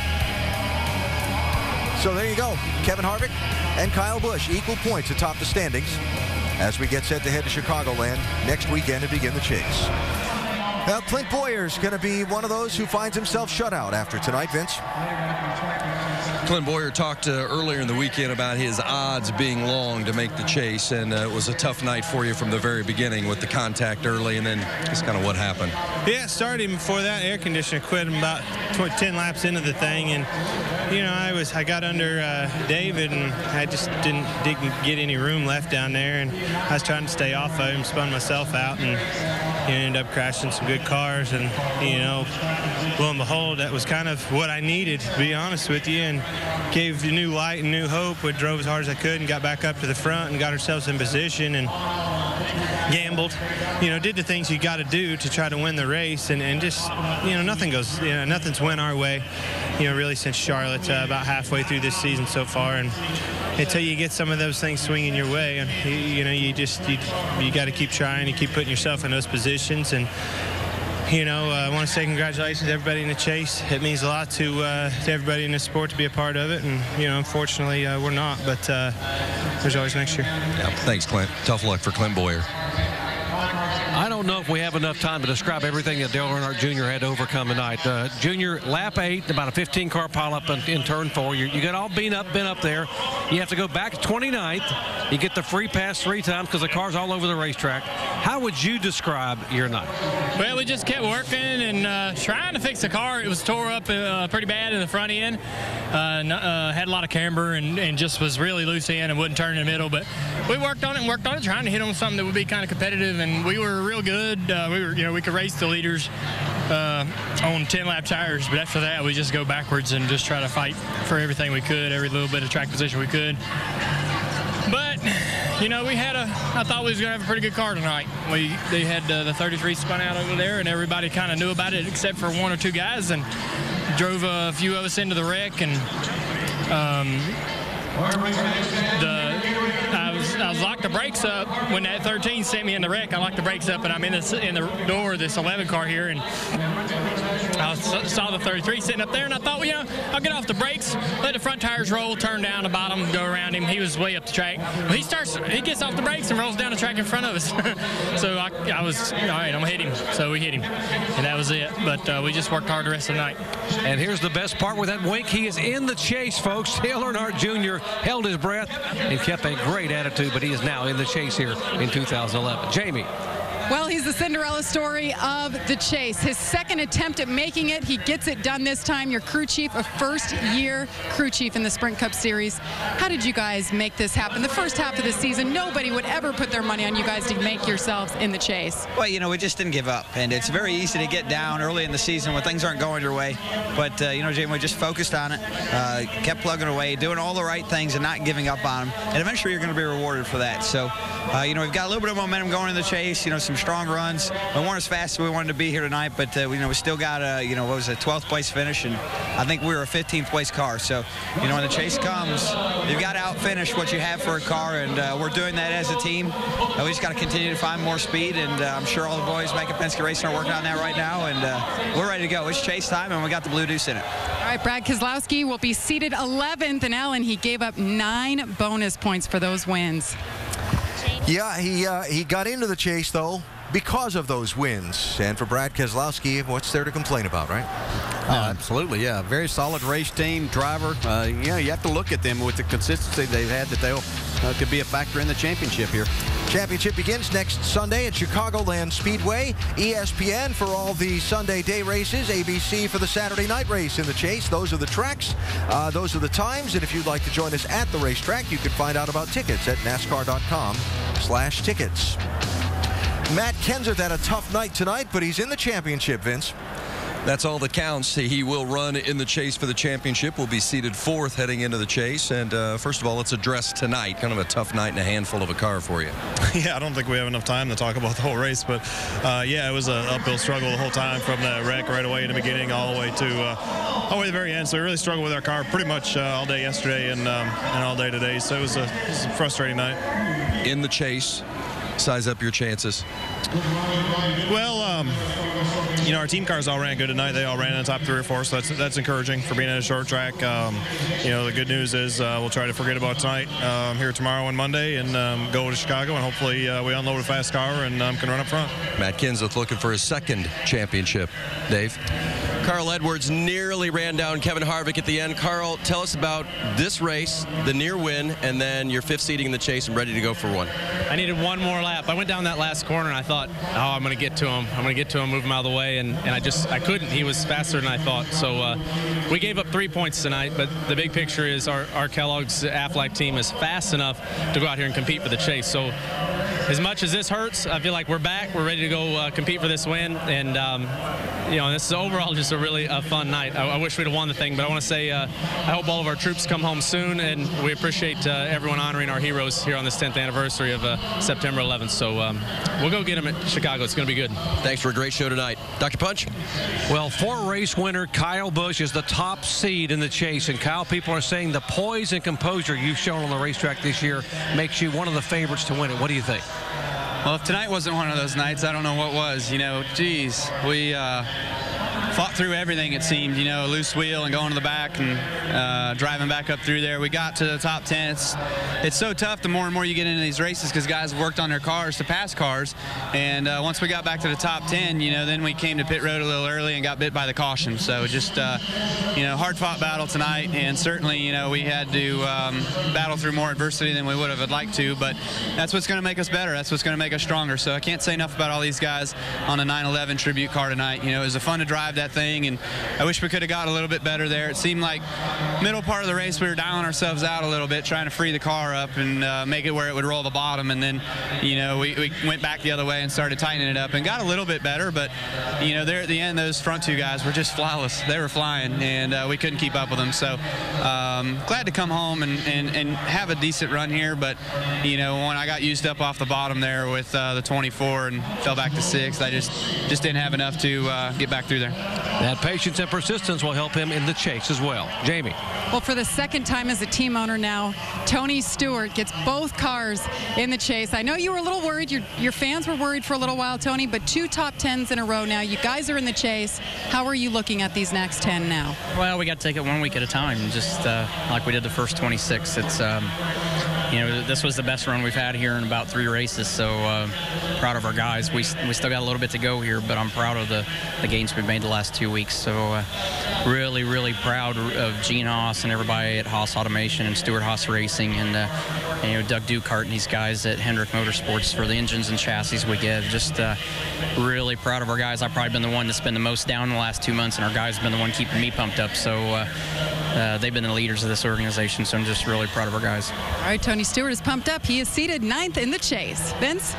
So there you go. Kevin Harvick and Kyle Busch, equal points atop the standings as we get set to head to Chicagoland next weekend and begin the chase. Now, Clint Bowyer's going to be one of those who finds himself shut out after tonight, Vince. Clint Bowyer talked earlier in the weekend about his odds being long to make the chase, and it was a tough night for you from the very beginning with the contact early, and then just kind of what happened. Yeah, started him before that. Air conditioner quit him about 10 laps into the thing, and you know, I got under David, and I just didn't get any room left down there, and I was trying to stay off of him, spun myself out, and ended up crashing some good cars, and you know, lo and behold, that was kind of what I needed, to be honest with you, and gave a new light and new hope. We drove as hard as I could and got back up to the front and got ourselves in position and gambled, you know, did the things you got to do to try to win the race, and just, you know, nothing's went our way, you know, really since Charlotte, about halfway through this season so far, and until you get some of those things swinging your way, and you know, you got to keep trying, you keep putting yourself in those positions, and you know, I want to say congratulations to everybody in the chase. It means a lot to everybody in the sport to be a part of it, and you know, unfortunately, we're not. But there's always next year. Yeah, thanks, Clint. Tough luck for Clint Boyer. I don't know if we have enough time to describe everything that Dale Earnhardt Jr. had to overcome tonight. Junior, lap 8, about a 15-car pileup in turn 4. You got all been up there. You have to go back to 29th. You get the free pass 3 times because the car's all over the racetrack. How would you describe your night? Well, we just kept working and trying to fix the car. It was tore up pretty bad in the front end. Had a lot of camber and just was really loose in and wouldn't turn in the middle. But we worked on it, trying to hit on something that would be kind of competitive, and we were real good. We could race the leaders on 10-lap tires, but after that, we just go backwards and just try to fight for everything we could, every little bit of track position we could. But you know, I thought we was going to have a pretty good car tonight. They had the 33 spun out over there, and everybody kind of knew about it except for 1 or 2 guys, and drove a few of us into the wreck. And I was locked the brakes up when that 13 sent me in the wreck. I locked the brakes up, and I'm in the door of this 11 car here, and I saw the 33 sitting up there, and I thought, well, you know, I'll get off the brakes, let the front tires roll, turn down the bottom, go around him. He was way up the track. Well, he gets off the brakes and rolls down the track in front of us. So I was, all right, I'm going to hit him. So we hit him, and that was it. But we just worked hard the rest of the night. And here's the best part with that wink. He is in the chase, folks. Dale Earnhardt Jr. held his breath and kept a great attitude, but he is now in the chase here in 2011. Jamie. Well, he's the Cinderella story of the chase. His second attempt at making it. He gets it done this time. Your crew chief, a first-year crew chief in the Sprint Cup Series. How did you guys make this happen? The first half of the season, nobody would ever put their money on you guys to make yourselves in the chase. Well, you know, we just didn't give up, and it's very easy to get down early in the season when things aren't going your way. But, you know, Jamie, we just focused on it, kept plugging away, doing all the right things and not giving up on them. And eventually you're going to be rewarded for that. So, you know, we've got a little bit of momentum going in the chase, you know, some strong runs. We weren't as fast as we wanted to be here tonight, but you know, we still got a, you know, what was a 12th place finish, and I think we were a 15th place car. So, you know, when the chase comes, you've got to outfinish what you have for a car, and we're doing that as a team. We just got to continue to find more speed, and I'm sure all the boys back at Penske Racing are working on that right now, and we're ready to go. It's chase time, and we got the blue deuce in it. All right, Brad Keselowski will be seated 11th, and Alan, he gave up 9 bonus points for those wins. Yeah, he got into the chase, though, because of those wins. And for Brad Keselowski, what's there to complain about, right? Absolutely, yeah. Very solid race team, driver. Yeah, you have to look at them with the consistency they've had that they'll could be a factor in the championship here. Championship begins next Sunday at Chicagoland Speedway. ESPN for all the Sunday day races. ABC for the Saturday night race in the chase. Those are the tracks. Those are the times. And if you'd like to join us at the racetrack, you can find out about tickets at NASCAR.com/tickets. Matt Kenseth had a tough night tonight, but he's in the championship, Vince. That's all that counts. He will run in the chase for the championship. Will be seated 4th heading into the chase. And first of all, let's address tonight. Kind of a tough night and a handful of a car for you. Yeah, I don't think we have enough time to talk about the whole race, but yeah, it was an uphill struggle the whole time from the wreck right away in the beginning all the way to the very end. So we really struggled with our car pretty much all day yesterday and all day today. So it was a frustrating night. In the chase, size up your chances. Well, you know, our team cars all ran good tonight. They all ran in the top 3 or 4, so that's encouraging for being at a short track. You know, the good news is we'll try to forget about tonight here tomorrow and Monday and go to Chicago, and hopefully we unload a fast car and can run up front. Matt Kenseth looking for his 2nd championship. Dave? Carl Edwards nearly ran down Kevin Harvick at the end. Carl, tell us about this race, the near win, and then your 5th seating in the chase and ready to go for one. I needed one more lap. I went down that last corner, and I thought, oh, I'm going to get to him. I'm going to get to him, move him out of the way, and I couldn't. He was faster than I thought. So we gave up 3 points tonight, but the big picture is our Kellogg's Aflac team is fast enough to go out here and compete for the chase. So as much as this hurts, I feel like we're back. We're ready to go compete for this win, and you know, this is overall just a really fun night. I wish we'd have won the thing, but I want to say I hope all of our troops come home soon, and we appreciate everyone honoring our heroes here on this 10th anniversary of September 11th. So we'll go get them at Chicago. It's going to be good. Thanks for a great show tonight. Dr. Punch? Well, 4-race winner Kyle Busch is the top seed in the chase. And, Kyle, people are saying the poise and composure you've shown on the racetrack this year makes you one of the favorites to win it. What do you think? Well, if tonight wasn't one of those nights, I don't know what was. You know, geez, we fought through everything, it seemed. You know, loose wheel and going to the back and driving back up through there. We got to the top 10. It's so tough the more and more you get into these races because guys worked on their cars to pass cars. And once we got back to the top 10, you know, then we came to pit road a little early and got bit by the caution. So just, you know, hard-fought battle tonight. And certainly, you know, we had to battle through more adversity than we would have liked to. But that's what's going to make us better. That's what's going to make us stronger. So I can't say enough about all these guys on the 911 tribute car tonight. You know, it was fun to drive that thing, and I wish we could have got a little bit better there. It seemed like middle part of the race we were dialing ourselves out a little bit, trying to free the car up and make it where it would roll the bottom, and then, you know, we went back the other way and started tightening it up and got a little bit better. But, you know, there at the end, those front two guys were just flawless. They were flying, and we couldn't keep up with them. So glad to come home and have a decent run here. But, you know, when I got used up off the bottom there with the 24 and fell back to 6th, I just didn't have enough to get back through there. That patience and persistence will help him in the chase as well. Jamie. Well, for the second time as a team owner now, Tony Stewart gets both cars in the chase. I know you were a little worried. Your fans were worried for a little while, Tony, but 2 top 10s in a row now. You guys are in the chase. How are you looking at these next 10 now? Well, we got to take it 1 week at a time, just like we did the first 26. It's, you know, this was the best run we've had here in about 3 races, so proud of our guys. We still got a little bit to go here, but I'm proud of the gains we've made the last 2 weeks. So really, really proud of Gene Haas and everybody at Haas Automation and Stewart Haas Racing and you know, Doug Dukart and these guys at Hendrick Motorsports for the engines and chassis we give. Just really proud of our guys. I've probably been the one that's been the most down in the last 2 months, and our guys have been the one keeping me pumped up. So they've been the leaders of this organization, so I'm just really proud of our guys. All right, Tony Stewart is pumped up. He is seated 9th in the chase. Vince?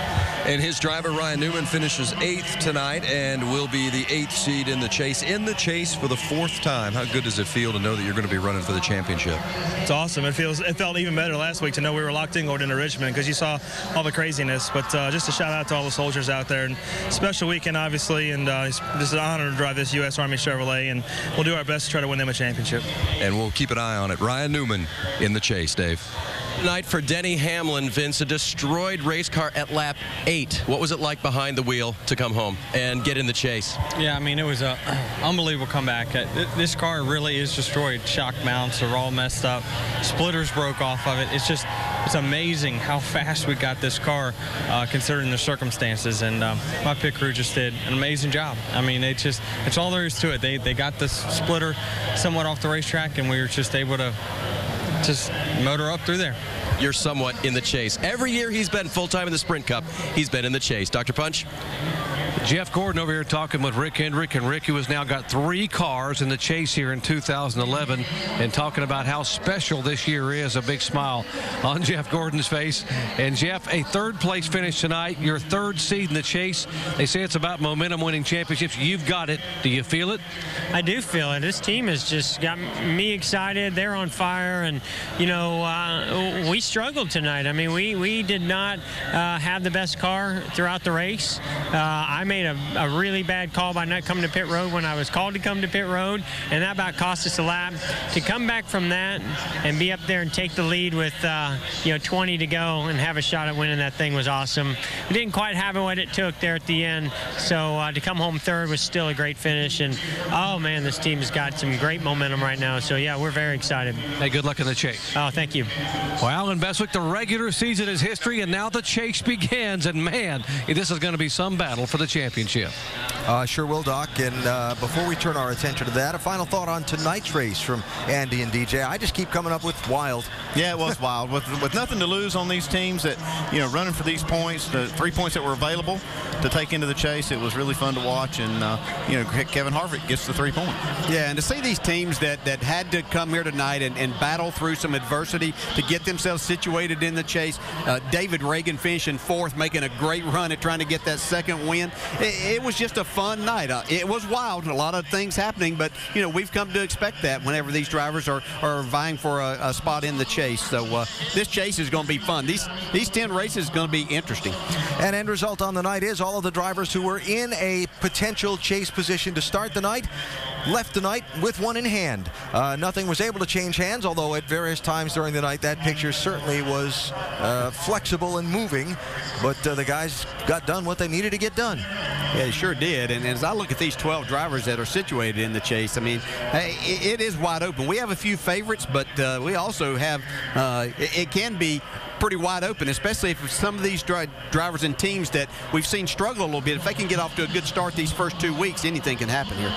And his driver, Ryan Newman, finishes 8th tonight and will be the 8th seed in the chase for the 4th time. How good does it feel to know that you're going to be running for the championship? It's awesome. It felt even better last week to know we were locked in going into Richmond because you saw all the craziness. But just a shout out to all the soldiers out there. And special weekend, obviously, and it's just an honor to drive this U.S. Army Chevrolet, and we'll do our best to try to win them a championship. And we'll keep an eye on it. Ryan Newman in the chase, Dave. Night for Denny Hamlin, Vince, a destroyed race car at lap 8. What was it like behind the wheel to come home and get in the chase? Yeah, I mean, it was an unbelievable comeback. This car really is destroyed. Shock mounts are all messed up. Splitters broke off of it. It's amazing how fast we got this car considering the circumstances, and my pit crew just did an amazing job. I mean, it's all there is to it. They got this splitter somewhat off the racetrack, and we were just able to just motor up through there. You're somewhat in the chase. Every year he's been full-time in the Sprint Cup, he's been in the chase. Dr. Punch? Jeff Gordon over here talking with Rick Hendrick, and Rick, who has now got 3 cars in the chase here in 2011, and talking about how special this year is. A big smile on Jeff Gordon's face. And Jeff, a 3rd place finish tonight, your 3rd seed in the chase. They say it's about momentum winning championships. You've got it. Do you feel it? I do feel it. This team has just got me excited. They're on fire, and you know, we struggled tonight. I mean, we did not have the best car throughout the race. I made a really bad call by not coming to pit road when I was called to come to pit road, and that about cost us a lap. To come back from that and be up there and take the lead with you know, 20 to go and have a shot at winning that thing was awesome. We didn't quite have what it took there at the end, so to come home 3rd was still a great finish. And oh man, this team has got some great momentum right now. So yeah, we're very excited. Hey, good luck in the chase. Oh, thank you. Well, Alan Bestwick, the regular season is history, and now the chase begins. And man, this is going to be some battle for the championship. Sure will, Doc. And before we turn our attention to that, a final thought on tonight's race from Andy and DJ. I just keep coming up with wild. Yeah, it was wild. With nothing to lose on these teams that, you know, running for these points, the 3 points that were available to take into the chase, it was really fun to watch. And, you know, Kevin Harvick gets the 3 points. Yeah, and to see these teams that had to come here tonight and battle through some adversity to get themselves situated in the chase. David Reagan finishing 4th, making a great run at trying to get that 2nd win. It was just a fun night. It was wild, a lot of things happening, but you know, we've come to expect that whenever these drivers are vying for a spot in the chase. So this chase is going to be fun. These 10 races is going to be interesting. And end result on the night is all of the drivers who were in a potential chase position to start the night, left the night with one in hand. Nothing was able to change hands, although at various times during the night that picture certainly was flexible and moving, but the guys got done what they needed to get done. Yeah, they sure did. And as I look at these 12 drivers that are situated in the chase, I mean, it is wide open. We have a few favorites, but we also have, it can be pretty wide open, especially if some of these drivers and teams that we've seen struggle a little bit, if they can get off to a good start these first 2 weeks, anything can happen here.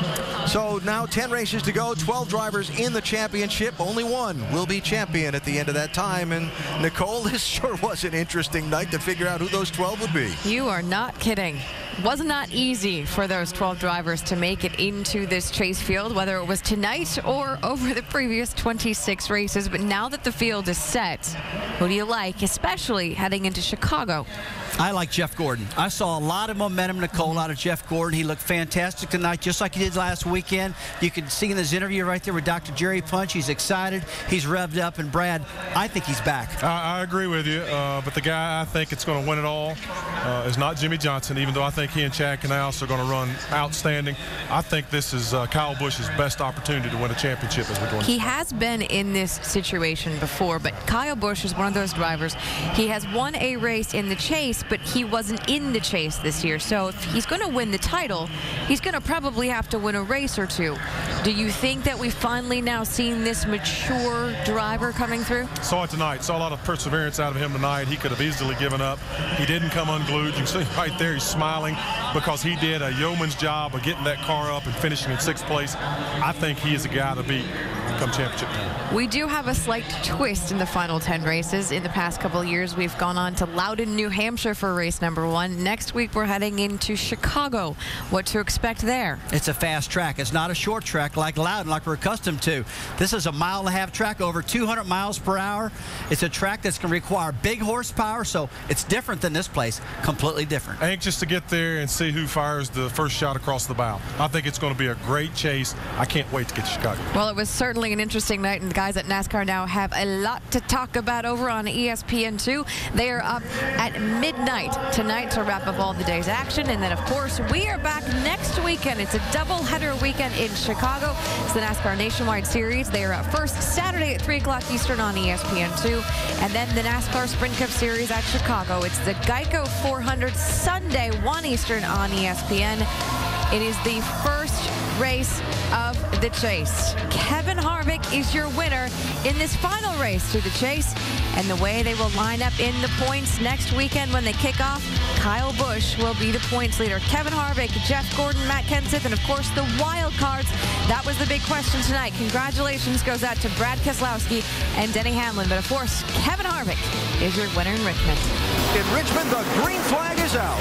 So now 10 races to go, 12 drivers in the championship. Only one will be champion at the end of that time. And Nicole, this sure was an interesting night to figure out who those 12 would be. You are not kidding. Was not easy for those 12 drivers to make it into this chase field, whether it was tonight or over the previous 26 races. But now that the field is set, who do you like, especially heading into Chicago? I like Jeff Gordon. I saw a lot of momentum, Nicole, out of Jeff Gordon. He looked fantastic tonight, just like he did last weekend. You can see in his interview right there with Dr. Jerry Punch, he's excited, he's revved up, and Brad, I think he's back. I agree with you, but the guy I think it's going to win it all is not Jimmy Johnson, even though I think he and Chad Knaus are going to run outstanding. I think this is Kyle Busch's best opportunity to win a championship as we're going. He has been in this situation before, but Kyle Busch is one of those drivers. He has won a race in the chase, but he wasn't in the chase this year. So if he's going to win the title, he's going to probably have to win a race or two. Do you think that we've finally now seen this mature driver coming through? Saw it tonight. Saw a lot of perseverance out of him tonight. He could have easily given up. He didn't come unglued. You can see right there he's smiling because he did a yeoman's job of getting that car up and finishing in 6th place. I think he is a guy to beat come championship time. We do have a slight twist in the final 10 races. In the past couple of years, we've gone on to Loudon, New Hampshire for race number 1. Next week, we're heading into Chicago. What to expect there? It's a fast track. It's not a short track like Loudon, like we're accustomed to. This is a 1.5 mile track, over 200 miles per hour. It's a track that's going to require big horsepower, so it's different than this place, completely different. Anxious to get there and see who fires the first shot across the bow. I think it's going to be a great chase. I can't wait to get to Chicago. Well, it was certainly an interesting night, and the guys at NASCAR now have a lot to talk about over on ESPN2. They are up at midnight tonight to wrap up all the day's action, and then, of course, we are back next weekend. It's a doubleheader weekend in Chicago. It's the NASCAR Nationwide Series. They are up first Saturday at 3 o'clock Eastern on ESPN2, and then the NASCAR Sprint Cup Series at Chicago. It's the Geico 400 Sunday, 1 Eastern on ESPN. It is the first race of the chase. Kevin Harvick is your winner in this final race to the chase, and the way they will line up in the points next weekend when they kick off, Kyle Busch will be the points leader. Kevin Harvick, Jeff Gordon, Matt Kenseth, and of course the wild cards. That was the big question tonight. Congratulations goes out to Brad Keselowski and Denny Hamlin, but of course Kevin Harvick is your winner in Richmond. In Richmond, the green flag is out.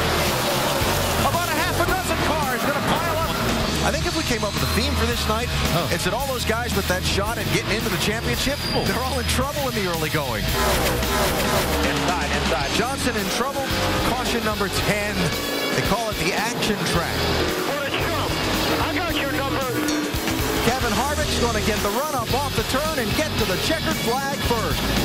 About a half a dozen cars going to pile up. I think if we came up with a theme for this night, it's that all those guys with that shot at getting into the championship, they're all in trouble in the early going. Inside. Johnson in trouble. Caution number 10. They call it the action track. I got your number. Kevin Harvick's going to get the run up off the turn and get to the checkered flag first.